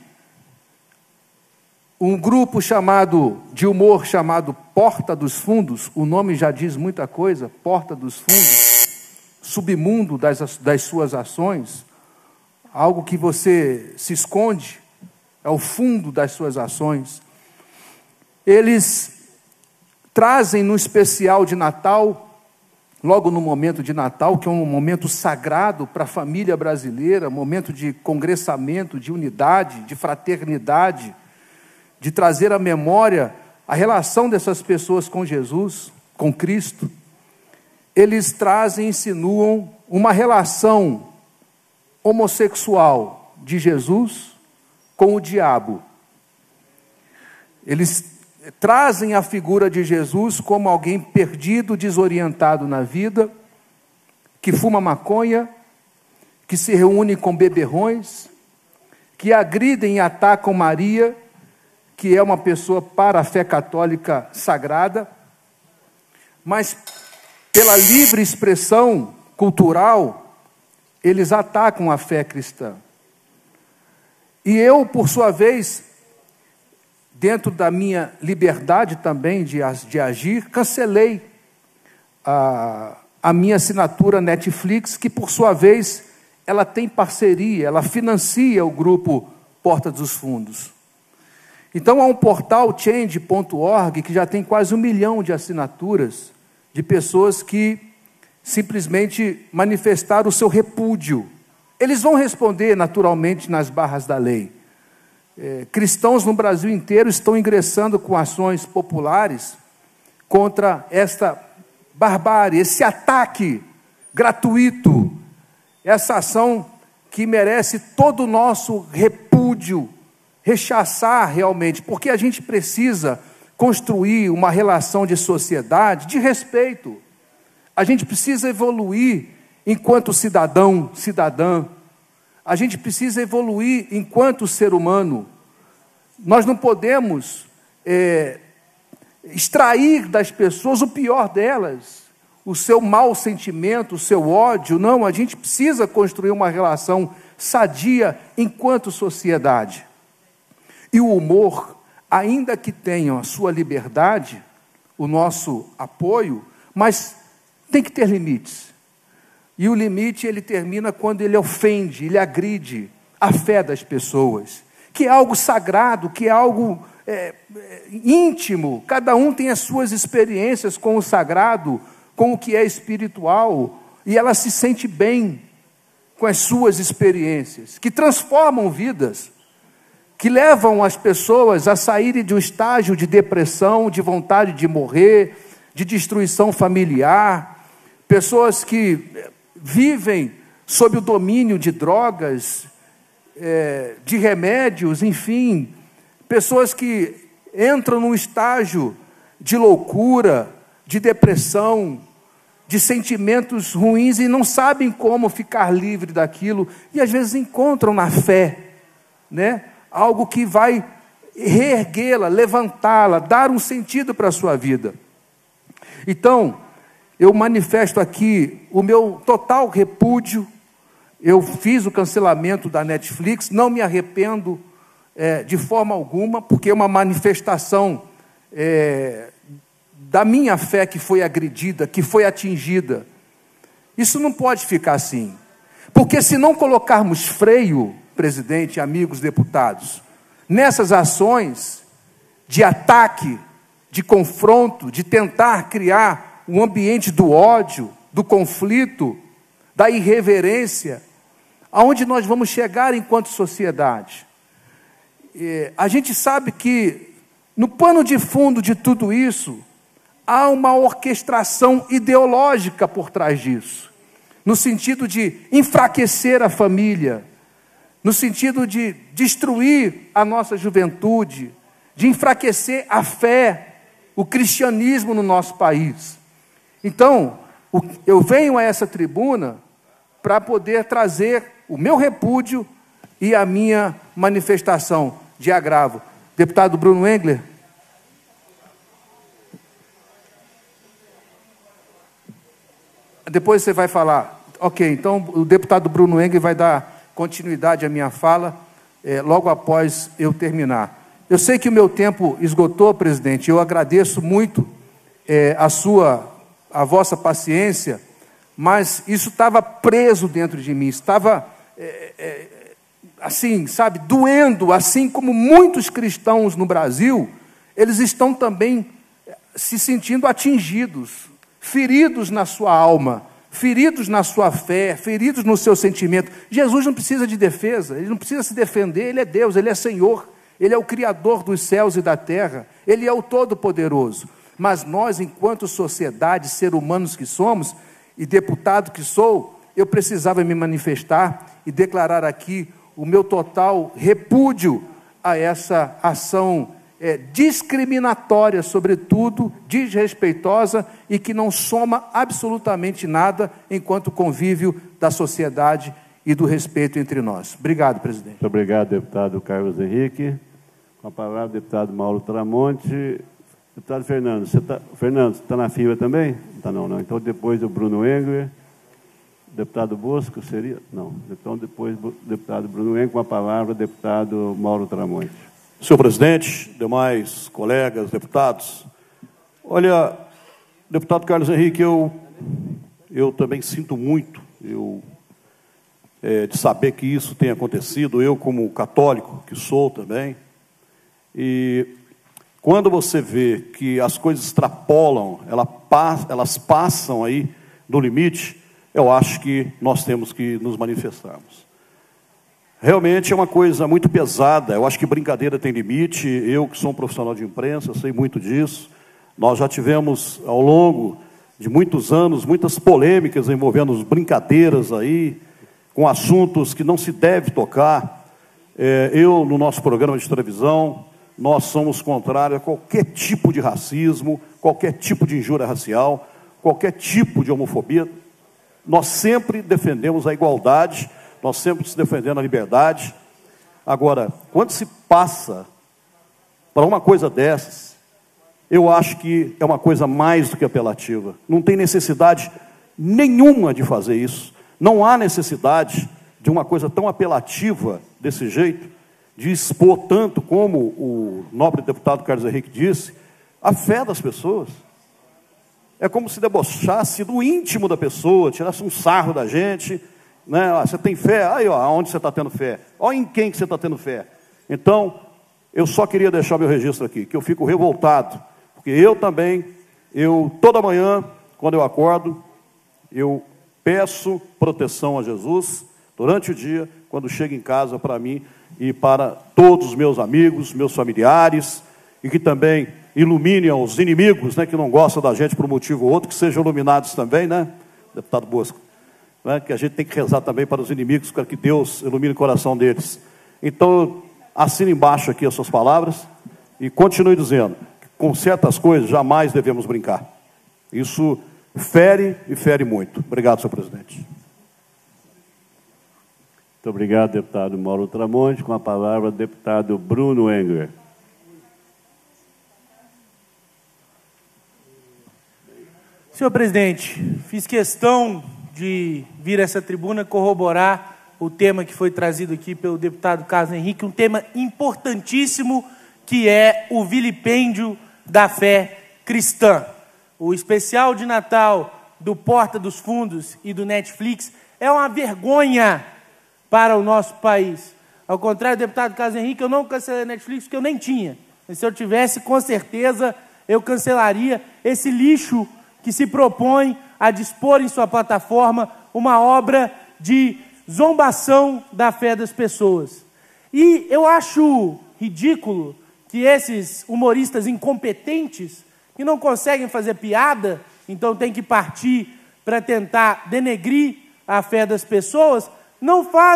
um grupo de humor chamado Porta dos Fundos, o nome já diz muita coisa, Porta dos Fundos, submundo das suas ações, algo que você se esconde, é o fundo das suas ações. Eles trazem no especial de Natal, logo no momento de Natal, que é um momento sagrado para a família brasileira, momento de congressamento, de unidade, de fraternidade, de trazer à memória a relação dessas pessoas com Jesus, com Cristo. Eles trazem, insinuam uma relação homossexual de Jesus com o diabo. Eles trazem a figura de Jesus como alguém perdido, desorientado na vida, que fuma maconha, que se reúne com beberrões, que agridem e atacam Maria, que é uma pessoa para a fé católica sagrada, mas pela livre expressão cultural, eles atacam a fé cristã. E eu, por sua vez, dentro da minha liberdade também de agir, cancelei a minha assinatura Netflix, que por sua vez, ela tem parceria, ela financia o grupo Porta dos Fundos. Então há um portal, change.org, que já tem quase 1 milhão de assinaturas, de pessoas que simplesmente manifestaram o seu repúdio. Eles vão responder naturalmente nas barras da lei. Cristãos no Brasil inteiro estão ingressando com ações populares contra esta barbárie, esse ataque gratuito, essa ação que merece todo o nosso repúdio, rechaçar realmente, porque a gente precisa construir uma relação de sociedade, de respeito. A gente precisa evoluir enquanto cidadão, cidadã. A gente precisa evoluir enquanto ser humano. Nós não podemos extrair das pessoas o pior delas, o seu mau sentimento, o seu ódio. Não, a gente precisa construir uma relação sadia enquanto sociedade. E o humor, ainda que tenha a sua liberdade, o nosso apoio, mas tem que ter limites. E o limite, ele termina quando ele ofende, ele agride a fé das pessoas, que é algo sagrado, que é algo íntimo. Cada um tem as suas experiências com o sagrado, com o que é espiritual, e ela se sente bem com as suas experiências, que transformam vidas, que levam as pessoas a saírem de um estágio de depressão, de vontade de morrer, de destruição familiar, pessoas que vivem sob o domínio de drogas, de remédios, enfim, pessoas que entram num estágio de loucura, de depressão, de sentimentos ruins e não sabem como ficar livre daquilo, e às vezes encontram na fé, né, algo que vai reerguê-la, levantá-la, dar um sentido para a sua vida. Então, eu manifesto aqui o meu total repúdio. Eu fiz o cancelamento da Netflix, não me arrependo de forma alguma, porque é uma manifestação da minha fé que foi agredida, que foi atingida. Isso não pode ficar assim, porque se não colocarmos freio, presidente, amigos deputados, nessas ações de ataque, de confronto, de tentar criar um ambiente do ódio, do conflito, da irreverência, aonde nós vamos chegar enquanto sociedade? A gente sabe que no pano de fundo de tudo isso, há uma orquestração ideológica por trás disso, no sentido de enfraquecer a família, no sentido de destruir a nossa juventude, de enfraquecer a fé, o cristianismo no nosso país. Então, eu venho a essa tribuna para poder trazer o meu repúdio e a minha manifestação de agravo. Deputado Bruno Engler. Depois você vai falar. Ok, então o deputado Bruno Engler vai dar continuidade à minha fala logo após eu terminar. Eu sei que o meu tempo esgotou, presidente. Eu agradeço muito a vossa paciência, mas isso estava preso dentro de mim, estava assim, sabe, doendo, assim como muitos cristãos no Brasil, eles estão também se sentindo atingidos, feridos na sua alma, feridos na sua fé, feridos no seu sentimento. Jesus não precisa de defesa, ele não precisa se defender, ele é Deus, ele é Senhor, ele é o Criador dos céus e da terra, ele é o Todo-Poderoso. Mas nós, enquanto sociedade, seres humanos que somos, e deputado que sou, eu precisava me manifestar e declarar aqui o meu total repúdio a essa ação discriminatória, sobretudo desrespeitosa e que não soma absolutamente nada enquanto convívio da sociedade e do respeito entre nós. Obrigado, presidente. Muito obrigado, deputado Carlos Henrique. Com a palavra, deputado Mauro Tramonte. Deputado Fernando, você está na fila também? Não está não. Então depois o Bruno Engler. Deputado Bosco seria? Não. Então depois o deputado Bruno Engler, com a palavra, deputado Mauro Tramonte. Senhor presidente, demais colegas, deputados, olha, deputado Carlos Henrique, eu também sinto muito de saber que isso tem acontecido, eu como católico que sou também, e quando você vê que as coisas extrapolam, elas passam aí do limite, eu acho que nós temos que nos manifestarmos. Realmente é uma coisa muito pesada, eu acho que brincadeira tem limite, eu que sou um profissional de imprensa, sei muito disso, nós já tivemos ao longo de muitos anos, muitas polêmicas envolvendo brincadeiras aí, com assuntos que não se deve tocar. Eu, no nosso programa de televisão, nós somos contrários a qualquer tipo de racismo, qualquer tipo de injúria racial, qualquer tipo de homofobia. Nós sempre defendemos a igualdade, nós sempre defendendo a liberdade. Agora, quando se passa para uma coisa dessas, eu acho que é uma coisa mais do que apelativa. Não tem necessidade nenhuma de fazer isso. Não há necessidade de uma coisa tão apelativa desse jeito, de expor tanto, como o nobre deputado Carlos Henrique disse, a fé das pessoas. É como se debochasse do íntimo da pessoa, tirasse um sarro da gente, né? Você tem fé? Aí, ó, aonde você está tendo fé? Olha em quem que você está tendo fé. Então, eu só queria deixar meu registro aqui, que eu fico revoltado, porque eu também, toda manhã, quando eu acordo, eu peço proteção a Jesus, durante o dia, quando chego em casa, para mim e para todos os meus amigos, meus familiares, e que também ilumine os inimigos, né, que não gostam da gente por um motivo ou outro, que sejam iluminados também, né, deputado Bosco? Né, que a gente tem que rezar também para os inimigos, para que Deus ilumine o coração deles. Então, assine embaixo aqui as suas palavras e continue dizendo que com certas coisas jamais devemos brincar. Isso fere e fere muito. Obrigado, senhor presidente. Muito obrigado, deputado Mauro Tramonte. Com a palavra, deputado Bruno Engler. Senhor presidente, fiz questão de vir a essa tribuna corroborar o tema que foi trazido aqui pelo deputado Carlos Henrique, um tema importantíssimo que é o vilipêndio da fé cristã. O especial de Natal do Porta dos Fundos e do Netflix é uma vergonha para o nosso país. Ao contrário do deputado Carlos Henrique, eu não cancelei a Netflix porque eu nem tinha. E se eu tivesse, com certeza, eu cancelaria esse lixo que se propõe a dispor em sua plataforma uma obra de zombação da fé das pessoas. E eu acho ridículo que esses humoristas incompetentes, que não conseguem fazer piada, então tem que partir para tentar denegrir a fé das pessoas, não fazem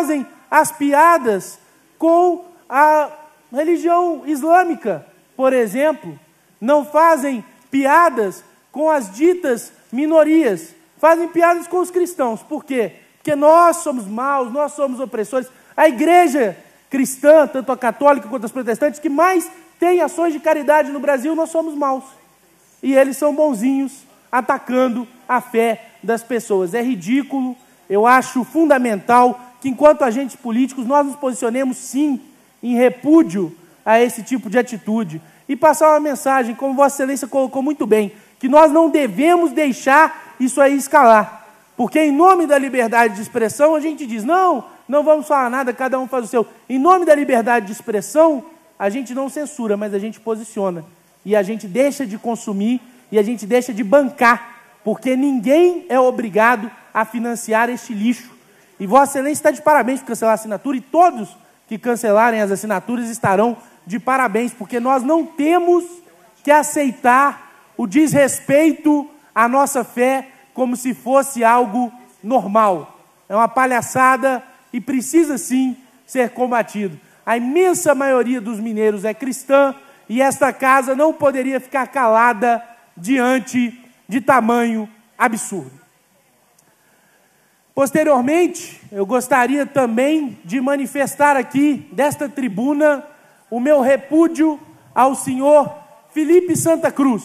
as piadas com a religião islâmica, por exemplo. Não fazem piadas com as ditas minorias. Fazem piadas com os cristãos. Por quê? Porque nós somos maus, nós somos opressores. A igreja cristã, tanto a católica quanto as protestantes, que mais tem ações de caridade no Brasil, nós somos maus. E eles são bonzinhos, atacando a fé das pessoas. É ridículo. Eu acho fundamental que, enquanto agentes políticos, nós nos posicionemos, sim, em repúdio a esse tipo de atitude. E passar uma mensagem, como Vossa Excelência colocou muito bem, que nós não devemos deixar isso aí escalar. Porque, em nome da liberdade de expressão, a gente diz, não vamos falar nada, cada um faz o seu. Em nome da liberdade de expressão, a gente não censura, mas a gente posiciona. E a gente deixa de consumir e a gente deixa de bancar, porque ninguém é obrigado a financiar este lixo. E Vossa Excelência está de parabéns por cancelar a assinatura, e todos que cancelarem as assinaturas estarão de parabéns, porque nós não temos que aceitar o desrespeito à nossa fé como se fosse algo normal. É uma palhaçada e precisa sim ser combatido. A imensa maioria dos mineiros é cristã e esta casa não poderia ficar calada diante de tamanho absurdo. Posteriormente, eu gostaria também de manifestar aqui, desta tribuna, o meu repúdio ao senhor Felipe Santa Cruz,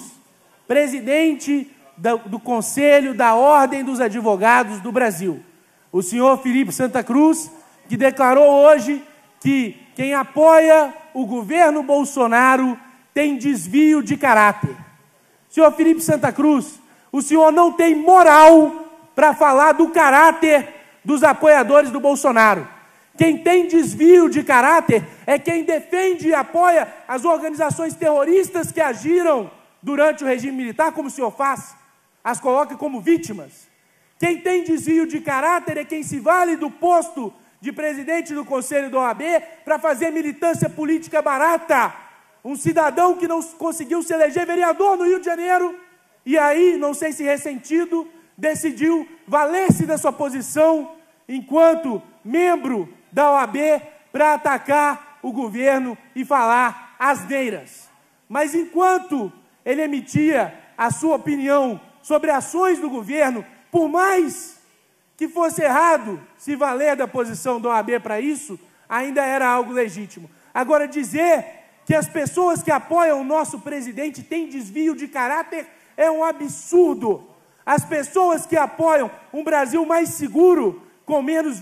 presidente do Conselho da Ordem dos Advogados do Brasil. O senhor Felipe Santa Cruz, que declarou hoje que quem apoia o governo Bolsonaro tem desvio de caráter. Senhor Felipe Santa Cruz, o senhor não tem moral para falar do caráter dos apoiadores do Bolsonaro. Quem tem desvio de caráter é quem defende e apoia as organizações terroristas que agiram durante o regime militar, como o senhor faz, as coloca como vítimas. Quem tem desvio de caráter é quem se vale do posto de presidente do Conselho da OAB para fazer militância política barata. Um cidadão que não conseguiu se eleger vereador no Rio de Janeiro, e aí, não sei se ressentido, decidiu valer-se da sua posição enquanto membro da OAB para atacar o governo e falar asneiras. Mas enquanto ele emitia a sua opinião sobre ações do governo, por mais que fosse errado se valer da posição da OAB para isso, ainda era algo legítimo. Agora, dizer que as pessoas que apoiam o nosso presidente têm desvio de caráter é um absurdo. As pessoas que apoiam um Brasil mais seguro, com menos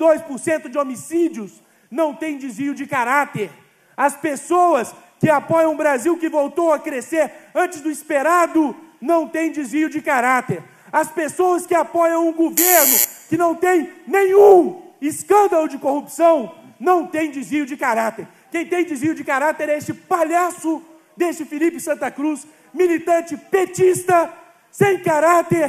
22% de homicídios, não têm desvio de caráter. As pessoas que apoiam um Brasil que voltou a crescer antes do esperado, não têm desvio de caráter. As pessoas que apoiam um governo que não tem nenhum escândalo de corrupção, não têm desvio de caráter. Quem tem desvio de caráter é este palhaço deste Felipe Santa Cruz, militante petista, sem caráter,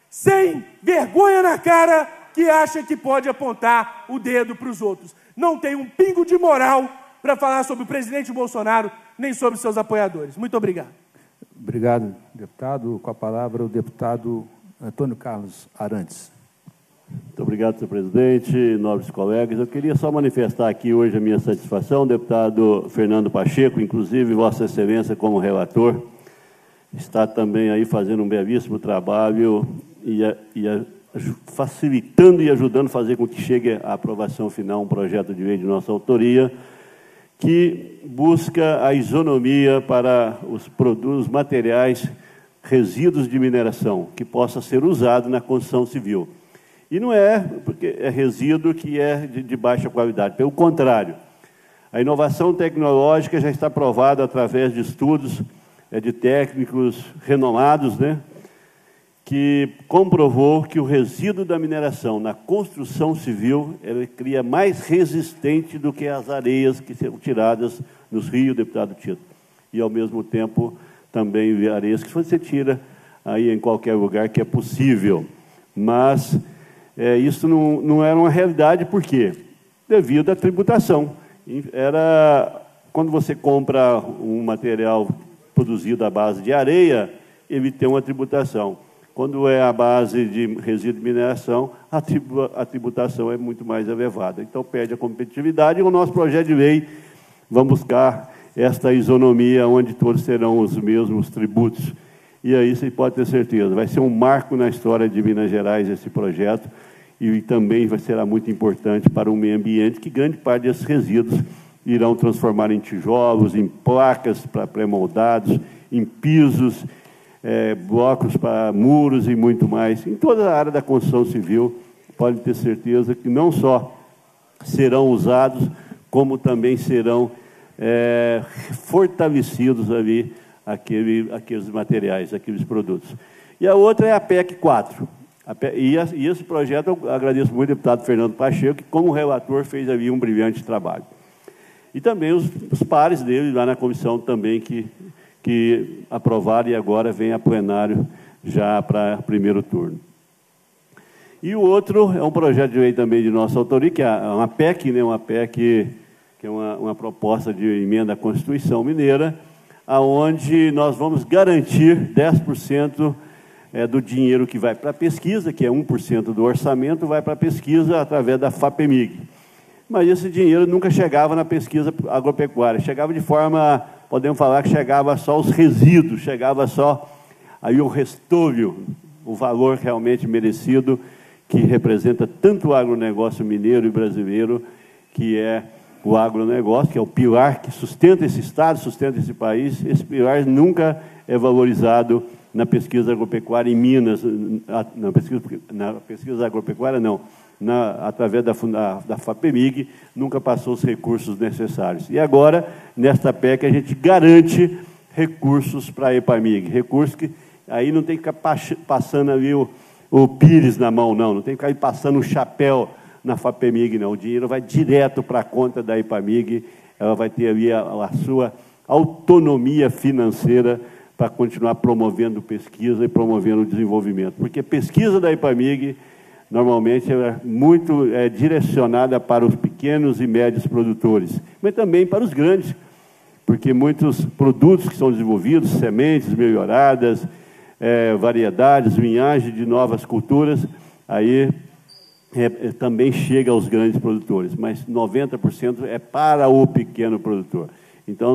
sem vergonha na cara, que acha que pode apontar o dedo para os outros. Não tem um pingo de moral para falar sobre o presidente Bolsonaro, nem sobre seus apoiadores. Muito obrigado. Obrigado, deputado. Com a palavra, o deputado Antônio Carlos Arantes. Muito obrigado, senhor presidente, nobres colegas. Eu queria só manifestar aqui hoje a minha satisfação, deputado Fernando Pacheco, inclusive Vossa Excelência como relator, está também aí fazendo um belíssimo trabalho e facilitando e ajudando a fazer com que chegue à aprovação final um projeto de lei de nossa autoria, que busca a isonomia para os produtos materiais, resíduos de mineração, que possa ser usado na construção civil. E não é porque é resíduo que é de baixa qualidade, pelo contrário. A inovação tecnológica já está provada através de estudos de técnicos renomados, que comprovou que o resíduo da mineração na construção civil ele cria mais resistente do que as areias que são tiradas nos rios, deputado Tito. E, ao mesmo tempo, também areias que você tira aí em qualquer lugar que é possível. Mas isso não era uma realidade, por quê? Devido à tributação. Quando você compra um material produzido à base de areia, ele tem uma tributação. Quando é a base de resíduo de mineração, a tributação é muito mais elevada. Então, perde a competitividade. E o nosso projeto de lei vai buscar esta isonomia, onde todos terão os mesmos tributos. E aí você pode ter certeza, vai ser um marco na história de Minas Gerais esse projeto, e também será muito importante para o meio ambiente, que grande parte desses resíduos irão transformar em tijolos, em placas para pré-moldados, em pisos, blocos para muros e muito mais. Em toda a área da construção civil, podem ter certeza que não só serão usados, como também serão fortalecidos ali aqueles materiais, aqueles produtos. E a outra é a PEC 4. E esse projeto, eu agradeço muito ao deputado Fernando Pacheco, que, como relator, fez ali um brilhante trabalho. E também os pares dele, lá na comissão, também, que aprovaram e agora vem a plenário já para primeiro turno. E o outro é um projeto de lei também de nossa autoria, que é uma PEC, né, uma PEC, que é uma proposta de emenda à Constituição Mineira, aonde nós vamos garantir 10% do dinheiro que vai para a pesquisa, que é 1% do orçamento, vai para a pesquisa através da FAPEMIG. Mas esse dinheiro nunca chegava na pesquisa agropecuária, chegava de forma, podemos falar que chegava só os resíduos, chegava só aí o restolho, o valor realmente merecido, que representa tanto o agronegócio mineiro e brasileiro, que é o agronegócio, que é o pilar que sustenta esse Estado, sustenta esse país. Esse pilar nunca é valorizado na pesquisa agropecuária em Minas, na pesquisa agropecuária não, através da FAPEMIG, nunca passou os recursos necessários. E agora, nesta PEC, a gente garante recursos para a EPAMIG, recursos que aí não tem que ficar passando ali o pires na mão, não tem que ficar passando o chapéu na FAPEMIG, não. O dinheiro vai direto para a conta da EPAMIG, ela vai ter ali a sua autonomia financeira para continuar promovendo pesquisa e promovendo o desenvolvimento. Porque a pesquisa da EPAMIG, normalmente, é muito direcionada para os pequenos e médios produtores, mas também para os grandes, porque muitos produtos que são desenvolvidos, sementes melhoradas, variedades, linhagem de novas culturas, aí também chega aos grandes produtores, mas 90% é para o pequeno produtor. Então,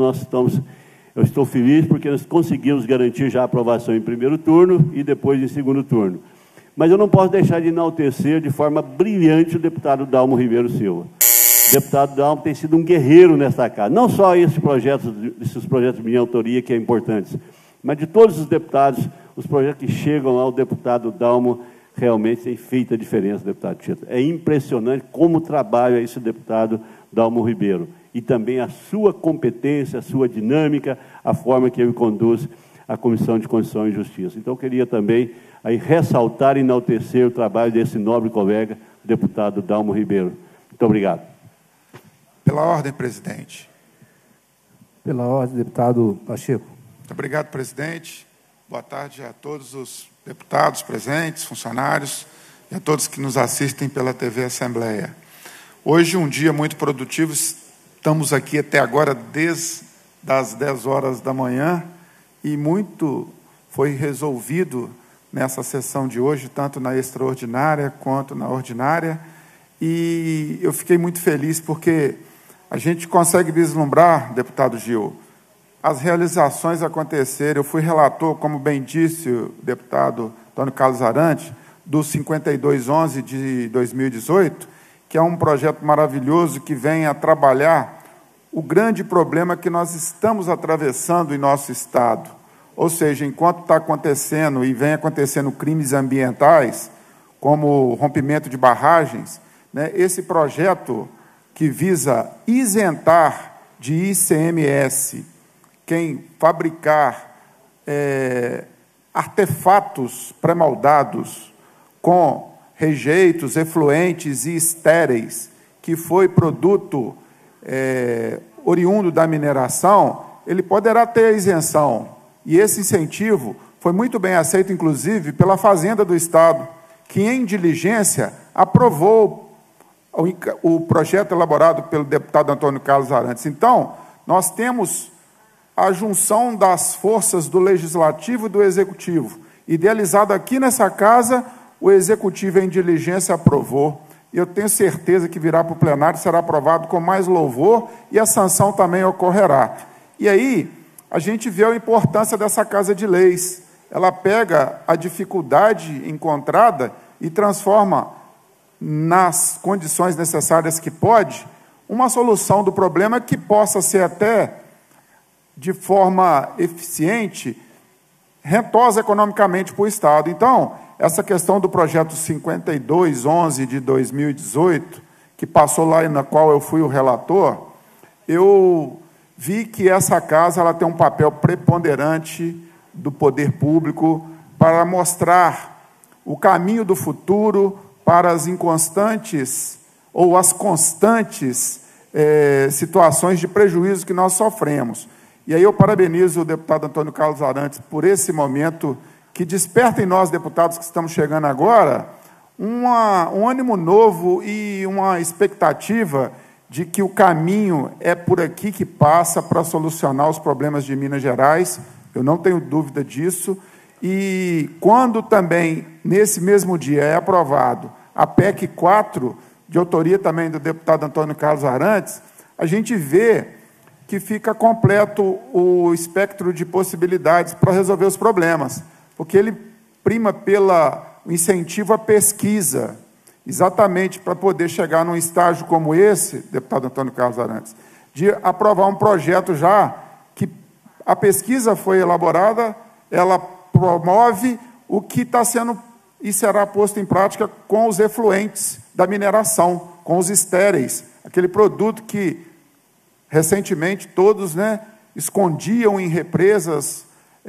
eu estou feliz porque nós conseguimos garantir já a aprovação em primeiro turno e depois em segundo turno. Mas eu não posso deixar de enaltecer de forma brilhante o deputado Dalmo Ribeiro Silva. O deputado Dalmo tem sido um guerreiro nesta casa, não só esses projetos de minha autoria, que é importantes, mas de todos os deputados, os projetos que chegam lá, o deputado Dalmo realmente tem feito a diferença, deputado Tito. É impressionante como trabalha esse deputado Dalmo Ribeiro. E também a sua competência, a sua dinâmica, a forma que ele conduz a Comissão de Constituição e Justiça. Então, eu queria também aí ressaltar e enaltecer o trabalho desse nobre colega, deputado Dalmo Ribeiro. Muito obrigado. Pela ordem, presidente. Pela ordem, deputado Pacheco. Muito obrigado, presidente. Boa tarde a todos os deputados presentes, funcionários e a todos que nos assistem pela TV Assembleia. Hoje, um dia muito produtivo. Estamos aqui até agora desde as 10 horas da manhã e muito foi resolvido nessa sessão de hoje, tanto na extraordinária quanto na ordinária. E eu fiquei muito feliz porque a gente consegue vislumbrar, deputado Gil, as realizações acontecerem. Eu fui relator, como bem disse o deputado Antônio Carlos Arantes, do 5211 de 2018, que é um projeto maravilhoso que vem a trabalhar o grande problema que nós estamos atravessando em nosso Estado. Ou seja, enquanto está acontecendo e vem acontecendo crimes ambientais, como o rompimento de barragens, né, esse projeto que visa isentar de ICMS quem fabricar artefatos pré-moldados com rejeitos, efluentes e estéreis, que foi produto oriundo da mineração, ele poderá ter a isenção. E esse incentivo foi muito bem aceito, inclusive, pela Fazenda do Estado, que, em diligência, aprovou o projeto elaborado pelo deputado Antônio Carlos Arantes. Então, nós temos a junção das forças do Legislativo e do Executivo. idealizado aqui nessa casa, o Executivo em diligência aprovou. E eu tenho certeza que virá para o plenário, será aprovado com mais louvor e a sanção também ocorrerá. E aí, a gente vê a importância dessa Casa de Leis. Ela pega a dificuldade encontrada e transforma, nas condições necessárias que pode, uma solução do problema que possa ser até, de forma eficiente, rentosa economicamente para o Estado. Então, essa questão do projeto 5211 de 2018, que passou lá e na qual eu fui o relator, eu vi que essa casa ela tem um papel preponderante do poder público para mostrar o caminho do futuro para as inconstantes ou as constantes situações de prejuízo que nós sofremos. E aí eu parabenizo o deputado Antônio Carlos Arantes por esse momento que desperta em nós, deputados que estamos chegando agora, um ânimo novo e uma expectativa de que o caminho é por aqui que passa para solucionar os problemas de Minas Gerais. Eu não tenho dúvida disso. E quando também, nesse mesmo dia, é aprovado a PEC 4, de autoria também do deputado Antônio Carlos Arantes, a gente vê que fica completo o espectro de possibilidades para resolver os problemas, porque ele prima pelo incentivo à pesquisa, exatamente para poder chegar num estágio como esse, deputado Antônio Carlos Arantes, de aprovar um projeto já que a pesquisa foi elaborada, ela promove o que está sendo e será posto em prática com os efluentes da mineração, com os estéreis, aquele produto que recentemente todos escondiam em represas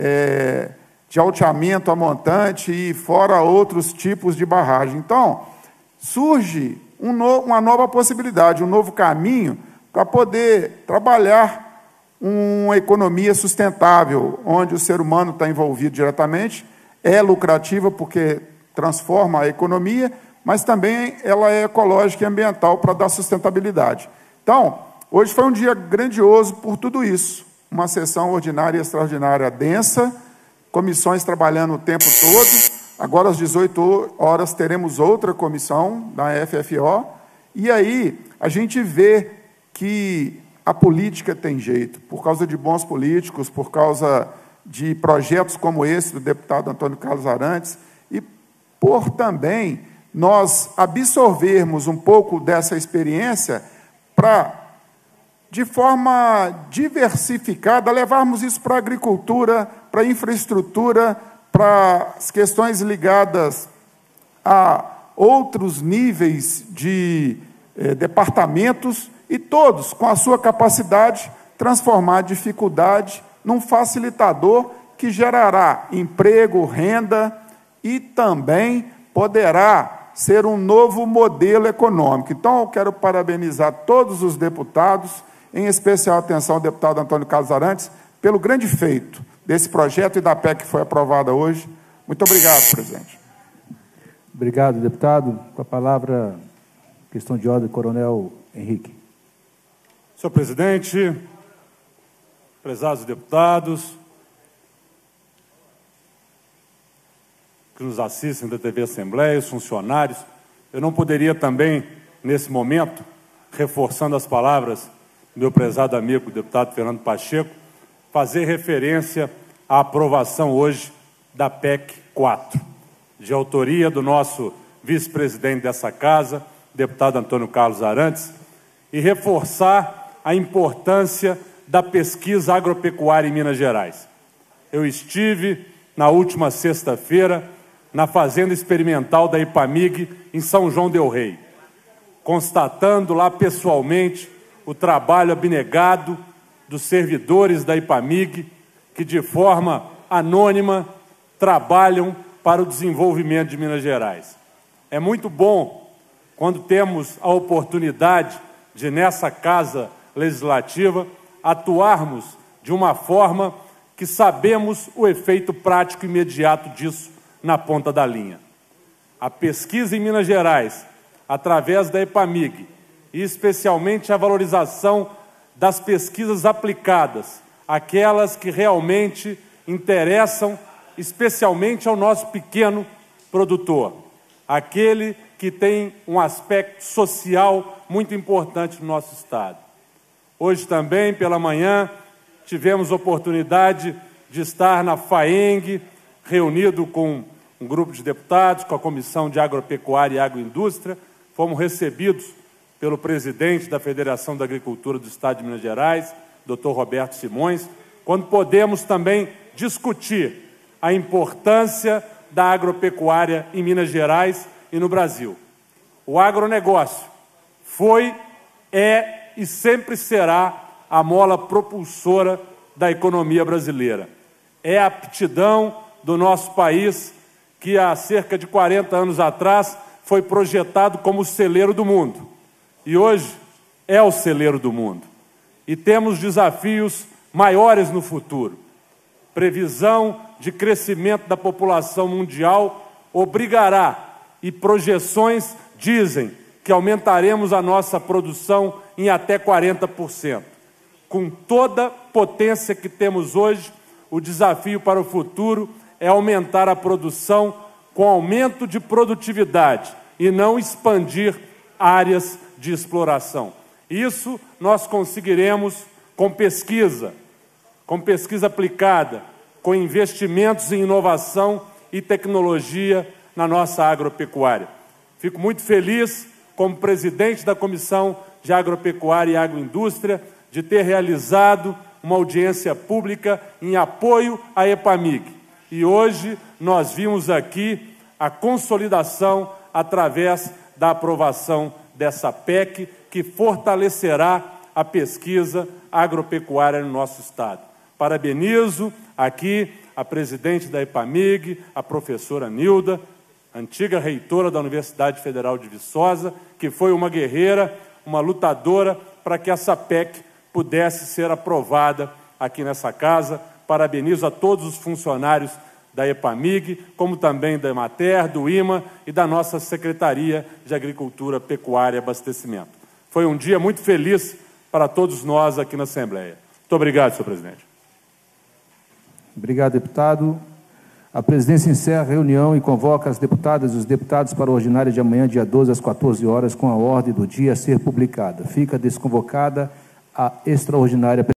de alteamento a montante e fora outros tipos de barragem. Então, surge uma nova possibilidade, um novo caminho para poder trabalhar uma economia sustentável, onde o ser humano está envolvido diretamente, é lucrativa porque transforma a economia, mas também ela é ecológica e ambiental para dar sustentabilidade. Então, hoje foi um dia grandioso por tudo isso, uma sessão ordinária e extraordinária densa, comissões trabalhando o tempo todo. Agora, às 18 horas, teremos outra comissão da FFO. E aí, a gente vê que a política tem jeito, por causa de bons políticos, por causa de projetos como esse do deputado Antônio Carlos Arantes, e por também nós absorvermos um pouco dessa experiência para, de forma diversificada, levarmos isso para a agricultura, para a infraestrutura, para as questões ligadas a outros níveis de departamentos, e todos, com a sua capacidade, transformar a dificuldade num facilitador que gerará emprego, renda e também poderá ser um novo modelo econômico. Então, eu quero parabenizar todos os deputados, em especial atenção ao deputado Antônio Carlos Arantes, pelo grande feito desse projeto e da PEC que foi aprovada hoje. Muito obrigado, presidente. Obrigado, deputado. Com a palavra, questão de ordem, coronel Henrique. Senhor presidente, prezados deputados que nos assistem da TV Assembleia, os funcionários, eu não poderia também, nesse momento, reforçando as palavras do meu prezado amigo, o deputado Fernando Pacheco, fazer referência à aprovação hoje da PEC 4, de autoria do nosso vice-presidente dessa casa, deputado Antônio Carlos Arantes, e reforçar a importância da pesquisa agropecuária em Minas Gerais. Eu estive, na última sexta-feira, na Fazenda Experimental da IPAMIG, em São João del Rei, constatando lá pessoalmente o trabalho abnegado dos servidores da IPAMIG, que de forma anônima trabalham para o desenvolvimento de Minas Gerais. É muito bom quando temos a oportunidade de, nessa Casa Legislativa, atuarmos de uma forma que sabemos o efeito prático imediato disso na ponta da linha. A pesquisa em Minas Gerais, através da IPAMIG, e especialmente a valorização das pesquisas aplicadas, aquelas que realmente interessam especialmente ao nosso pequeno produtor, aquele que tem um aspecto social muito importante no nosso Estado. Hoje também, pela manhã, tivemos oportunidade de estar na FAENG, reunido com um grupo de deputados, com a Comissão de Agropecuária e Agroindústria. Fomos recebidos pelo presidente da Federação da Agricultura do Estado de Minas Gerais, Dr. Roberto Simões, quando podemos também discutir a importância da agropecuária em Minas Gerais e no Brasil. O agronegócio foi, é e sempre será a mola propulsora da economia brasileira. É a aptidão do nosso país que há cerca de 40 anos atrás foi projetado como o celeiro do mundo. E hoje é o celeiro do mundo. E temos desafios maiores no futuro. Previsão de crescimento da população mundial obrigará, e projeções dizem que aumentaremos a nossa produção em até 40%. Com toda a potência que temos hoje, o desafio para o futuro é aumentar a produção com aumento de produtividade e não expandir áreas de exploração. Isso nós conseguiremos com pesquisa aplicada, com investimentos em inovação e tecnologia na nossa agropecuária. Fico muito feliz, como presidente da Comissão de Agropecuária e Agroindústria, de ter realizado uma audiência pública em apoio à EPAMIG. E hoje nós vimos aqui a consolidação através da aprovação dessa PEC, que fortalecerá a pesquisa agropecuária no nosso Estado. Parabenizo aqui a presidente da EPAMIG, a professora Nilda, antiga reitora da Universidade Federal de Viçosa, que foi uma guerreira, uma lutadora para que essa PEC pudesse ser aprovada aqui nessa casa. Parabenizo a todos os funcionários da EPAMIG, como também da EMATER, do IMA e da nossa Secretaria de Agricultura, Pecuária e Abastecimento. Foi um dia muito feliz para todos nós aqui na Assembleia. Muito obrigado, senhor presidente. Obrigado, deputado. A presidência encerra a reunião e convoca as deputadas e os deputados para a ordinária de amanhã, dia 12, às 14 horas, com a ordem do dia a ser publicada. Fica desconvocada a extraordinária